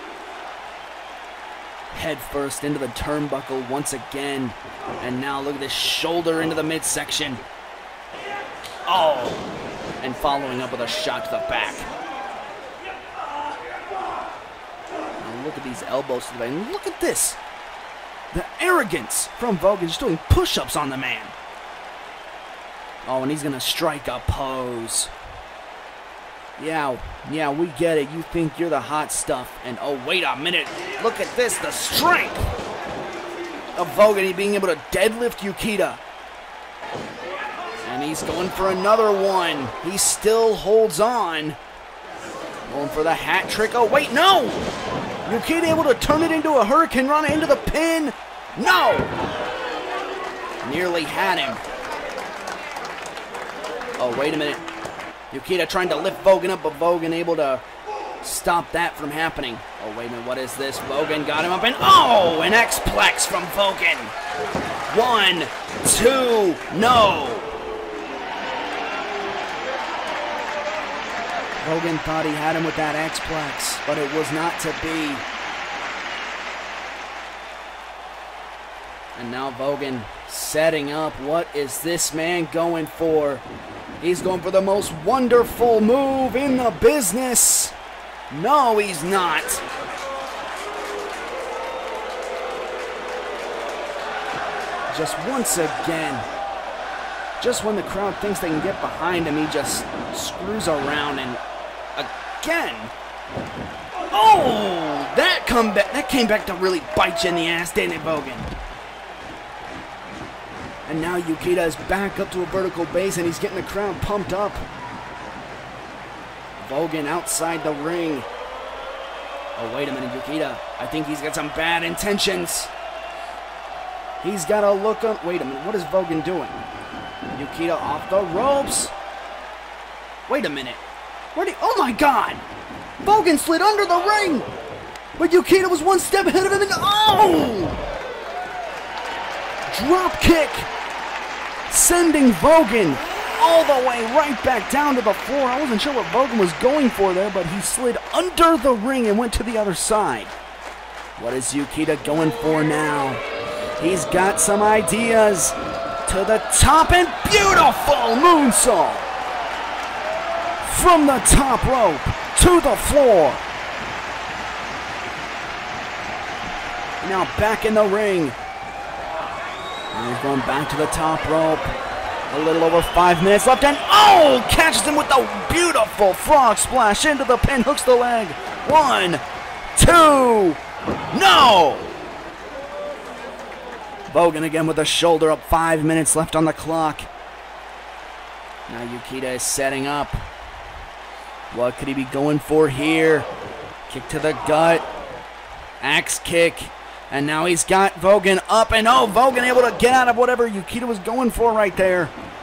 Speaker 4: Head first into the turnbuckle once again, and now look at this shoulder into the midsection. Oh, and following up with a shot to the back. Now look at these elbows to the back. And look at this. The arrogance from Vogan, just doing push-ups on the man. Oh, and he's going to strike a pose. Yeah, we get it. You think you're the hot stuff. And oh, wait a minute. Look at this, the strength of Vogan being able to deadlift Yukita. And he's going for another one. He still holds on. Going for the hat trick. Oh, wait, no! Yukita able to turn it into a hurricane run into the pin. No! Nearly had him. Oh, wait a minute. Yukita trying to lift Vogan up, but Vogan able to stop that from happening. Oh, wait a minute, what is this? Vogan got him up, and oh, an X-Plex from Vogan. 1, 2, no. Vogan thought he had him with that X-Plex, but it was not to be. And now Vogan setting up. What is this man going for? He's going for the most wonderful move in the business. No, he's not. Just once again, just when the crowd thinks they can get behind him, he just screws around and again. Oh, that came back to really bite you in the ass, didn't it, Vogan? And now Yukita is back up to a vertical base and he's getting the crowd pumped up. Vogan outside the ring. Oh, wait a minute, Yukita. I think he's got some bad intentions. He's got to look up. Wait a minute, what is Vogan doing? Yukita off the ropes. Wait a minute. Oh my God! Vogan slid under the ring! But Yukita was one step ahead of him and oh! Drop kick! Sending Vogan all the way right back down to the floor. I wasn't sure what Vogan was going for there, but he slid under the ring and went to the other side. What is Yukita going for now? He's got some ideas. To the top and beautiful moonsault. From the top rope to the floor. Now back in the ring. And he's going back to the top rope. A little over 5 minutes left, and oh! Catches him with the beautiful frog splash into the pin, hooks the leg. 1, 2, no! Vogan again with a shoulder up, 5 minutes left on the clock. Now Yukita is setting up. What could he be going for here? Kick to the gut. Axe kick. And now he's got Vogan up, and oh, Vogan able to get out of whatever Yukita was going for right there.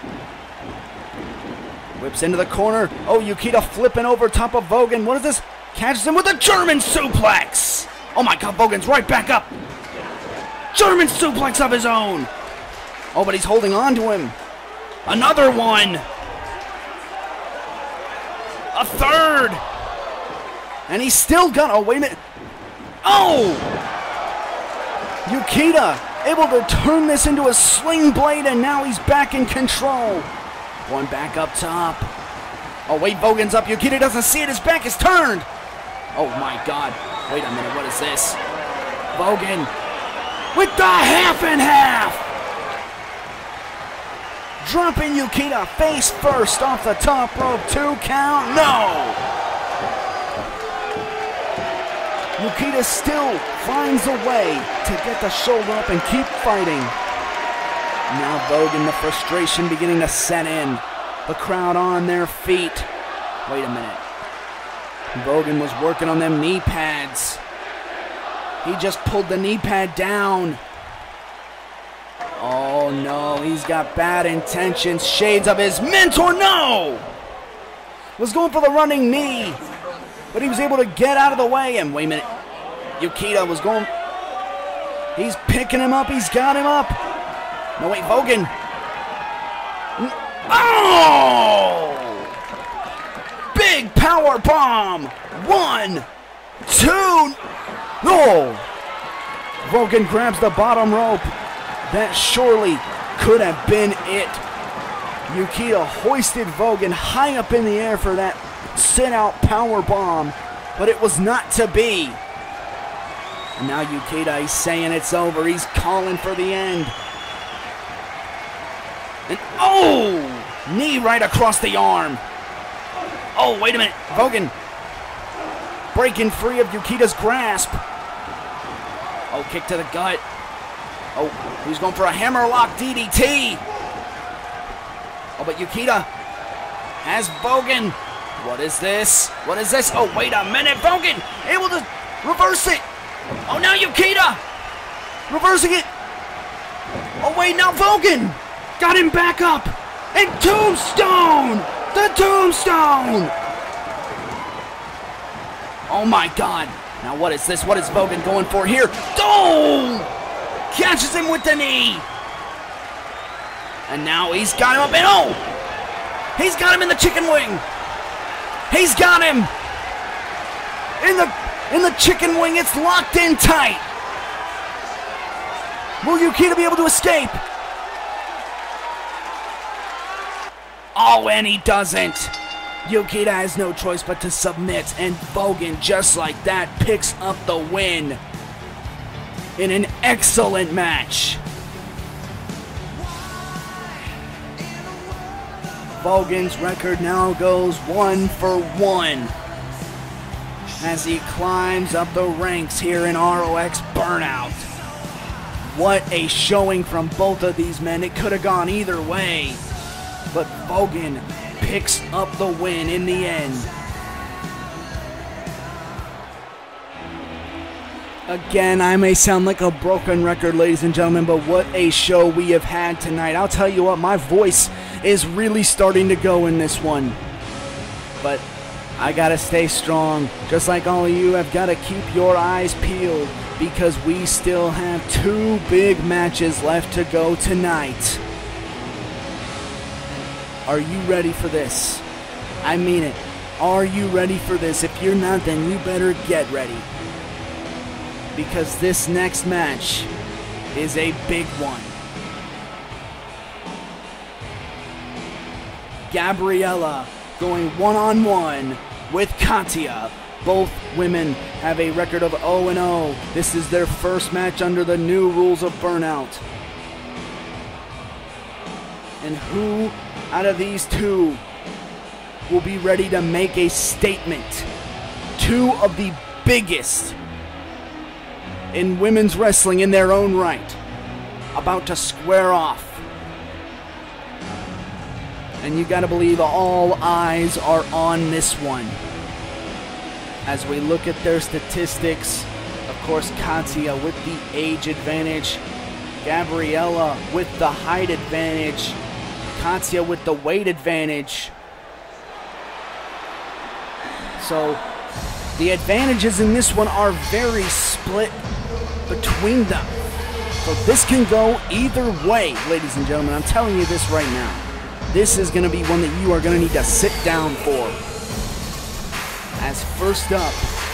Speaker 4: Whips into the corner. Oh, Yukita flipping over top of Vogan. What is this? Catches him with a German suplex. Oh my God, Vogan's right back up. German suplex of his own. Oh, but he's holding on to him. Another one. A third. And he's still got, oh, wait a minute. Oh! Yukita able to turn this into a sling blade, and now he's back in control. One back up top. Oh, wait, Vogan's up. Yukita doesn't see it. His back is turned. Oh, my God. Wait a minute. What is this? Vogan with the half and half. Dropping Yukita face first off the top rope. 2 count. No. Yukita still finds a way to get the shoulder up and keep fighting. Now Vogan, the frustration beginning to set in. The crowd on their feet. Wait a minute. Vogan was working on them knee pads. He just pulled the knee pad down. Oh no, he's got bad intentions. Shades of his mentor, no! Was going for the running knee. But he was able to get out of the way, and wait a minute. Yukita was going. He's picking him up. He's got him up. No, wait, Vogan. Oh! Big power bomb. 1, 2. Oh! Vogan grabs the bottom rope. That surely could have been it. Yukita hoisted Vogan high up in the air for that sit-out power bomb, but it was not to be. And now Yukita, he's saying it's over. He's calling for the end. And oh! Knee right across the arm. Oh, wait a minute. Vogan breaking free of Yukita's grasp. Oh, kick to the gut. Oh, he's going for a hammerlock DDT. Oh, but Yukita has Vogan. What is this? What is this? Oh, wait a minute. Vogan able to reverse it. Oh, now Yukita reversing it. Oh, wait, now Vogan got him back up. And Tombstone! The Tombstone! Oh, my God. Now, what is this? What is Vogan going for here? Oh! Catches him with the knee. And now he's got him up and oh! He's got him in the chicken wing. He's got him in the chicken wing. It's locked in tight. Will Yukita be able to escape? Oh, and he doesn't. Yukita has no choice but to submit, and Vogan, just like that, picks up the win in an excellent match. Vogan's record now goes 1-for-1 as he climbs up the ranks here in ROX Burnout. What a showing from both of these men. It could have gone either way, but Vogan picks up the win in the end. Again, I may sound like a broken record, ladies and gentlemen, but what a show we have had tonight. I'll tell you what, my voice is really starting to go in this one. But I gotta stay strong. Just like all of you have gotta keep your eyes peeled, because we still have 2 big matches left to go tonight. Are you ready for this? I mean it. Are you ready for this? If you're not, then you better get ready. Because this next match is a big one. Gabriella going one-on-one with Kattya. Both women have a record of 0-0. This is their first match under the new rules of Burnout. And who out of these 2 will be ready to make a statement? 2 of the biggest in women's wrestling in their own right, about to square off. And you gotta believe all eyes are on this one. As we look at their statistics, of course, Kattya with the age advantage, Gabriella with the height advantage, Kattya with the weight advantage. So the advantages in this one are very split between them. So this can go either way, ladies and gentlemen. I'm telling you this right now. This is going to be one that you are going to need to sit down for. As first up,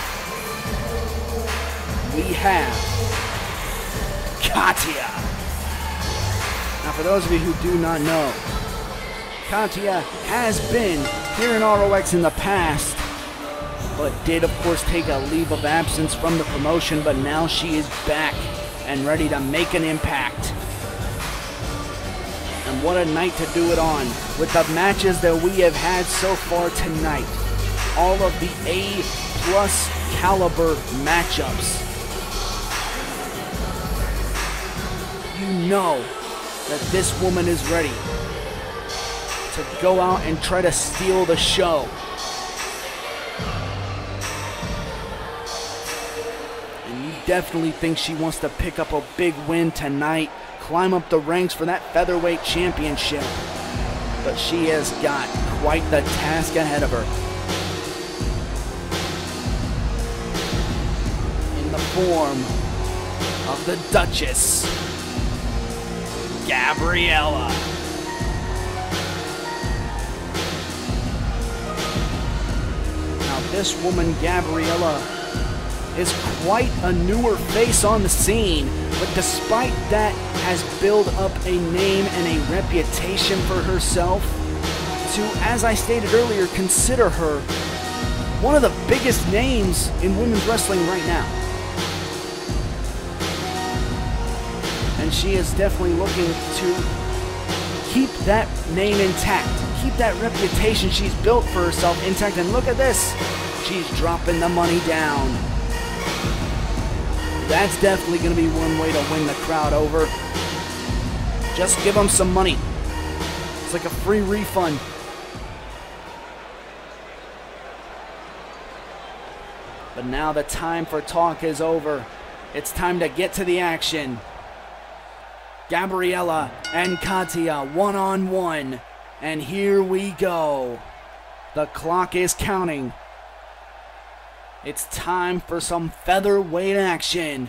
Speaker 4: we have Kattya. Now, for those of you who do not know, Kattya has been here in ROX in the past, but did, of course, take a leave of absence from the promotion, but now she is back and ready to make an impact. And what a night to do it on, with the matches that we have had so far tonight. All of the A+ caliber matchups. You know that this woman is ready to go out and try to steal the show. And you definitely think she wants to pick up a big win tonight, climb up the ranks for that featherweight championship. But she has got quite the task ahead of her. In the form of the Duchess, Gabriella. Now this woman, Gabriella, is quite a newer face on the scene, but despite that has built up a name and a reputation for herself to, as I stated earlier, consider her one of the biggest names in women's wrestling right now. and she is definitely looking to keep that name intact, keep that reputation she's built for herself intact. And look at this, she's dropping the money down. That's definitely going to be one way to win the crowd over. Just give them some money. It's like a free refund. But now the time for talk is over. It's time to get to the action. Gabriella and Kattya one-on-one. And here we go. The clock is counting. It's time for some featherweight action.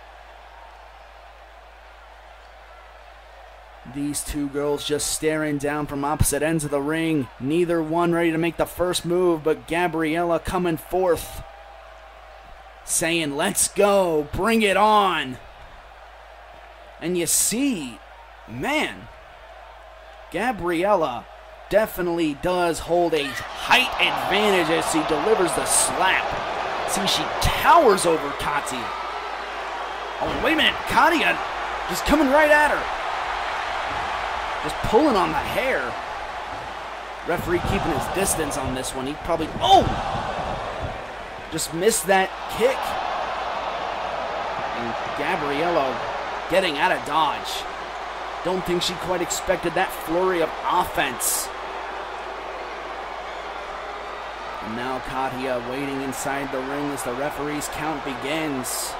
Speaker 4: These two girls just staring down from opposite ends of the ring. Neither one ready to make the first move, but Gabriella coming forth, saying, let's go, bring it on. And you see, man, Gabriella definitely does hold a height advantage as she delivers the slap. See, she towers over Kattya. Oh, wait a minute, Kattya just coming right at her. Just pulling on the hair. Referee keeping his distance on this one. He probably, oh! Just missed that kick. And Gabriella getting out of dodge. Don't think she quite expected that flurry of offense. And now Kattya waiting inside the ring as the referee's count begins.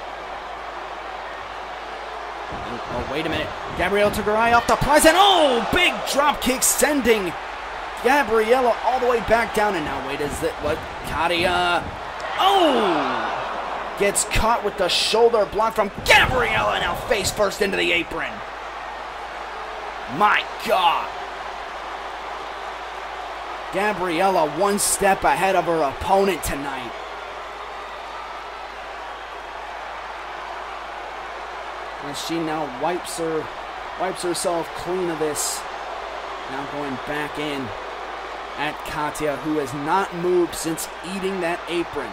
Speaker 4: Oh, wait a minute. Gabriella took her eye off the prize, and oh, big drop kick sending Gabriella all the way back down. And now, wait, is it what? Kattya, oh, gets caught with the shoulder block from Gabriella, now face first into the apron. My God. Gabriella one step ahead of her opponent tonight. And she now wipes herself clean of this. Now going back in at Kattya, who has not moved since eating that apron.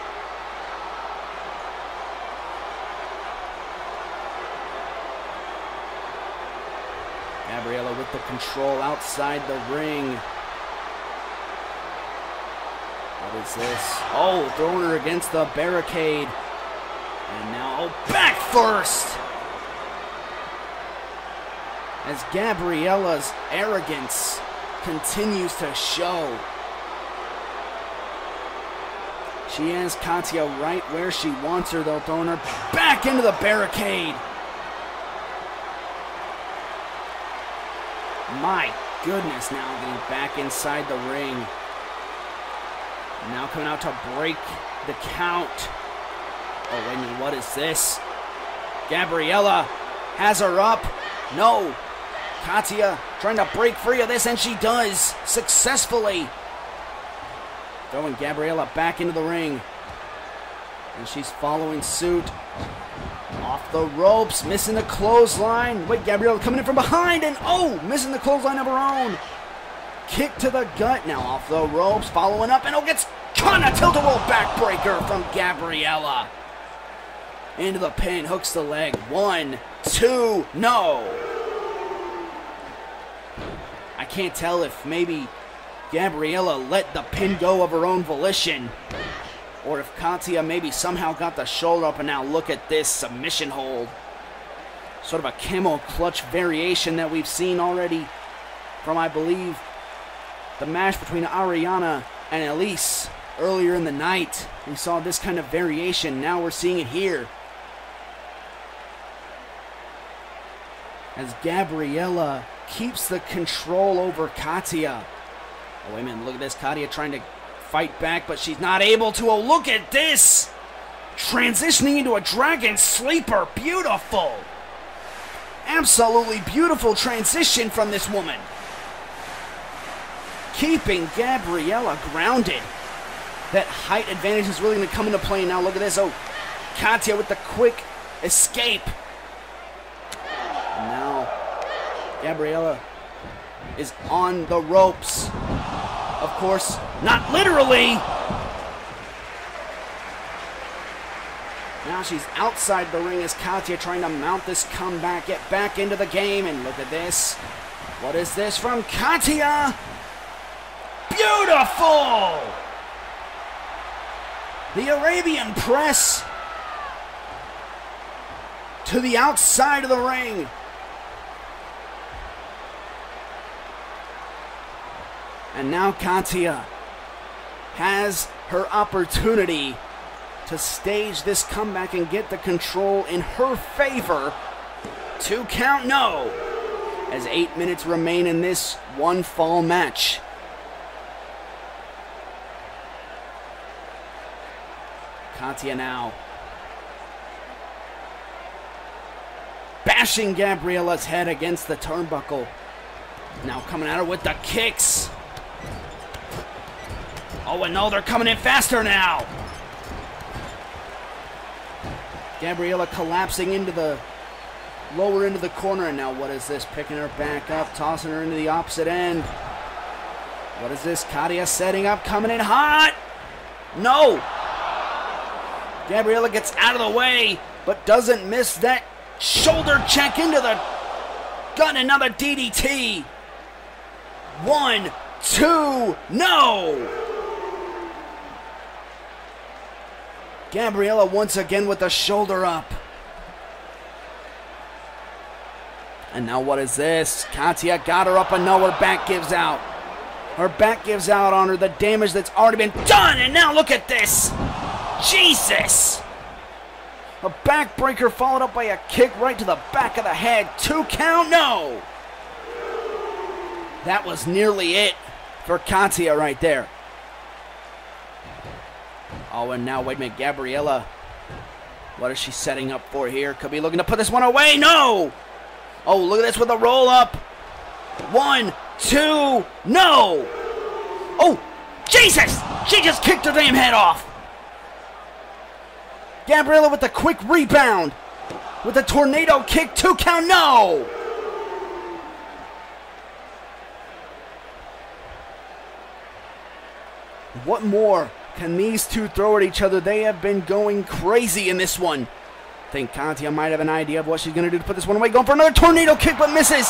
Speaker 4: Gabriella with the control outside the ring. What is this? Oh, throwing her against the barricade. And now back first. As Gabriella's arrogance continues to show. She has Kattya right where she wants her, though, throwing her back into the barricade. My goodness, now getting back inside the ring. Now coming out to break the count. Oh, wait a minute, what is this? Gabriella has her up. No. Kattya trying to break free of this, and she does successfully. Throwing Gabriella back into the ring. And she's following suit. Off the ropes, missing the clothesline. Wait, Gabriella coming in from behind, and oh, missing the clothesline of her own. Kick to the gut, now off the ropes, following up, and oh, gets caught in a tilt-a-whirl backbreaker from Gabriella. Into the pin, hooks the leg. 1, 2, no. I can't tell if maybe Gabriella let the pin go of her own volition, or if Kattya maybe somehow got the shoulder up, and now look at this submission hold. Sort of a camel clutch variation that we've seen already from, I believe, the match between Ariana and Elise earlier in the night. We saw this kind of variation. Now we're seeing it here. As Gabriella keeps the control over Kattya. Oh, wait a minute, look at this. Kattya trying to fight back, but she's not able to. Oh, look at this! Transitioning into a dragon sleeper. Beautiful! Absolutely beautiful transition from this woman. Keeping Gabriella grounded. That height advantage is really going to come into play now. Look at this. Oh, Kattya with the quick escape. And now Gabriella is on the ropes. Of course, not literally. Now she's outside the ring as Kattya trying to mount this comeback, get back into the game, and look at this. What is this from Kattya? Beautiful! The Arabian press to the outside of the ring. And now Kattya has her opportunity to stage this comeback and get the control in her favor. 2 count, no, as 8 minutes remain in this one fall match. Kattya now bashing Gabriella's head against the turnbuckle. Now coming at her with the kicks. Oh, and no, they're coming in faster now. Gabriella collapsing into the lower end of the corner. And now what is this? Picking her back up, tossing her into the opposite end. What is this? Kattya setting up, coming in hot. No. Gabriella gets out of the way, but doesn't miss that shoulder check into the gut. Another DDT. 1, 2, no. Gabriella once again with the shoulder up. And now what is this? Kattya got her up and no, her back gives out. Her back gives out on her, the damage that's already been done. And now look at this. Jesus. A backbreaker followed up by a kick right to the back of the head. 2 count, no. That was nearly it for Kattya right there. Oh, and now, wait a minute, Gabriella. What is she setting up for here? Could be looking to put this one away. No! Oh, look at this with a roll up. 1, 2, no! Oh, Jesus! She just kicked her damn head off. Gabriella with the quick rebound. With the tornado kick, 2 count, no! What more can these two throw at each other? They have been going crazy in this one. I think Kattya might have an idea of what she's going to do to put this one away. Going for another tornado kick, but misses.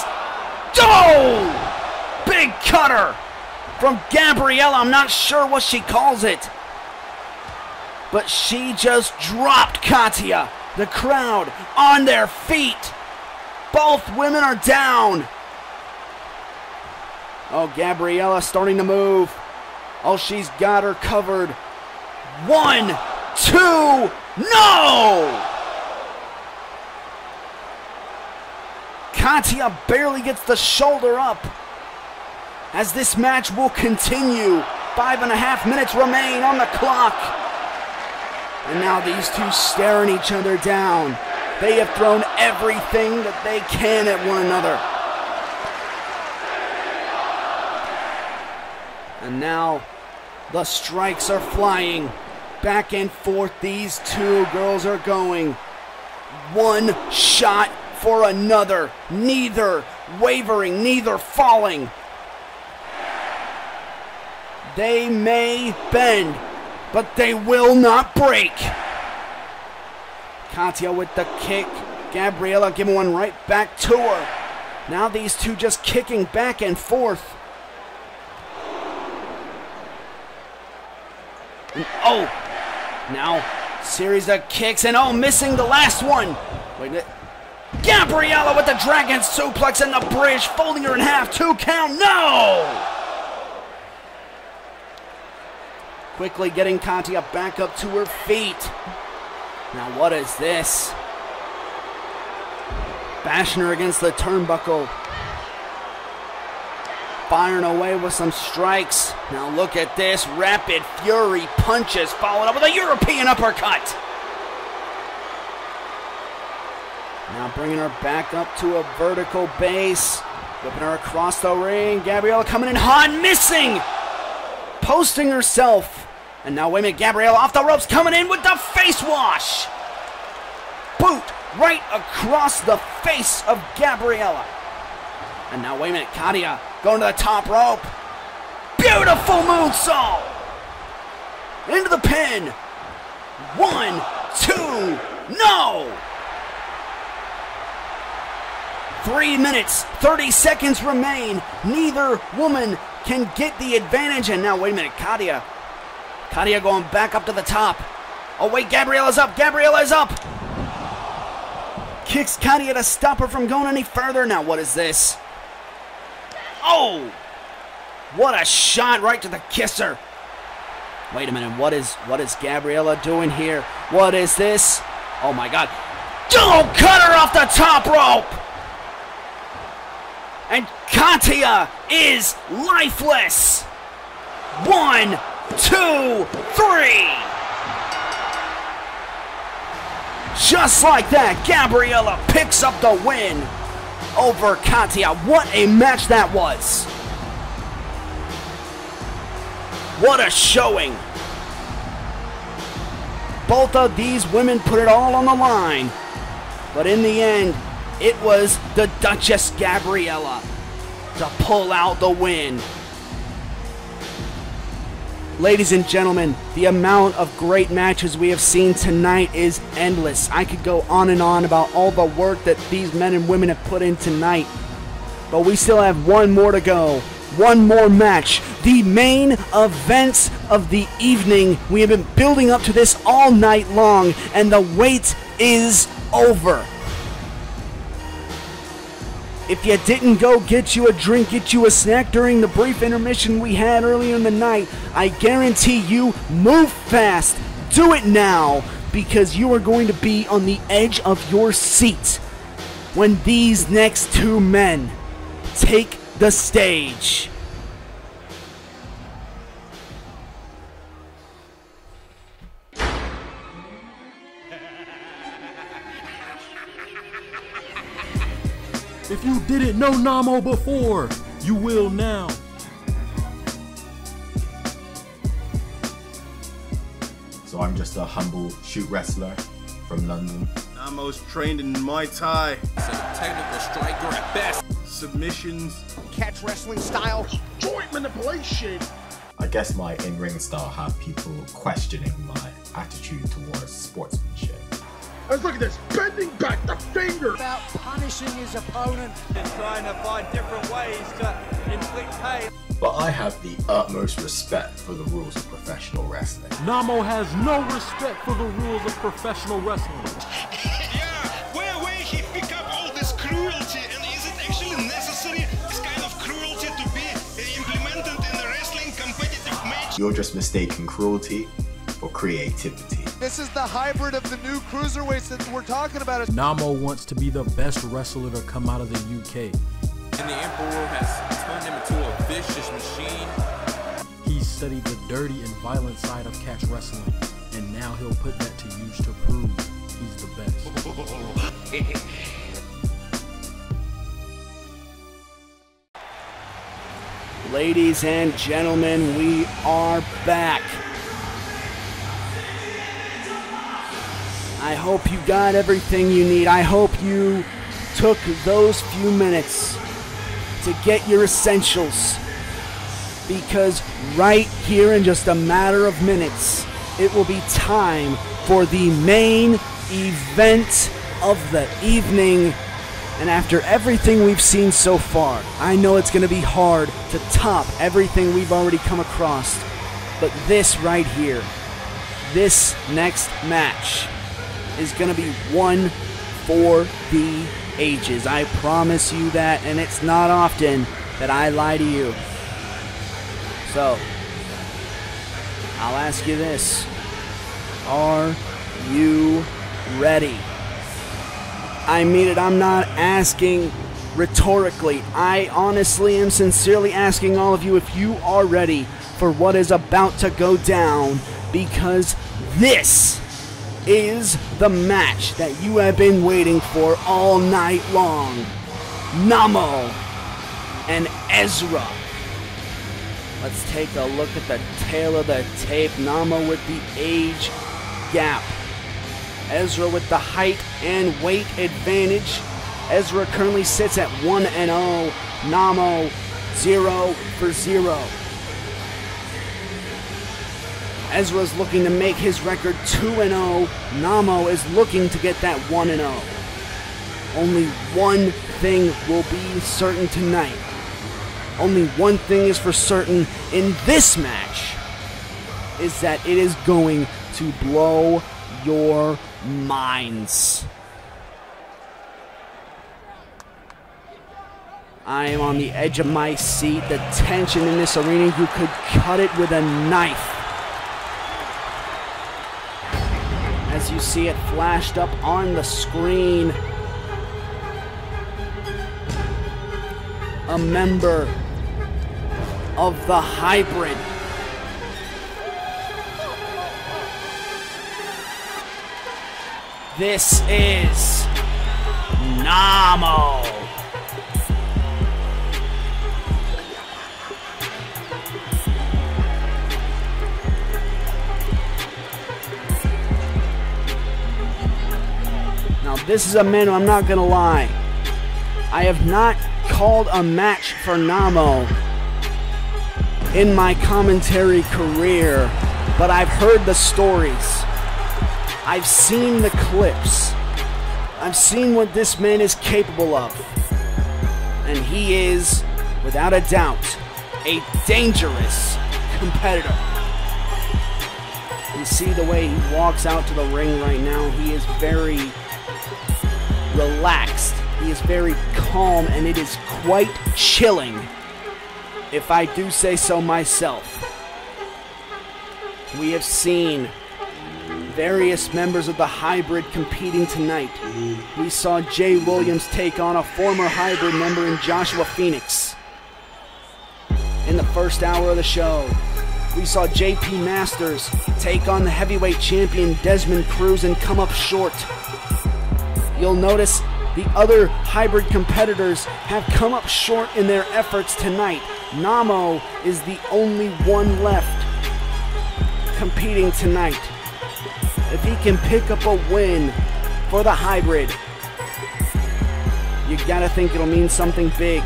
Speaker 4: Oh! Big cutter from Gabriella. I'm not sure what she calls it, but she just dropped Kattya. The crowd on their feet. Both women are down. Oh, Gabriella starting to move. Oh, she's got her covered. 1, 2, no! Kattya barely gets the shoulder up as this match will continue. 5.5 minutes remain on the clock. And now these two staring each other down. They have thrown everything that they can at one another. And now the strikes are flying. Back and forth these two girls are going. One shot for another. Neither wavering, neither falling. They may bend, but they will not break. Kattya with the kick. Gabriella giving one right back to her. Now these two just kicking back and forth. And oh, now series of kicks and oh, missing the last one. Wait, Gabriella with the dragon suplex and the bridge, folding her in half. 2 count, no! Quickly getting Kattya back up to her feet. Now what is this? Bashing her against the turnbuckle. Firing away with some strikes. Now look at this. Rapid fury punches followed up with a European uppercut. Now bringing her back up to a vertical base. Whipping her across the ring. Gabriella coming in hot, missing. Posting herself. And now, wait a minute, Gabriella off the ropes, coming in with the face wash. Boot right across the face of Gabriella. And now, wait a minute, Kattya going to the top rope. Beautiful moonsault. Into the pin. 1, 2, No! 3 minutes, 30 seconds remain. Neither woman can get the advantage. And now, wait a minute, Kattya going back up to the top. Oh wait, Gabriella's up, Gabriella's up! Kicks Kattya to stop her from going any further. Now what is this? Oh! What a shot right to the kisser. Wait a minute, what is Gabriella doing here? What is this? Oh my god. Oh, cut her off the top rope! And Kattya is lifeless! 1, 2, 3! Just like that, Gabriella picks up the win over Kattya. What a match that was! What a showing! Both of these women put it all on the line, but in the end, it was the Duchess Gabriella to pull out the win. Ladies and gentlemen, the amount of great matches we have seen tonight is endless. I could go on and on about all the work that these men and women have put in tonight, but we still have one more to go. One more match. The main events of the evening. We have been building up to this all night long, and the wait is over. If you didn't go get you a drink, get you a snack during the brief intermission we had earlier in the night, I guarantee you, move fast. Do it now, because you are going to be on the edge of your seat when these next two men take the stage.
Speaker 9: If you didn't know Nahmo before, you will now.
Speaker 5: So I'm just a humble shoot wrestler from London.
Speaker 6: Nahmo's trained in Muay Thai.
Speaker 7: Technical striker at best.
Speaker 6: Submissions.
Speaker 4: Catch wrestling style.
Speaker 6: Joint manipulation.
Speaker 5: I guess my in-ring style had people questioning my attitude towards sportsmanship.
Speaker 6: Let's look at this, bending back the finger.
Speaker 11: About punishing his opponent
Speaker 12: and trying to find different ways to inflict pain.
Speaker 5: But I have the utmost respect for the rules of professional wrestling.
Speaker 9: Nahmo has no respect for the rules of professional wrestling.
Speaker 10: Yeah, where he pick up all this cruelty, and is it actually necessary, this kind of cruelty to be implemented in a wrestling competitive match?
Speaker 5: You're just mistaking cruelty for creativity.
Speaker 8: This is the hybrid of the new cruiserweights that we're talking about.
Speaker 9: Nahmo wants to be the best wrestler to come out of the UK.
Speaker 7: And the Emperor has turned him into a vicious machine.
Speaker 9: He studied the dirty and violent side of catch wrestling, and now he'll put that to use to prove he's the best.
Speaker 4: Ladies and gentlemen, we are back. I hope you got everything you need. I hope you took those few minutes to get your essentials, because right here in just a matter of minutes, it will be time for the main event of the evening. And after everything we've seen so far, I know it's going to be hard to top everything we've already come across, but this right here, this next match, is going to be one for the ages. I promise you that, and it's not often that I lie to you. So, I'll ask you this. Are you ready? I mean it, I'm not asking rhetorically. I honestly am sincerely asking all of you if you are ready for what is about to go down, because this is the match that you have been waiting for all night long. Nahmo and Ezra. Let's take a look at the tail of the tape. Nahmo with the age gap. Ezra with the height and weight advantage. Ezra currently sits at 1-0. Nahmo 0 for 0. Ezra's looking to make his record 2-0. Nahmo is looking to get that 1-0. Only one thing will be certain tonight. Only one thing is for certain in this match, is that it is going to blow your minds. I am on the edge of my seat. The tension in this arena, you could cut it with a knife. As you see it flashed up on the screen, a member of the hybrid this is Nahmo. Now this is a man who, I'm not gonna lie, I have not called a match for Nahmo in my commentary career, but I've heard the stories. I've seen the clips. I've seen what this man is capable of. And he is, without a doubt, a dangerous competitor. You see the way he walks out to the ring right now. He is very relaxed. He is very calm, and it is quite chilling, if I do say so myself. We have seen various members of the hybrid competing tonight. We saw Jay Williams take on a former hybrid member in Joshua Phoenix in the first hour of the show. We saw JP Masters take on the heavyweight champion Desmond Cruz and come up short. You'll notice the other hybrid competitors have come up short in their efforts tonight. Nahmo is the only one left competing tonight. If he can pick up a win for the hybrid, you gotta think it'll mean something big.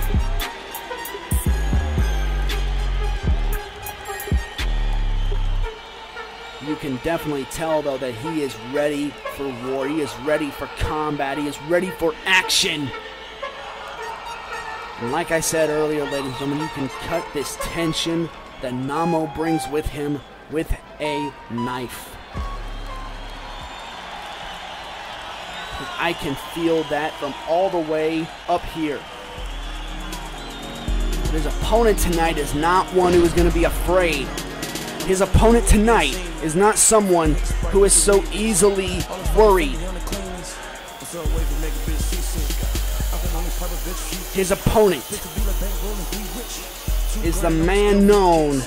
Speaker 4: You can definitely tell, though, that he is ready for war. He is ready for combat. He is ready for action. And like I said earlier, ladies and gentlemen, you can cut this tension that Nahmo brings with him with a knife. I can feel that from all the way up here. His opponent tonight is not one who is going to be afraid. His opponent tonight is not someone who is so easily worried. His opponent is the man known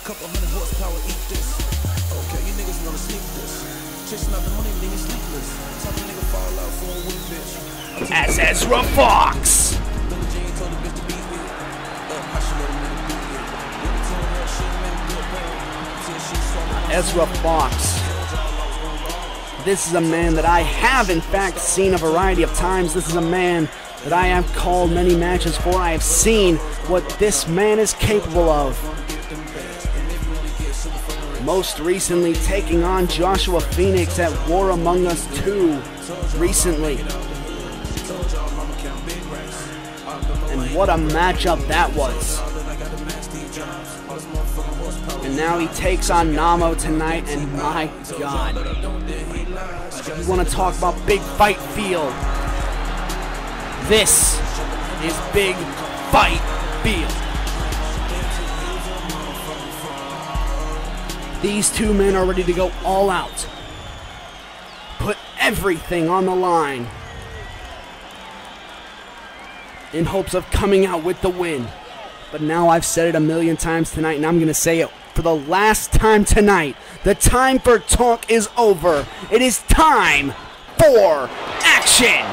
Speaker 4: as Ezra Fox. Ezra Fox. This is a man that I have in fact seen a variety of times. This is a man that I have called many matches for. I have seen what this man is capable of. Most recently taking on Joshua Phoenix at War Among Us 2 recently. And what a matchup that was. And now he takes on Nahmo tonight, and my God. You want to talk about big fight feel? This is big fight feel. These two men are ready to go all out. Put everything on the line in hopes of coming out with the win. But now I've said it a million times tonight, and I'm going to say it for the last time tonight. The time for talk is over. It is time for action.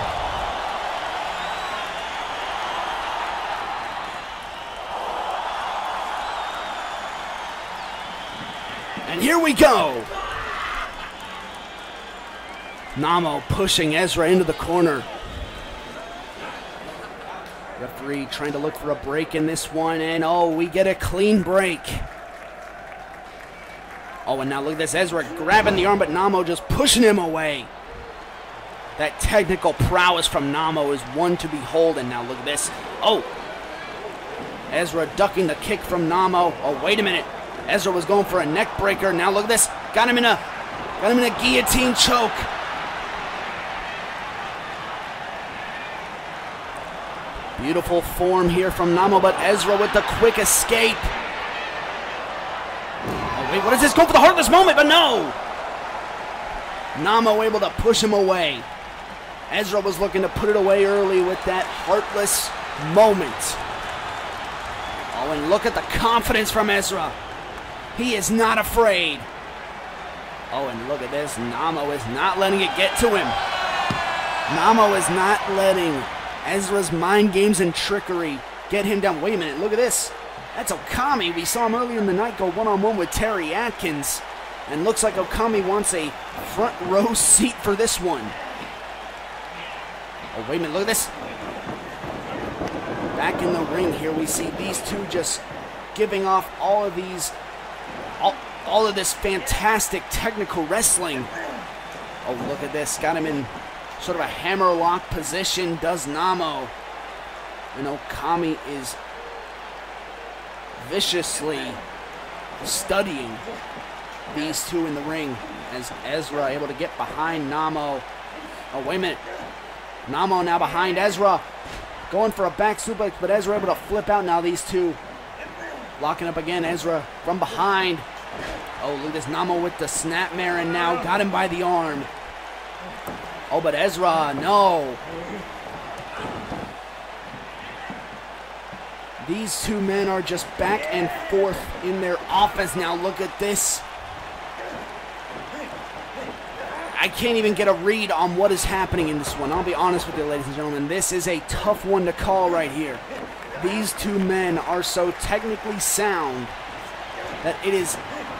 Speaker 4: And here we go. Nahmo pushing Ezra into the corner. Referee trying to look for a break in this one, and oh, we get a clean break. Oh, and now look at this. Ezra grabbing the arm, but Nahmo just pushing him away. That technical prowess from Nahmo is one to behold, and now look at this. Oh! Ezra ducking the kick from Nahmo. Oh, wait a minute. Ezra was going for a neck breaker. Now look at this. Got him in a guillotine choke. Beautiful form here from Nahmo, but Ezra with the quick escape. Oh, wait, what is this? Going for the Heartless moment, but no! Nahmo able to push him away. Ezra was looking to put it away early with that Heartless moment. Oh, and look at the confidence from Ezra. He is not afraid. Oh, and look at this. Nahmo is not letting it get to him. Nahmo is not letting Ezra's mind games and trickery get him down. Wait a minute, look at this. That's Okami. We saw him earlier in the night go one-on-one with Terry Atkins. And looks like Okami wants a front row seat for this one. Oh, wait a minute, look at this. Back in the ring here, we see these two just giving off all of this fantastic technical wrestling. Oh, look at this. Got him in sort of a hammerlock position, does Nahmo. And Okami is viciously studying these two in the ring as Ezra able to get behind Nahmo. Oh, wait a minute. Nahmo now behind Ezra. Going for a back suplex, but Ezra able to flip out. Now these two locking up again. Ezra from behind. Oh, look at this. Nahmo with the snapmare, and now got him by the arm. Oh, but Ezra, no. These two men are just back and forth in their offense. Now look at this. I can't even get a read on what is happening in this one. I'll be honest with you, ladies and gentlemen. This is a tough one to call right here. These two men are so technically sound that it is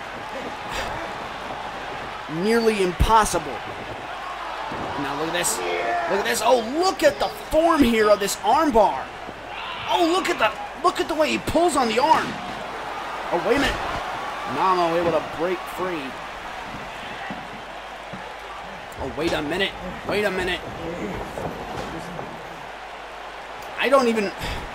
Speaker 4: nearly impossible. Now look at this. Look at this. Oh, look at the form here of this armbar. Oh, look at the way he pulls on the arm. Oh, wait a minute. Nahmo able to break free. Oh, wait a minute. Wait a minute. I don't even...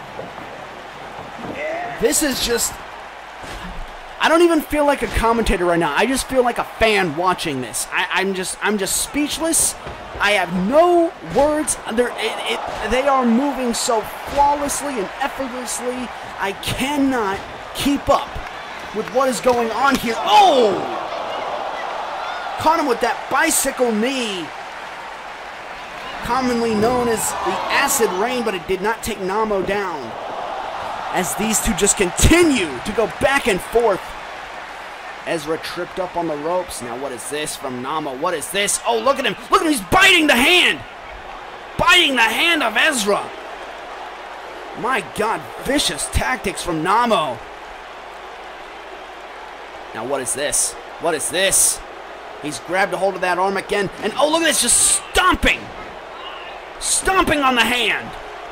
Speaker 4: This is just... I don't even feel like a commentator right now. I just feel like a fan watching this. I'm just speechless. I have no words. They are moving so flawlessly and effortlessly. I cannot keep up with what is going on here. Oh! Caught him with that bicycle knee, commonly known as the acid rain, but it did not take Nahmo down. As these two just continue to go back and forth. Ezra tripped up on the ropes. Now what is this from Nahmo? What is this? Oh, look at him. Look at him. He's biting the hand. Biting the hand of Ezra. My God, vicious tactics from Nahmo. Now what is this? What is this? He's grabbed a hold of that arm again. And oh, look at this. Just stomping. Stomping on the hand.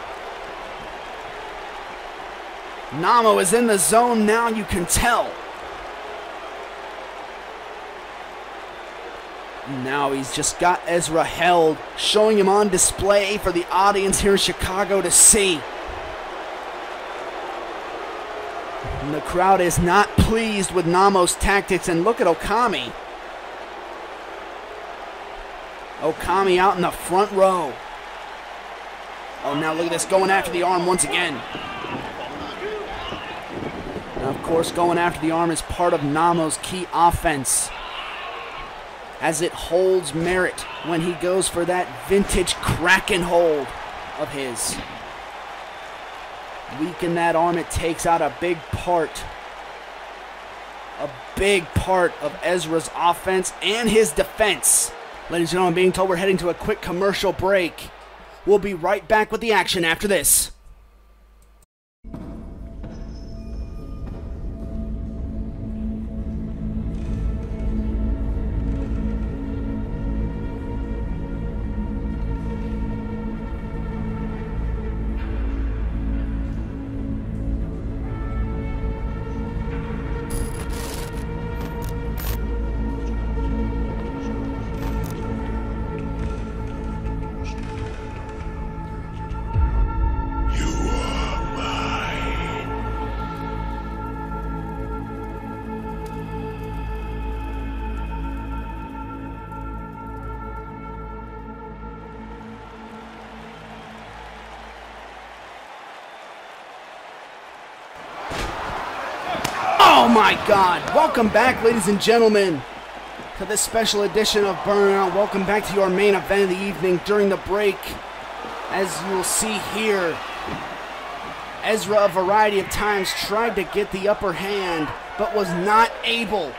Speaker 4: Nahmo is in the zone now, you can tell. Now he's just got Ezra held, showing him on display for the audience here in Chicago to see. And the crowd is not pleased with Nahmo's tactics, and look at Okami. Okami out in the front row. Oh, now look at this, going after the arm once again. Now, of course, going after the arm is part of Nahmo's key offense, as it holds merit when he goes for that vintage Kraken hold of his. Weaken that arm, it takes out a big part of Ezra's offense and his defense. Ladies and gentlemen, being told we're heading to a quick commercial break. We'll be right back with the action after this. Oh my God! Welcome back, ladies and gentlemen, to this special edition of Burnout. Welcome back to your main event of the evening. During the break, as you will see here, Ezra a variety of times tried to get the upper hand, but was not able.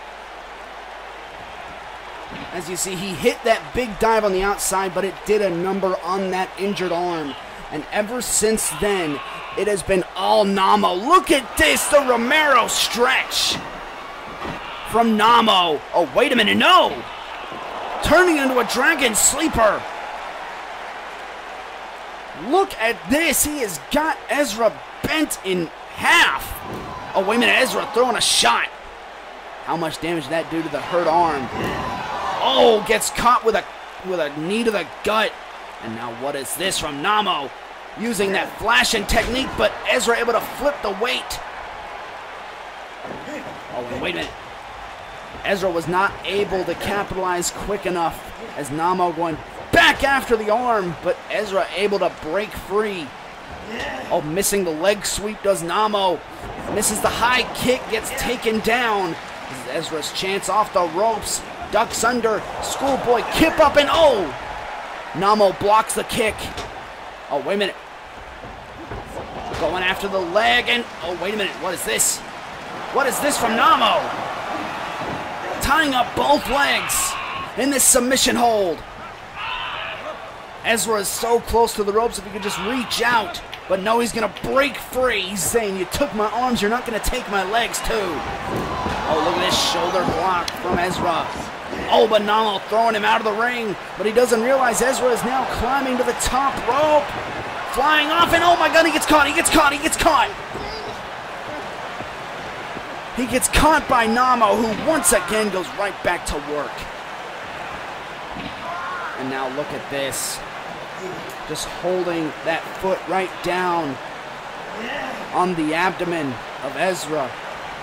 Speaker 4: As you see, he hit that big dive on the outside, but it did a number on that injured arm. And ever since then, it has been all Nahmo. Look at this, the Romero stretch from Nahmo. Oh, wait a minute, no! Turning into a dragon sleeper. Look at this, he has got Ezra bent in half. Oh, wait a minute, Ezra throwing a shot. How much damage did that do to the hurt arm? Oh, gets caught with a knee to the gut. And now what is this from Nahmo? Using that flashing technique, but Ezra able to flip the weight. Oh, and wait a minute. Ezra was not able to capitalize quick enough as Nahmo going back after the arm, but Ezra able to break free. Oh, missing the leg sweep does Nahmo. Misses the high kick, gets taken down. This is Ezra's chance off the ropes. Ducks under, schoolboy kip up, and oh! Nahmo blocks the kick. Oh, wait a minute. Going after the leg, and oh, wait a minute. What is this? What is this from Nahmo? Tying up both legs in this submission hold. Ezra is so close to the ropes if he could just reach out. But no, he's going to break free. He's saying, you took my arms, you're not going to take my legs too. Oh, look at this shoulder block from Ezra. Oh, but Nahmo throwing him out of the ring. But he doesn't realize Ezra is now climbing to the top rope. Flying off, and oh my God, he gets caught, he gets caught, he gets caught. He gets caught by Nahmo, who once again goes right back to work. And now look at this. Just holding that foot right down on the abdomen of Ezra.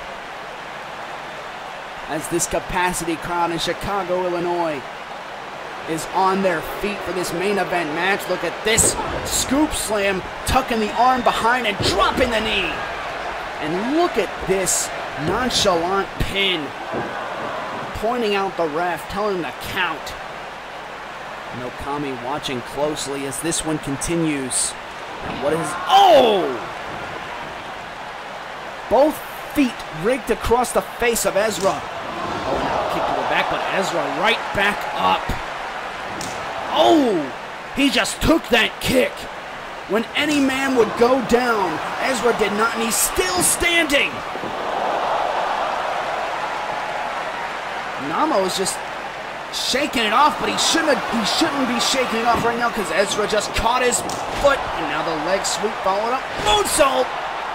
Speaker 4: As this capacity crowd in Chicago, Illinois is on their feet for this main event match. Look at this scoop slam, tucking the arm behind and dropping the knee. And look at this nonchalant pin, pointing out the ref, telling him to count. And Okami watching closely as this one continues. And what is... Oh! Both feet rigged across the face of Ezra. Oh, now kick to the back, but Ezra right back up. Oh! He just took that kick. When any man would go down, Ezra did not, and he's still standing. Nahmo is just shaking it off, but he shouldn't be shaking it off right now because Ezra just caught his foot, and now the leg sweep followed up. Moonsault!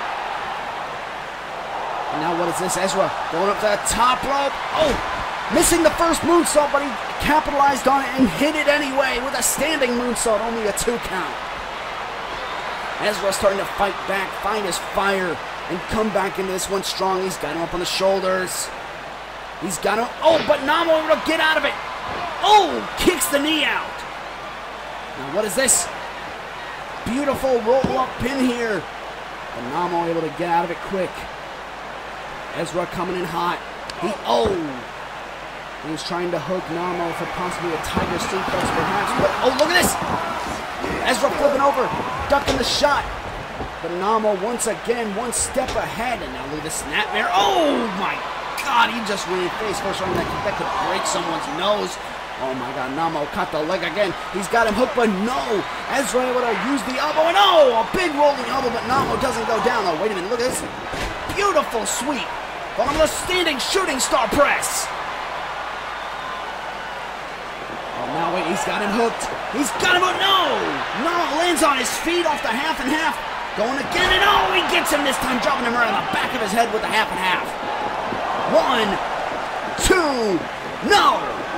Speaker 4: And now what is this? Ezra going up to the top rope. Oh! Missing the first moonsault, but he capitalized on it and hit it anyway with a standing moonsault, only a 2 count. Ezra starting to fight back, find his fire, and come back into this one strong. He's got him up on the shoulders. He's got him. Oh, but Nahmo able to get out of it. Oh, kicks the knee out. Now what is this? Beautiful roll-up pin here. But Nahmo able to get out of it quick. Ezra coming in hot. He was trying to hook Nahmo for possibly a tiger suplex perhaps. But oh, look at this. Ezra flipping over, ducking the shot. But Nahmo once again, one step ahead. And now look at this snapmare. Oh my God, he just really face first round. That could break someone's nose. Oh my God, Nahmo caught the leg again. He's got him hooked, but no. Ezra able to use the elbow, and oh, a big rolling elbow, but Nahmo doesn't go down. Oh, wait a minute, look at this. Beautiful sweep. On the standing shooting star press. Oh, now wait, he's got him hooked. He's got him hooked, no. Nahmo lands on his feet off the half and half. Going again, and oh, he gets him this time, dropping him right on the back of his head with the half and half. 1, 2, no!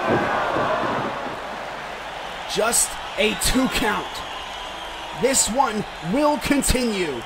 Speaker 4: Just a 2 count. This one will continue.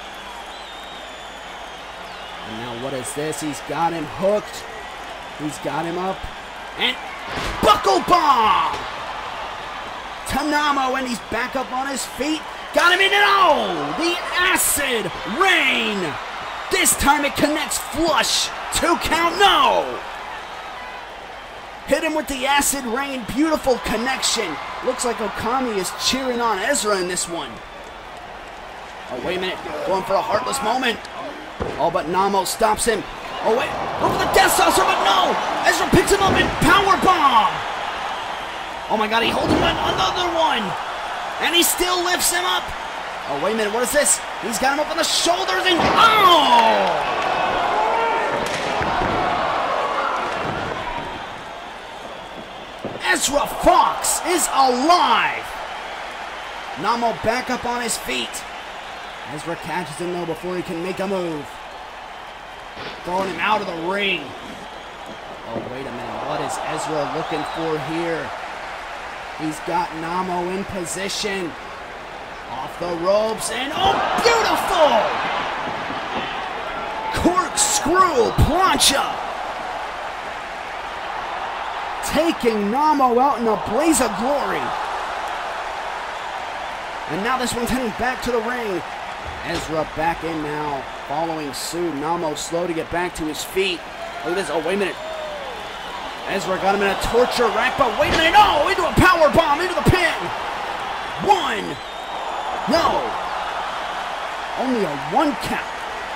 Speaker 4: And now what is this? He's got him hooked. He's got him up. And buckle bomb! To Nahmo, and he's back up on his feet. Got him in, and oh! The acid rain This time it connects flush. 2 count, no! Hit him with the acid rain, beautiful connection. Looks like Okami is cheering on Ezra in this one. Oh, wait a minute, going for a heartless moment. Oh, but Nahmo stops him. Oh, wait, over the Death Saucer, but no! Ezra picks him up and powerbomb! Oh my god, he holds him on another one! And he still lifts him up! Oh, wait a minute, what is this? He's got him up on the shoulders and... Oh! Ezra Fox is alive! Nahmo back up on his feet. Ezra catches him though before he can make a move. Throwing him out of the ring. Oh, wait a minute. What is Ezra looking for here? He's got Nahmo in position. Off the ropes and oh, beautiful! Corkscrew plancha. Taking Nahmo out in a blaze of glory. And now this one's heading back to the ring. Ezra back in now, following suit. Nahmo slow to get back to his feet. Look at this. Oh, wait a minute. Ezra got him in a torture rack, but wait a minute. No, into a power bomb, into the pin. 1. No. Only a 1 count.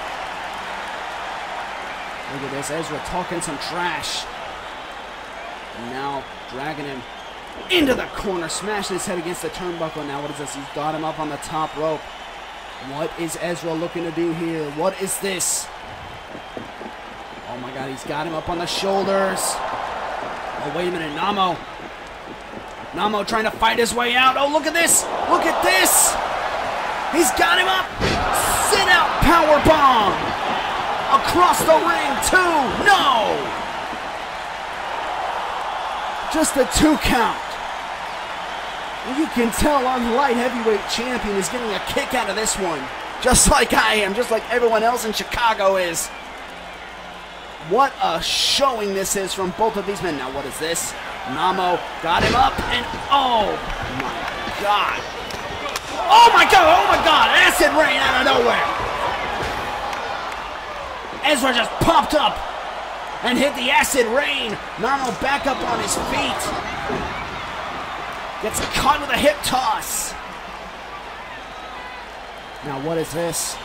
Speaker 4: Look at this. Ezra talking some trash. And now dragging him into the corner, smashing his head against the turnbuckle. Now what is this? He's got him up on the top rope. What is Ezra looking to do here? What is this? Oh my god, he's got him up on the shoulders. Oh, wait a minute, Nahmo. Nahmo trying to fight his way out. Oh, look at this. Look at this. He's got him up. Sit out power bomb. Across the ring, 2. No. Just a 2 count. You can tell our light heavyweight champion is getting a kick out of this one. Just like I am, just like everyone else in Chicago is. What a showing this is from both of these men. Now what is this? Nahmo got him up and oh my god. Oh my god, oh my god, acid rain out of nowhere. Ezra just popped up and hit the acid rain. Nahmo back up on his feet. Gets caught with a hip toss. Now what is this?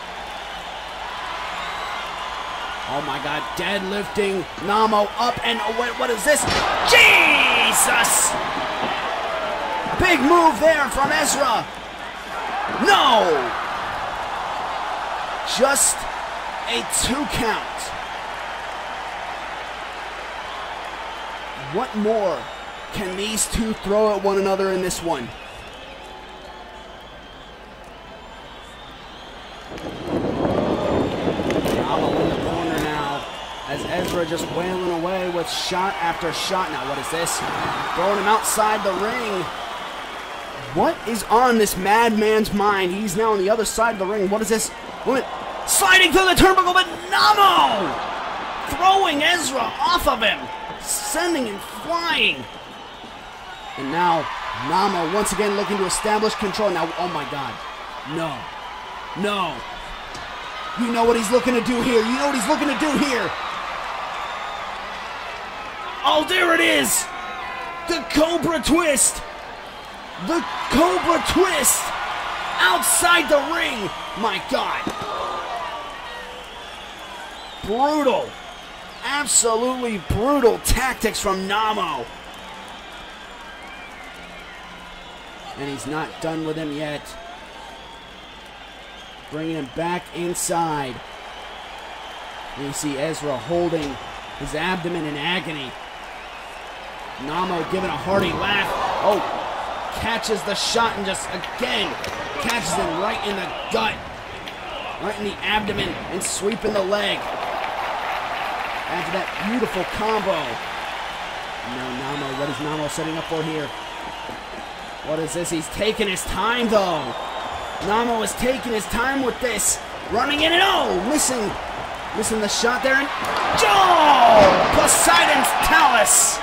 Speaker 4: Oh my god, deadlifting Nahmo up and what is this? Jesus! Big move there from Ezra. No! Just a 2 count. What more can these two throw at one another in this one? Nahmo in the corner now as Ezra just wailing away with shot after shot. Now what is this? Throwing him outside the ring. What is on this madman's mind? He's now on the other side of the ring. What is this? Sliding through the turnbuckle, but Nahmo throwing Ezra off of him, sending him flying. And now, Nahmo once again looking to establish control. Now, oh my god. No. No. You know what he's looking to do here. You know what he's looking to do here. Oh, there it is. The Cobra Twist. The Cobra Twist. Outside the ring. My god. Brutal. Absolutely brutal tactics from Nahmo. And he's not done with him yet. Bringing him back inside. And you see Ezra holding his abdomen in agony. Nahmo giving a hearty laugh. Oh, catches the shot and just again catches him right in the gut. Right in the abdomen and sweeping the leg. After that beautiful combo. Now Nahmo, what is Nahmo setting up for here? What is this? He's taking his time, though. Nahmo is taking his time with this. Running in and oh, missing the shot there. And oh, Poseidon's Talus.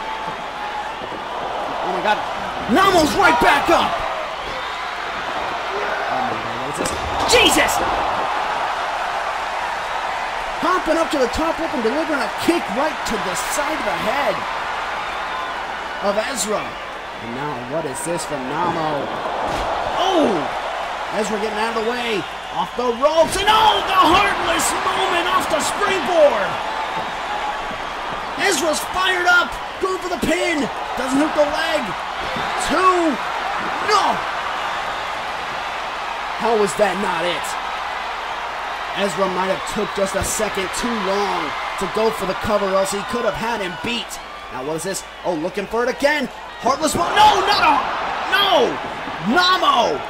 Speaker 4: Oh my god. Nahmo's right back up. Oh my god, what is this? Jesus! Hopping up to the top rope and delivering a kick right to the side of the head of Ezra. And now what is this from Nahmo? Oh! Ezra getting out of the way. Off the ropes, and oh, the heartless moment off the springboard. Ezra's fired up, going for the pin. Doesn't hook the leg. 2. No! How was that not it? Ezra might have took just a second too long to go for the cover, else he could have had him beat. Now what is this? Oh, looking for it again. Heartless moment. No, no! Nahmo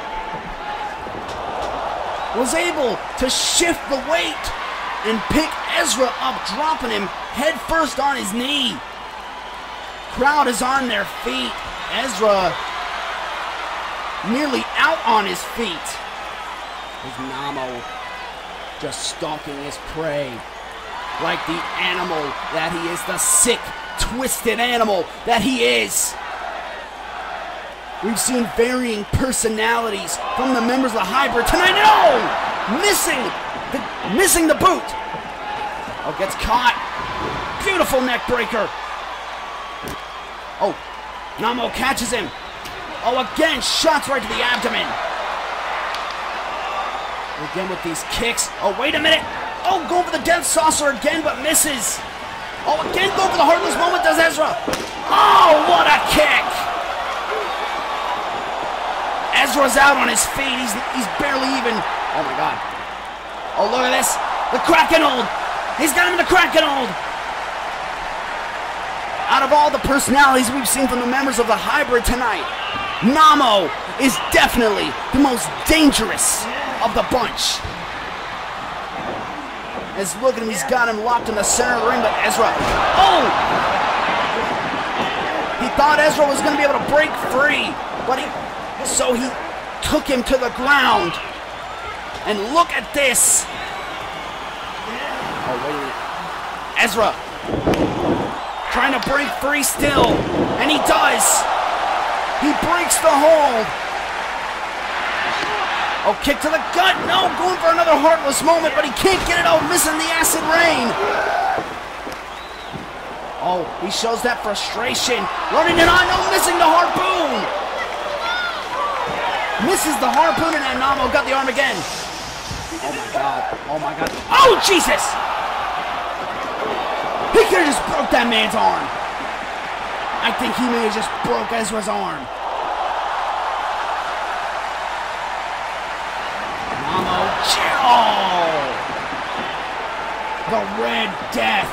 Speaker 4: was able to shift the weight and pick Ezra up, dropping him head first on his knee. Crowd is on their feet. Ezra nearly out on his feet. As Nahmo just stalking his prey like the animal that he is, the sick, twisted animal that he is. We've seen varying personalities from the members of the hybrid tonight. No! Missing the boot. Oh, gets caught. Beautiful neck breaker. Oh, Nahmo catches him. Oh, again, shots right to the abdomen. Again with these kicks. Oh, wait a minute. Oh, going for the death saucer again, but misses. Oh, again going for the heartless moment, does Ezra. Oh, what a kick. Ezra's out on his feet. He's barely even. Oh, my God. Oh, look at this. The Kraken hold. He's got him in the Kraken hold. Out of all the personalities we've seen from the members of the hybrid tonight, Nahmo is definitely the most dangerous of the bunch. As look at him, he's got him locked in the center of the ring, but Ezra, oh! He thought Ezra was going to be able to break free, but so he took him to the ground. And look at this. Oh, wait a minute. Ezra trying to break free still, and he does. He breaks the hold. Oh, kick to the gut. No, going for another heartless moment, but he can't get it out, missing the acid rain. Oh, he shows that frustration. Running it on, no, missing the harpoon. Misses the harpoon, and then Nahmo got the arm again. Oh, my God. Oh, my God. Oh, Jesus. He could have just broke that man's arm. I think he may have just broke Ezra's arm. Oh! The Red Death.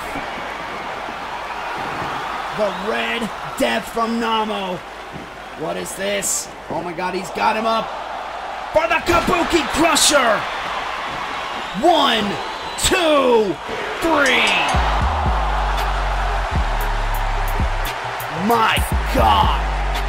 Speaker 4: The Red Death from Nahmo. What is this? Oh my God, he's got him up for the Kabuki Crusher. 1, 2, 3. My God.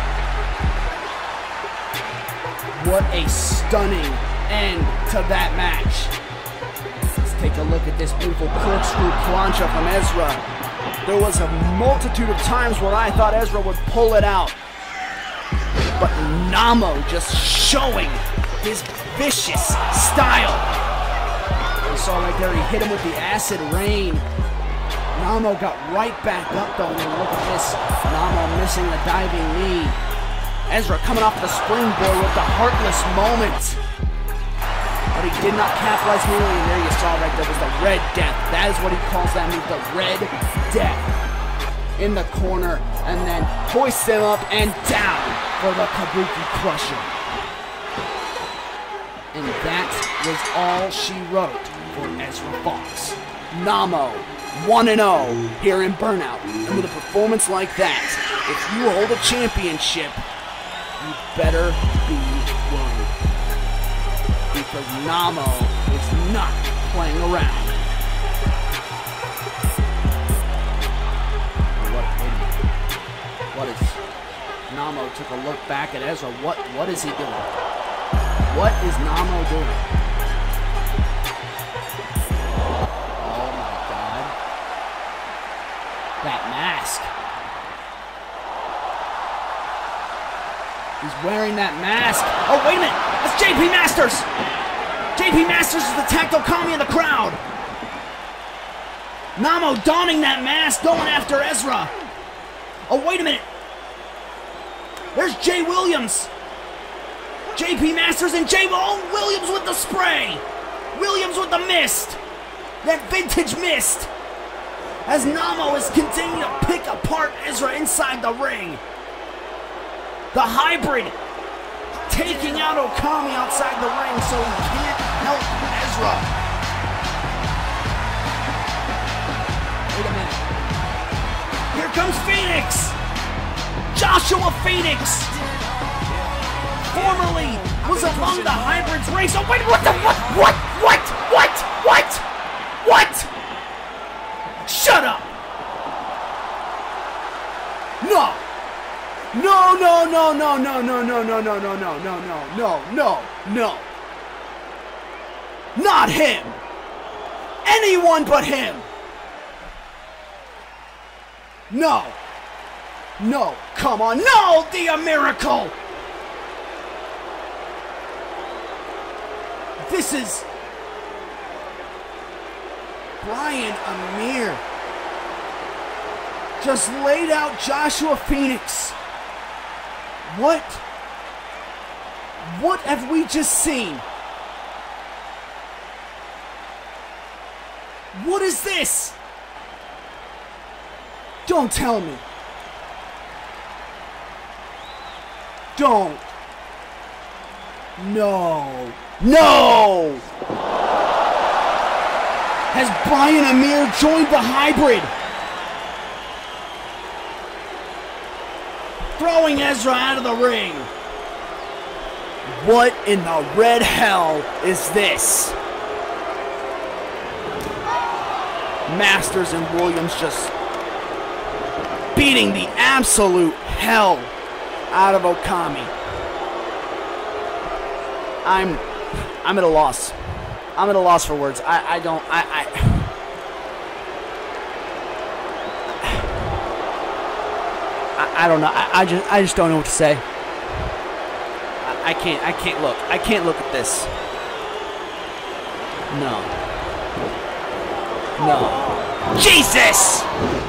Speaker 4: What a stunning end to that match. Let's take a look at this beautiful corkscrew plancha from Ezra. There was a multitude of times where I thought Ezra would pull it out, but Nahmo just showing his vicious style. You saw right there, he hit him with the acid rain. Nahmo got right back up though, and look at this. Nahmo missing the diving knee. Ezra coming off the springboard with the heartless moment. But he did not capitalize nearly, and there you saw right there was the Red Death. That is what he calls that move, the Red Death. In the corner, and then hoists him up and down for the Kabuki Crusher. And that was all she wrote for Ezra Fox. Nahmo 1-0 here in Burnout. And with a performance like that, if you hold a championship, you better be worried. Because Nahmo is not playing around. What is Nahmo took a look back at Ezra. What is he doing? What is Nahmo doing? Oh my God. That mask. He's wearing that mask. Oh, wait a minute. That's JP Masters. JP Masters has attacked Okami in the crowd. Nahmo donning that mask, going after Ezra. Oh, wait a minute. There's Jay Williams. JP Masters and Williams with the spray. Williams with the mist. That vintage mist. As Nahmo is continuing to pick apart Ezra inside the ring. The hybrid taking out Okami outside the ring so he can't help Ezra. Wait a minute. Here comes Phoenix. Joshua Phoenix. Formerly was among the hybrids race. Oh wait, what? Shut up! No! No. Not him! Anyone but him! No! Come on, no! The miracle! This is Bryan Amir just laid out Joshua Phoenix. What have we just seen? What is this? Don't tell me. Don't. No. Has Bryan Amir joined the hybrid? Throwing Ezra out of the ring. What in the red hell is this? Masters and Williams just beating the absolute hell out of Okami. I'm at a loss. I'm at a loss for words. I don't know. I just don't know what to say. I can't look. I can't look at this. No. Jesus!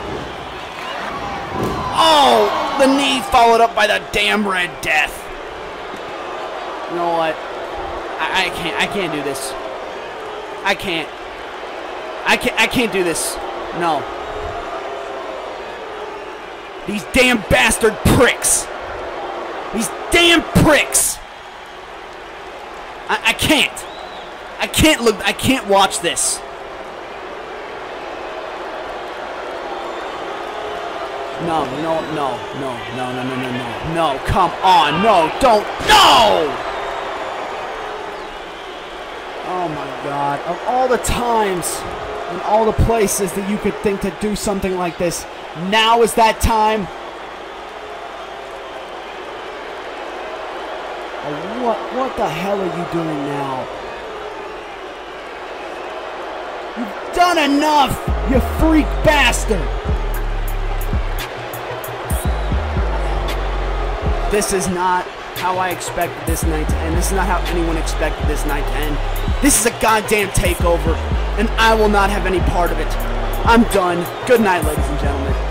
Speaker 4: Oh, the knee followed up by the damn Red Death. You know what? I can't do this. I can't do this. No. These damn bastard pricks. These damn pricks. I can't. I can't look. I can't watch this. No, come on, no, don't, no! Oh my God, of all the times and all the places that you could think to do something like this, now is that time? What the hell are you doing now? You've done enough, you freak bastard! This is not how I expected this night to end. This is not how anyone expected this night to end. This is a goddamn takeover, and I will not have any part of it. I'm done. Good night, ladies and gentlemen.